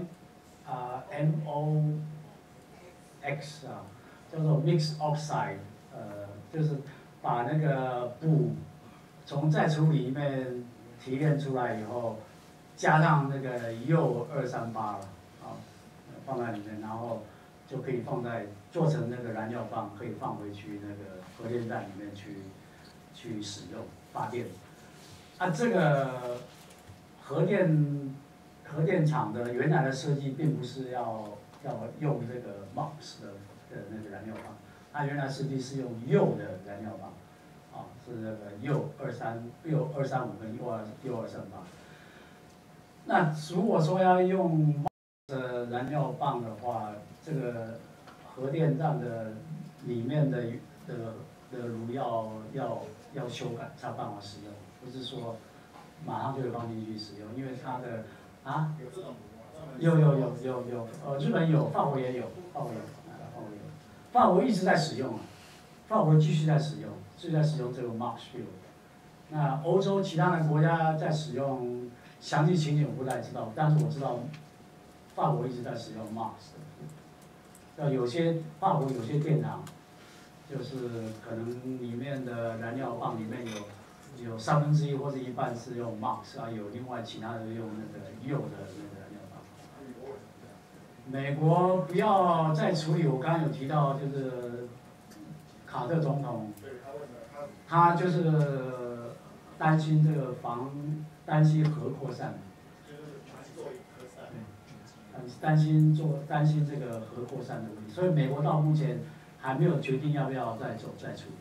MOX 啊，叫做 Mixed Oxide， 就是把那个钚从再处理里面提炼出来以后。加上那个铀238了，啊，放在里面，然后就可以做成那个燃料棒，可以放回去那个核电站里面去使用发电。啊，这个核电厂的原来的设计并不是要用这个 MOX 的那个燃料棒，它原来设计是用铀的燃料棒，啊，是那个铀235跟铀238。那如果说要用燃料棒的话，这个核电站的里面的炉要修改才办法使用，不是说马上就会放进去使用，因为它的有，日本有，法国也有，法国一直在使用啊，法国继续在使用这个 MOX fuel。那欧洲其他的国家在使用。详细情景我不太知道，但是我知道法国一直在使用 MOX 的。法国有些电厂，就是可能里面的燃料棒里面有1/3或者1半是用 MOX， 啊，有另外其他的用那个铀的那个燃料棒。美国不要再处理，我刚刚有提到就是卡特总统，他就是担心这个担心核扩散，担心这个核扩散的问题，所以美国到目前还没有决定要不要再处理。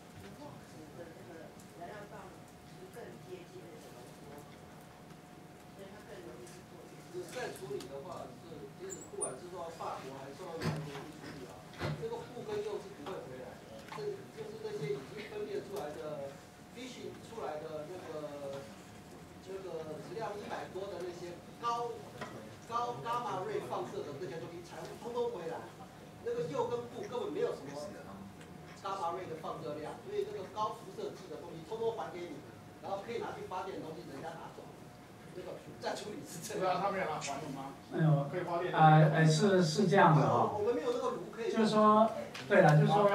再处理的话，其实不管是说法国还是说美国去处理啊，这个钚跟铀是不会回来的，就是那些已经分裂出来的 fission 出来的那个质量100多的那些高伽马瑞放射的这些东西，才会通通回来。那个铀跟钚根本没有什么伽马瑞的放射量，所以这个高辐射剂的东西通通还给你，然后可以拿去发电的东西人家拿走。这个再处理是这样。他们有拿还你吗？ 没有。可以发电。是这样的哈。 我们没有那个炉可以。 就是说，对了，就是说，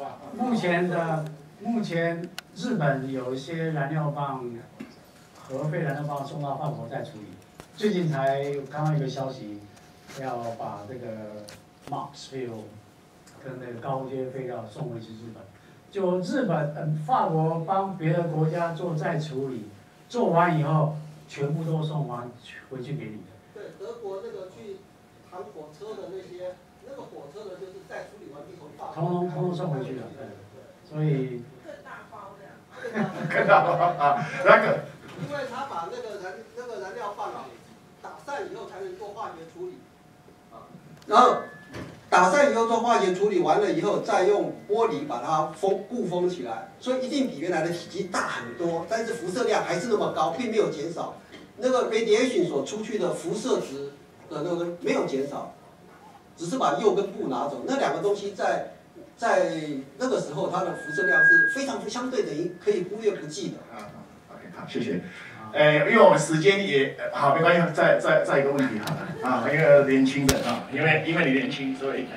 目前日本有一些燃料棒。核废燃料棒送到法国再处理，最近才刚刚有个消息，要把这个 MOX fuel 跟那个高阶废料送回去日本。就法国帮别的国家做再处理，做完以后全部都送回去给你。 对，德国那个去扛火车的那个火车的就是再处理完毕从法国。 通通送回去了，对。所以。 更大包这样。 更大包啊，那个。 因为他把那个燃料棒啊打散以后才能做化学处理，然后打散以后做化学处理完了以后，再用玻璃把它固封起来，所以一定比原来的体积大很多，但是辐射量还是那么高，并没有减少。那个 radiation 所出去的辐射值的那个没有减少，只是把铀跟钚拿走。那两个东西在那个时候，它的辐射量是非常相对等于可以忽略不计的。 好，谢谢。因为我们时间也好，没关系，再一个问题好了啊，因为年轻人啊，因为你年轻，所以。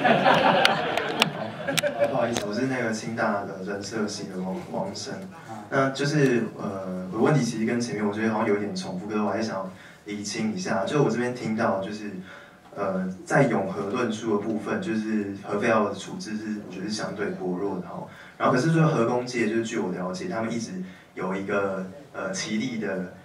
不好意思，我是那个清大的人社系的王生。那就是我的问题其实跟前面我觉得好像有点重复，可是我还想要厘清一下。就我这边听到就是在永和论述的部分，就是核废料的处置是我觉得是相对薄弱的哈。然后可是说核工界，就是据我了解，他们一直有一个其利的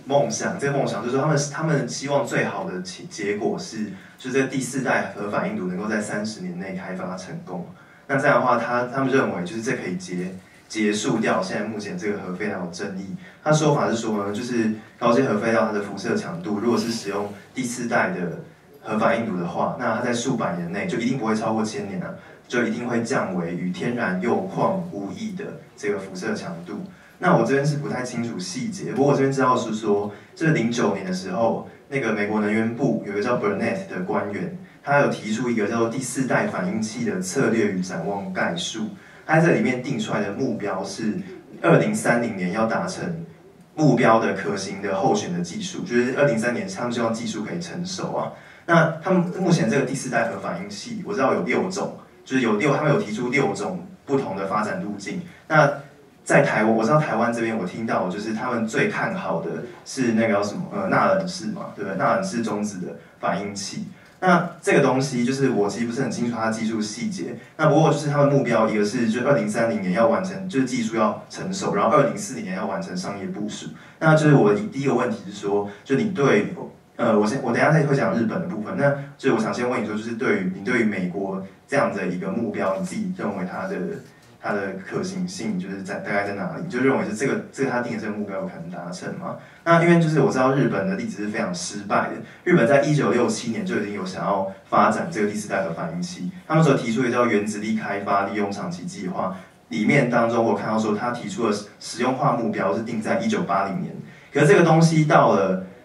梦想，这个梦想就是说他们希望最好的结果是，就是这个第4代核反应炉能够在30年内开发成功。那这样的话，他们认为就是这可以结束掉现在目前这个核废料的争议。他说法是说呢，就是高阶核废料它的辐射强度，如果是使用第4代的核反应炉的话，那它在数百年内就一定不会超过1000年啊，就一定会降为与天然铀矿无异的这个辐射强度。那我这边是不太清楚细节，不过我这边知道是说，这是09年的时候，那个美国能源部有一个叫 Burnett 的官员，他有提出一个叫做第4代反应器的策略与展望概述。他在这里面定出来的目标是2030年要达成目标的可行的候选的技术，就是2030年他们希望技术可以成熟啊。那他们目前这个第4代核反应器，我知道有6种，就是他们有提出6种不同的发展路径。那在台湾，我知道台湾这边我听到就是他们最看好的是那个叫什么纳冷式嘛，对不对？纳冷式中子的反应器。那这个东西就是我其实不是很清楚它的技术细节。那不过就是他们目标一个是就2030年要完成，就是技术要成熟，然后2040年要完成商业部署。那就是我第一个问题是说，就你对我等一下再会讲日本的部分。那就是我想先问你说，就是你对于美国这样的一个目标，你自己认为它的可行性就是大概在哪里？就认为是这个他定的这个目标有可能达成吗？那因为就是我知道日本的例子是非常失败的，日本在1967年就已经有想要发展这个第4代核反应器，他们所提出的叫原子力开发利用长期计划，里面当中我看到说他提出的实用化目标是定在1980年，可是这个东西到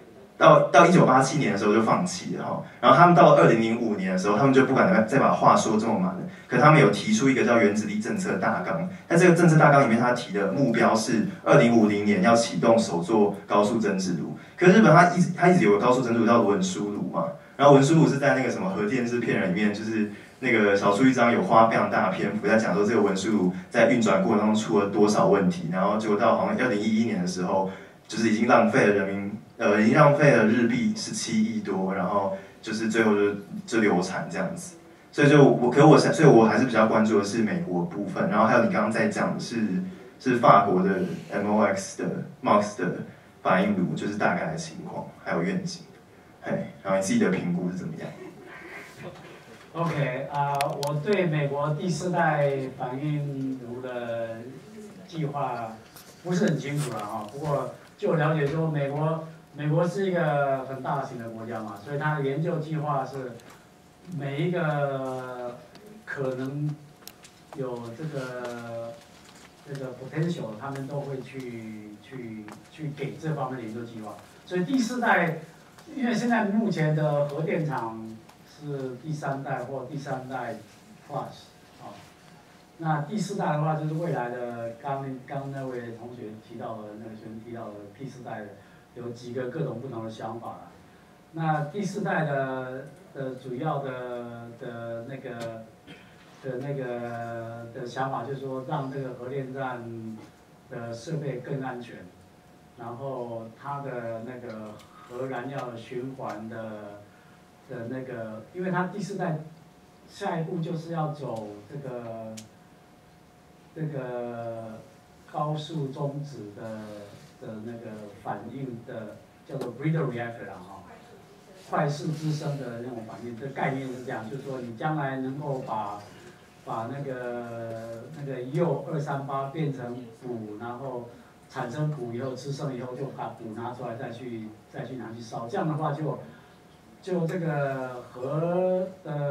1987年的时候就放弃了哈，然后他们到了2005年的时候，他们就不敢再把话说这么满了。可他们有提出一个叫原子力政策大纲，在这个政策大纲里面，他提的目标是2050年要启动首座高速增质炉。可日本它一直有个高速增质炉叫文书炉嘛，然后文书炉是在那个什么核电制片人里面，就是那个小书一章有花非常大的篇幅在讲说这个文书炉在运转过程中出了多少问题，然后结果到好像2011年的时候，就是已经浪费了已经浪费了日币17亿多，然后就是最后就流产这样子。所以所以我还是比较关注的是美国部分，然后还有你刚刚在讲的是法国的 MOX 的反应炉，就是大概的情况，还有愿景，然后你自己的评估是怎么样 ？OK 我对美国第4代反应炉的计划不是很清楚了哈，不过就了解说美国是一个很大型的国家嘛，所以它的研究计划是。每一个可能有这个 potential， 他们都会去给这方面的研究计划。所以第4代，因为现在目前的核电厂是第3代或第3代 plus 那第4代的话就是未来的刚那位同学提到的那个学生提到的第4代的有几个各种不同的想法啦。那第4代的主要的想法就是说，让这个核电站的设备更安全，然后它的那个核燃料循环的那个，因为它第4代下一步就是要走这个高速中子的那个反应的叫做 breeder reactor 啦哈。快速滋生的那种反应，这概念是这样，就是说你将来能够把那个铀238变成钴，然后产生钴以后滋生以后就把钴拿出来再去拿去烧，这样的话就这个核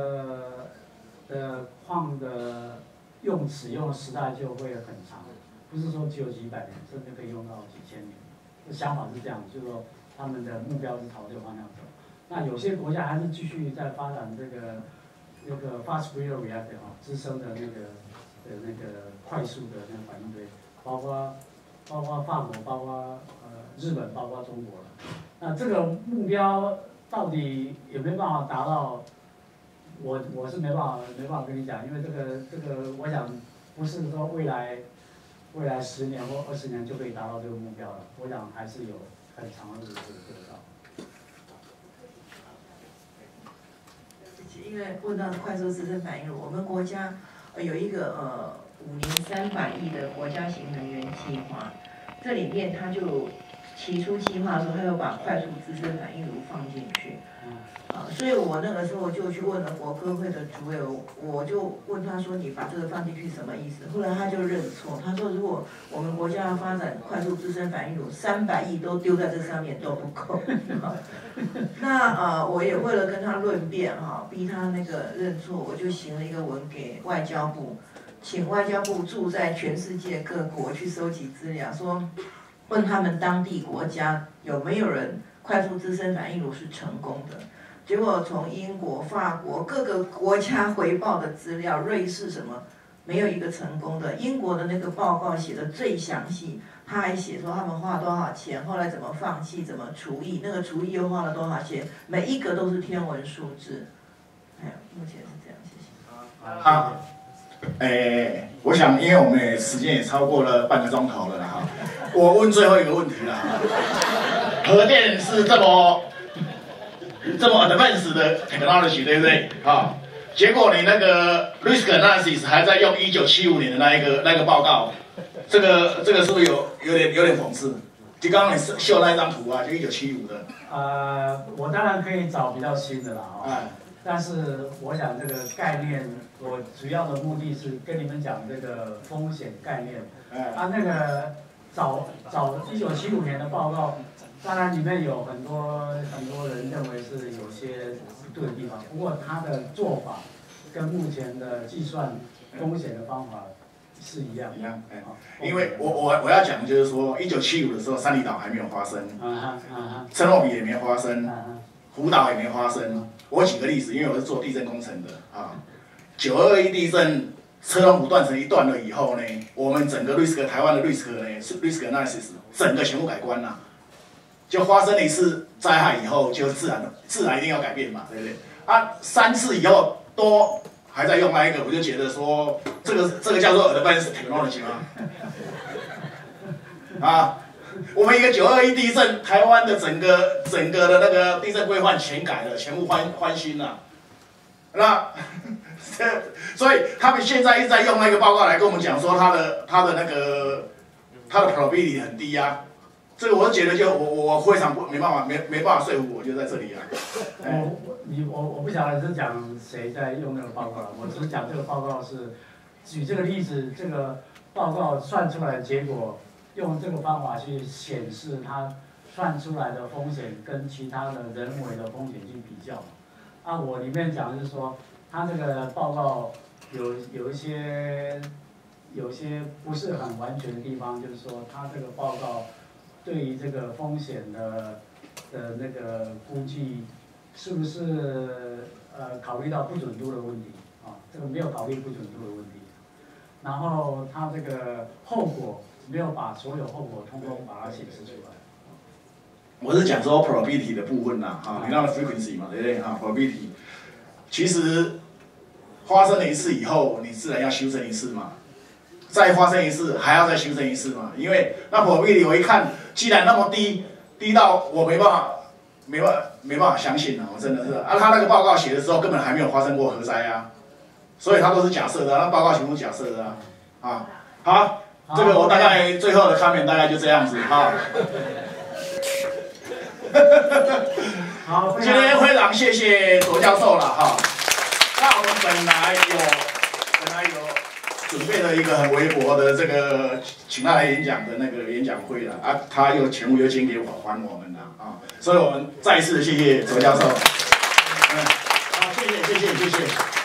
的矿的使用的时代就会很长，不是说只有几百年，甚至可以用到几千年。这想法是这样，就是说他们的目标是朝这个方向走。那有些国家还是继续在发展这个 fast breeder reactor 滋生的那个快速的那个反应堆，包括法国，包括日本，包括中国了。那这个目标到底有没有办法达到？我是没办法跟你讲，因为这个我想不是说未来10年或20年就可以达到这个目标了。我想还是有很长的路可以做得到。 因为问到快速滋生反应炉，我们国家有一个5年300亿的国家型能源计划，这里面它就提出计划的时候，他又把快速滋生反应炉放进去。所以我那个时候就去问了国科会的主委，我就问他说：“你把这个放进去什么意思？”后来他就认错，他说：“如果我们国家要发展快速滋生反应炉，300亿都丢在这上面都不够。”那我也为了跟他论辩逼他那个认错，我就行了一个文给外交部，请外交部驻在全世界各国去收集资料，说问他们当地国家有没有人快速滋生反应炉是成功的。结果从英国、法国各个国家回报的资料，瑞士什么没有一个成功的。英国的那个报告写的最详细，他还写说他们花多少钱，后来怎么放弃，怎么除役，那个除役又花了多少钱，每一个都是天文数字。目前是这样，谢谢。 好，我想因为我们时间也超过了半个钟头了哈，我问最后一个问题了。核电是这么 advanced 的 technology， 对不对？结果你那个 risk analysis 还在用1975年的那个报告，这个是不是有点讽刺？就刚刚你秀那一张图啊，就1975的。 我当然可以找比较新的啦，但是我想这个概念，我主要的目的是跟你们讲这个风险概念。那个找1975年的报告。 当然，里面有很多人认为是有些不对的地方，不过他的做法跟目前的计算风险的方法是一样。 因为我要讲的就是说，1975的时候，三里岛还没有发生，车诺比也没发生，福岛也没发生。我举个例子，因为我是做地震工程的921地震，车龙谷断层一断了以后呢，我们整个台湾的 risk 呢是 risk analysis 整个全部改观了。 就发生了一次灾害以后，就自然一定要改变嘛，对不对？3次以后都还在用那一个，我就觉得说这个叫做 advanced technology 吗？我们一个921地震，台湾的整个的那个地震规范全改了，全部翻新了。那所以他们现在一直在用那个报告来跟我们讲说他的 probability 很低啊。 这个我觉得就我非常没办法说服我，就在这里啊。 我不晓得是讲谁在用那个报告了，我只是讲这个报告是举这个例子，这个报告算出来的结果，用这个方法去显示它算出来的风险跟其他的人为的风险去比较。我里面讲的是说，它这个报告有一些不是很完全的地方，就是说它这个报告。 对于这个风险的那个估计，是不是考虑到不准度的问题这个没有考虑不准度的问题。然后它这个后果没有把所有后果通通把它显示出来。 我是讲说 probability 的部分啦，你那个 frequency 嘛，对不对probability， 其实发生了一次以后，你自然要修正一次嘛。 再发生一次，还要再修正一次嘛？因为那 probability 我一看，既然那么低到我没办法相信了，我真的是他那个报告写的时候根本还没有发生过核灾啊，所以他都是假设的，那报告全部假设的好，这个我大概最后的 comment 大概就这样子好，今天非常谢谢罗教授了那我们本来有。 准备了一个很微薄的这个请他来演讲的那个演讲会了他又全部又捐给我还我们了所以我们再一次谢谢卓教授，好，谢谢。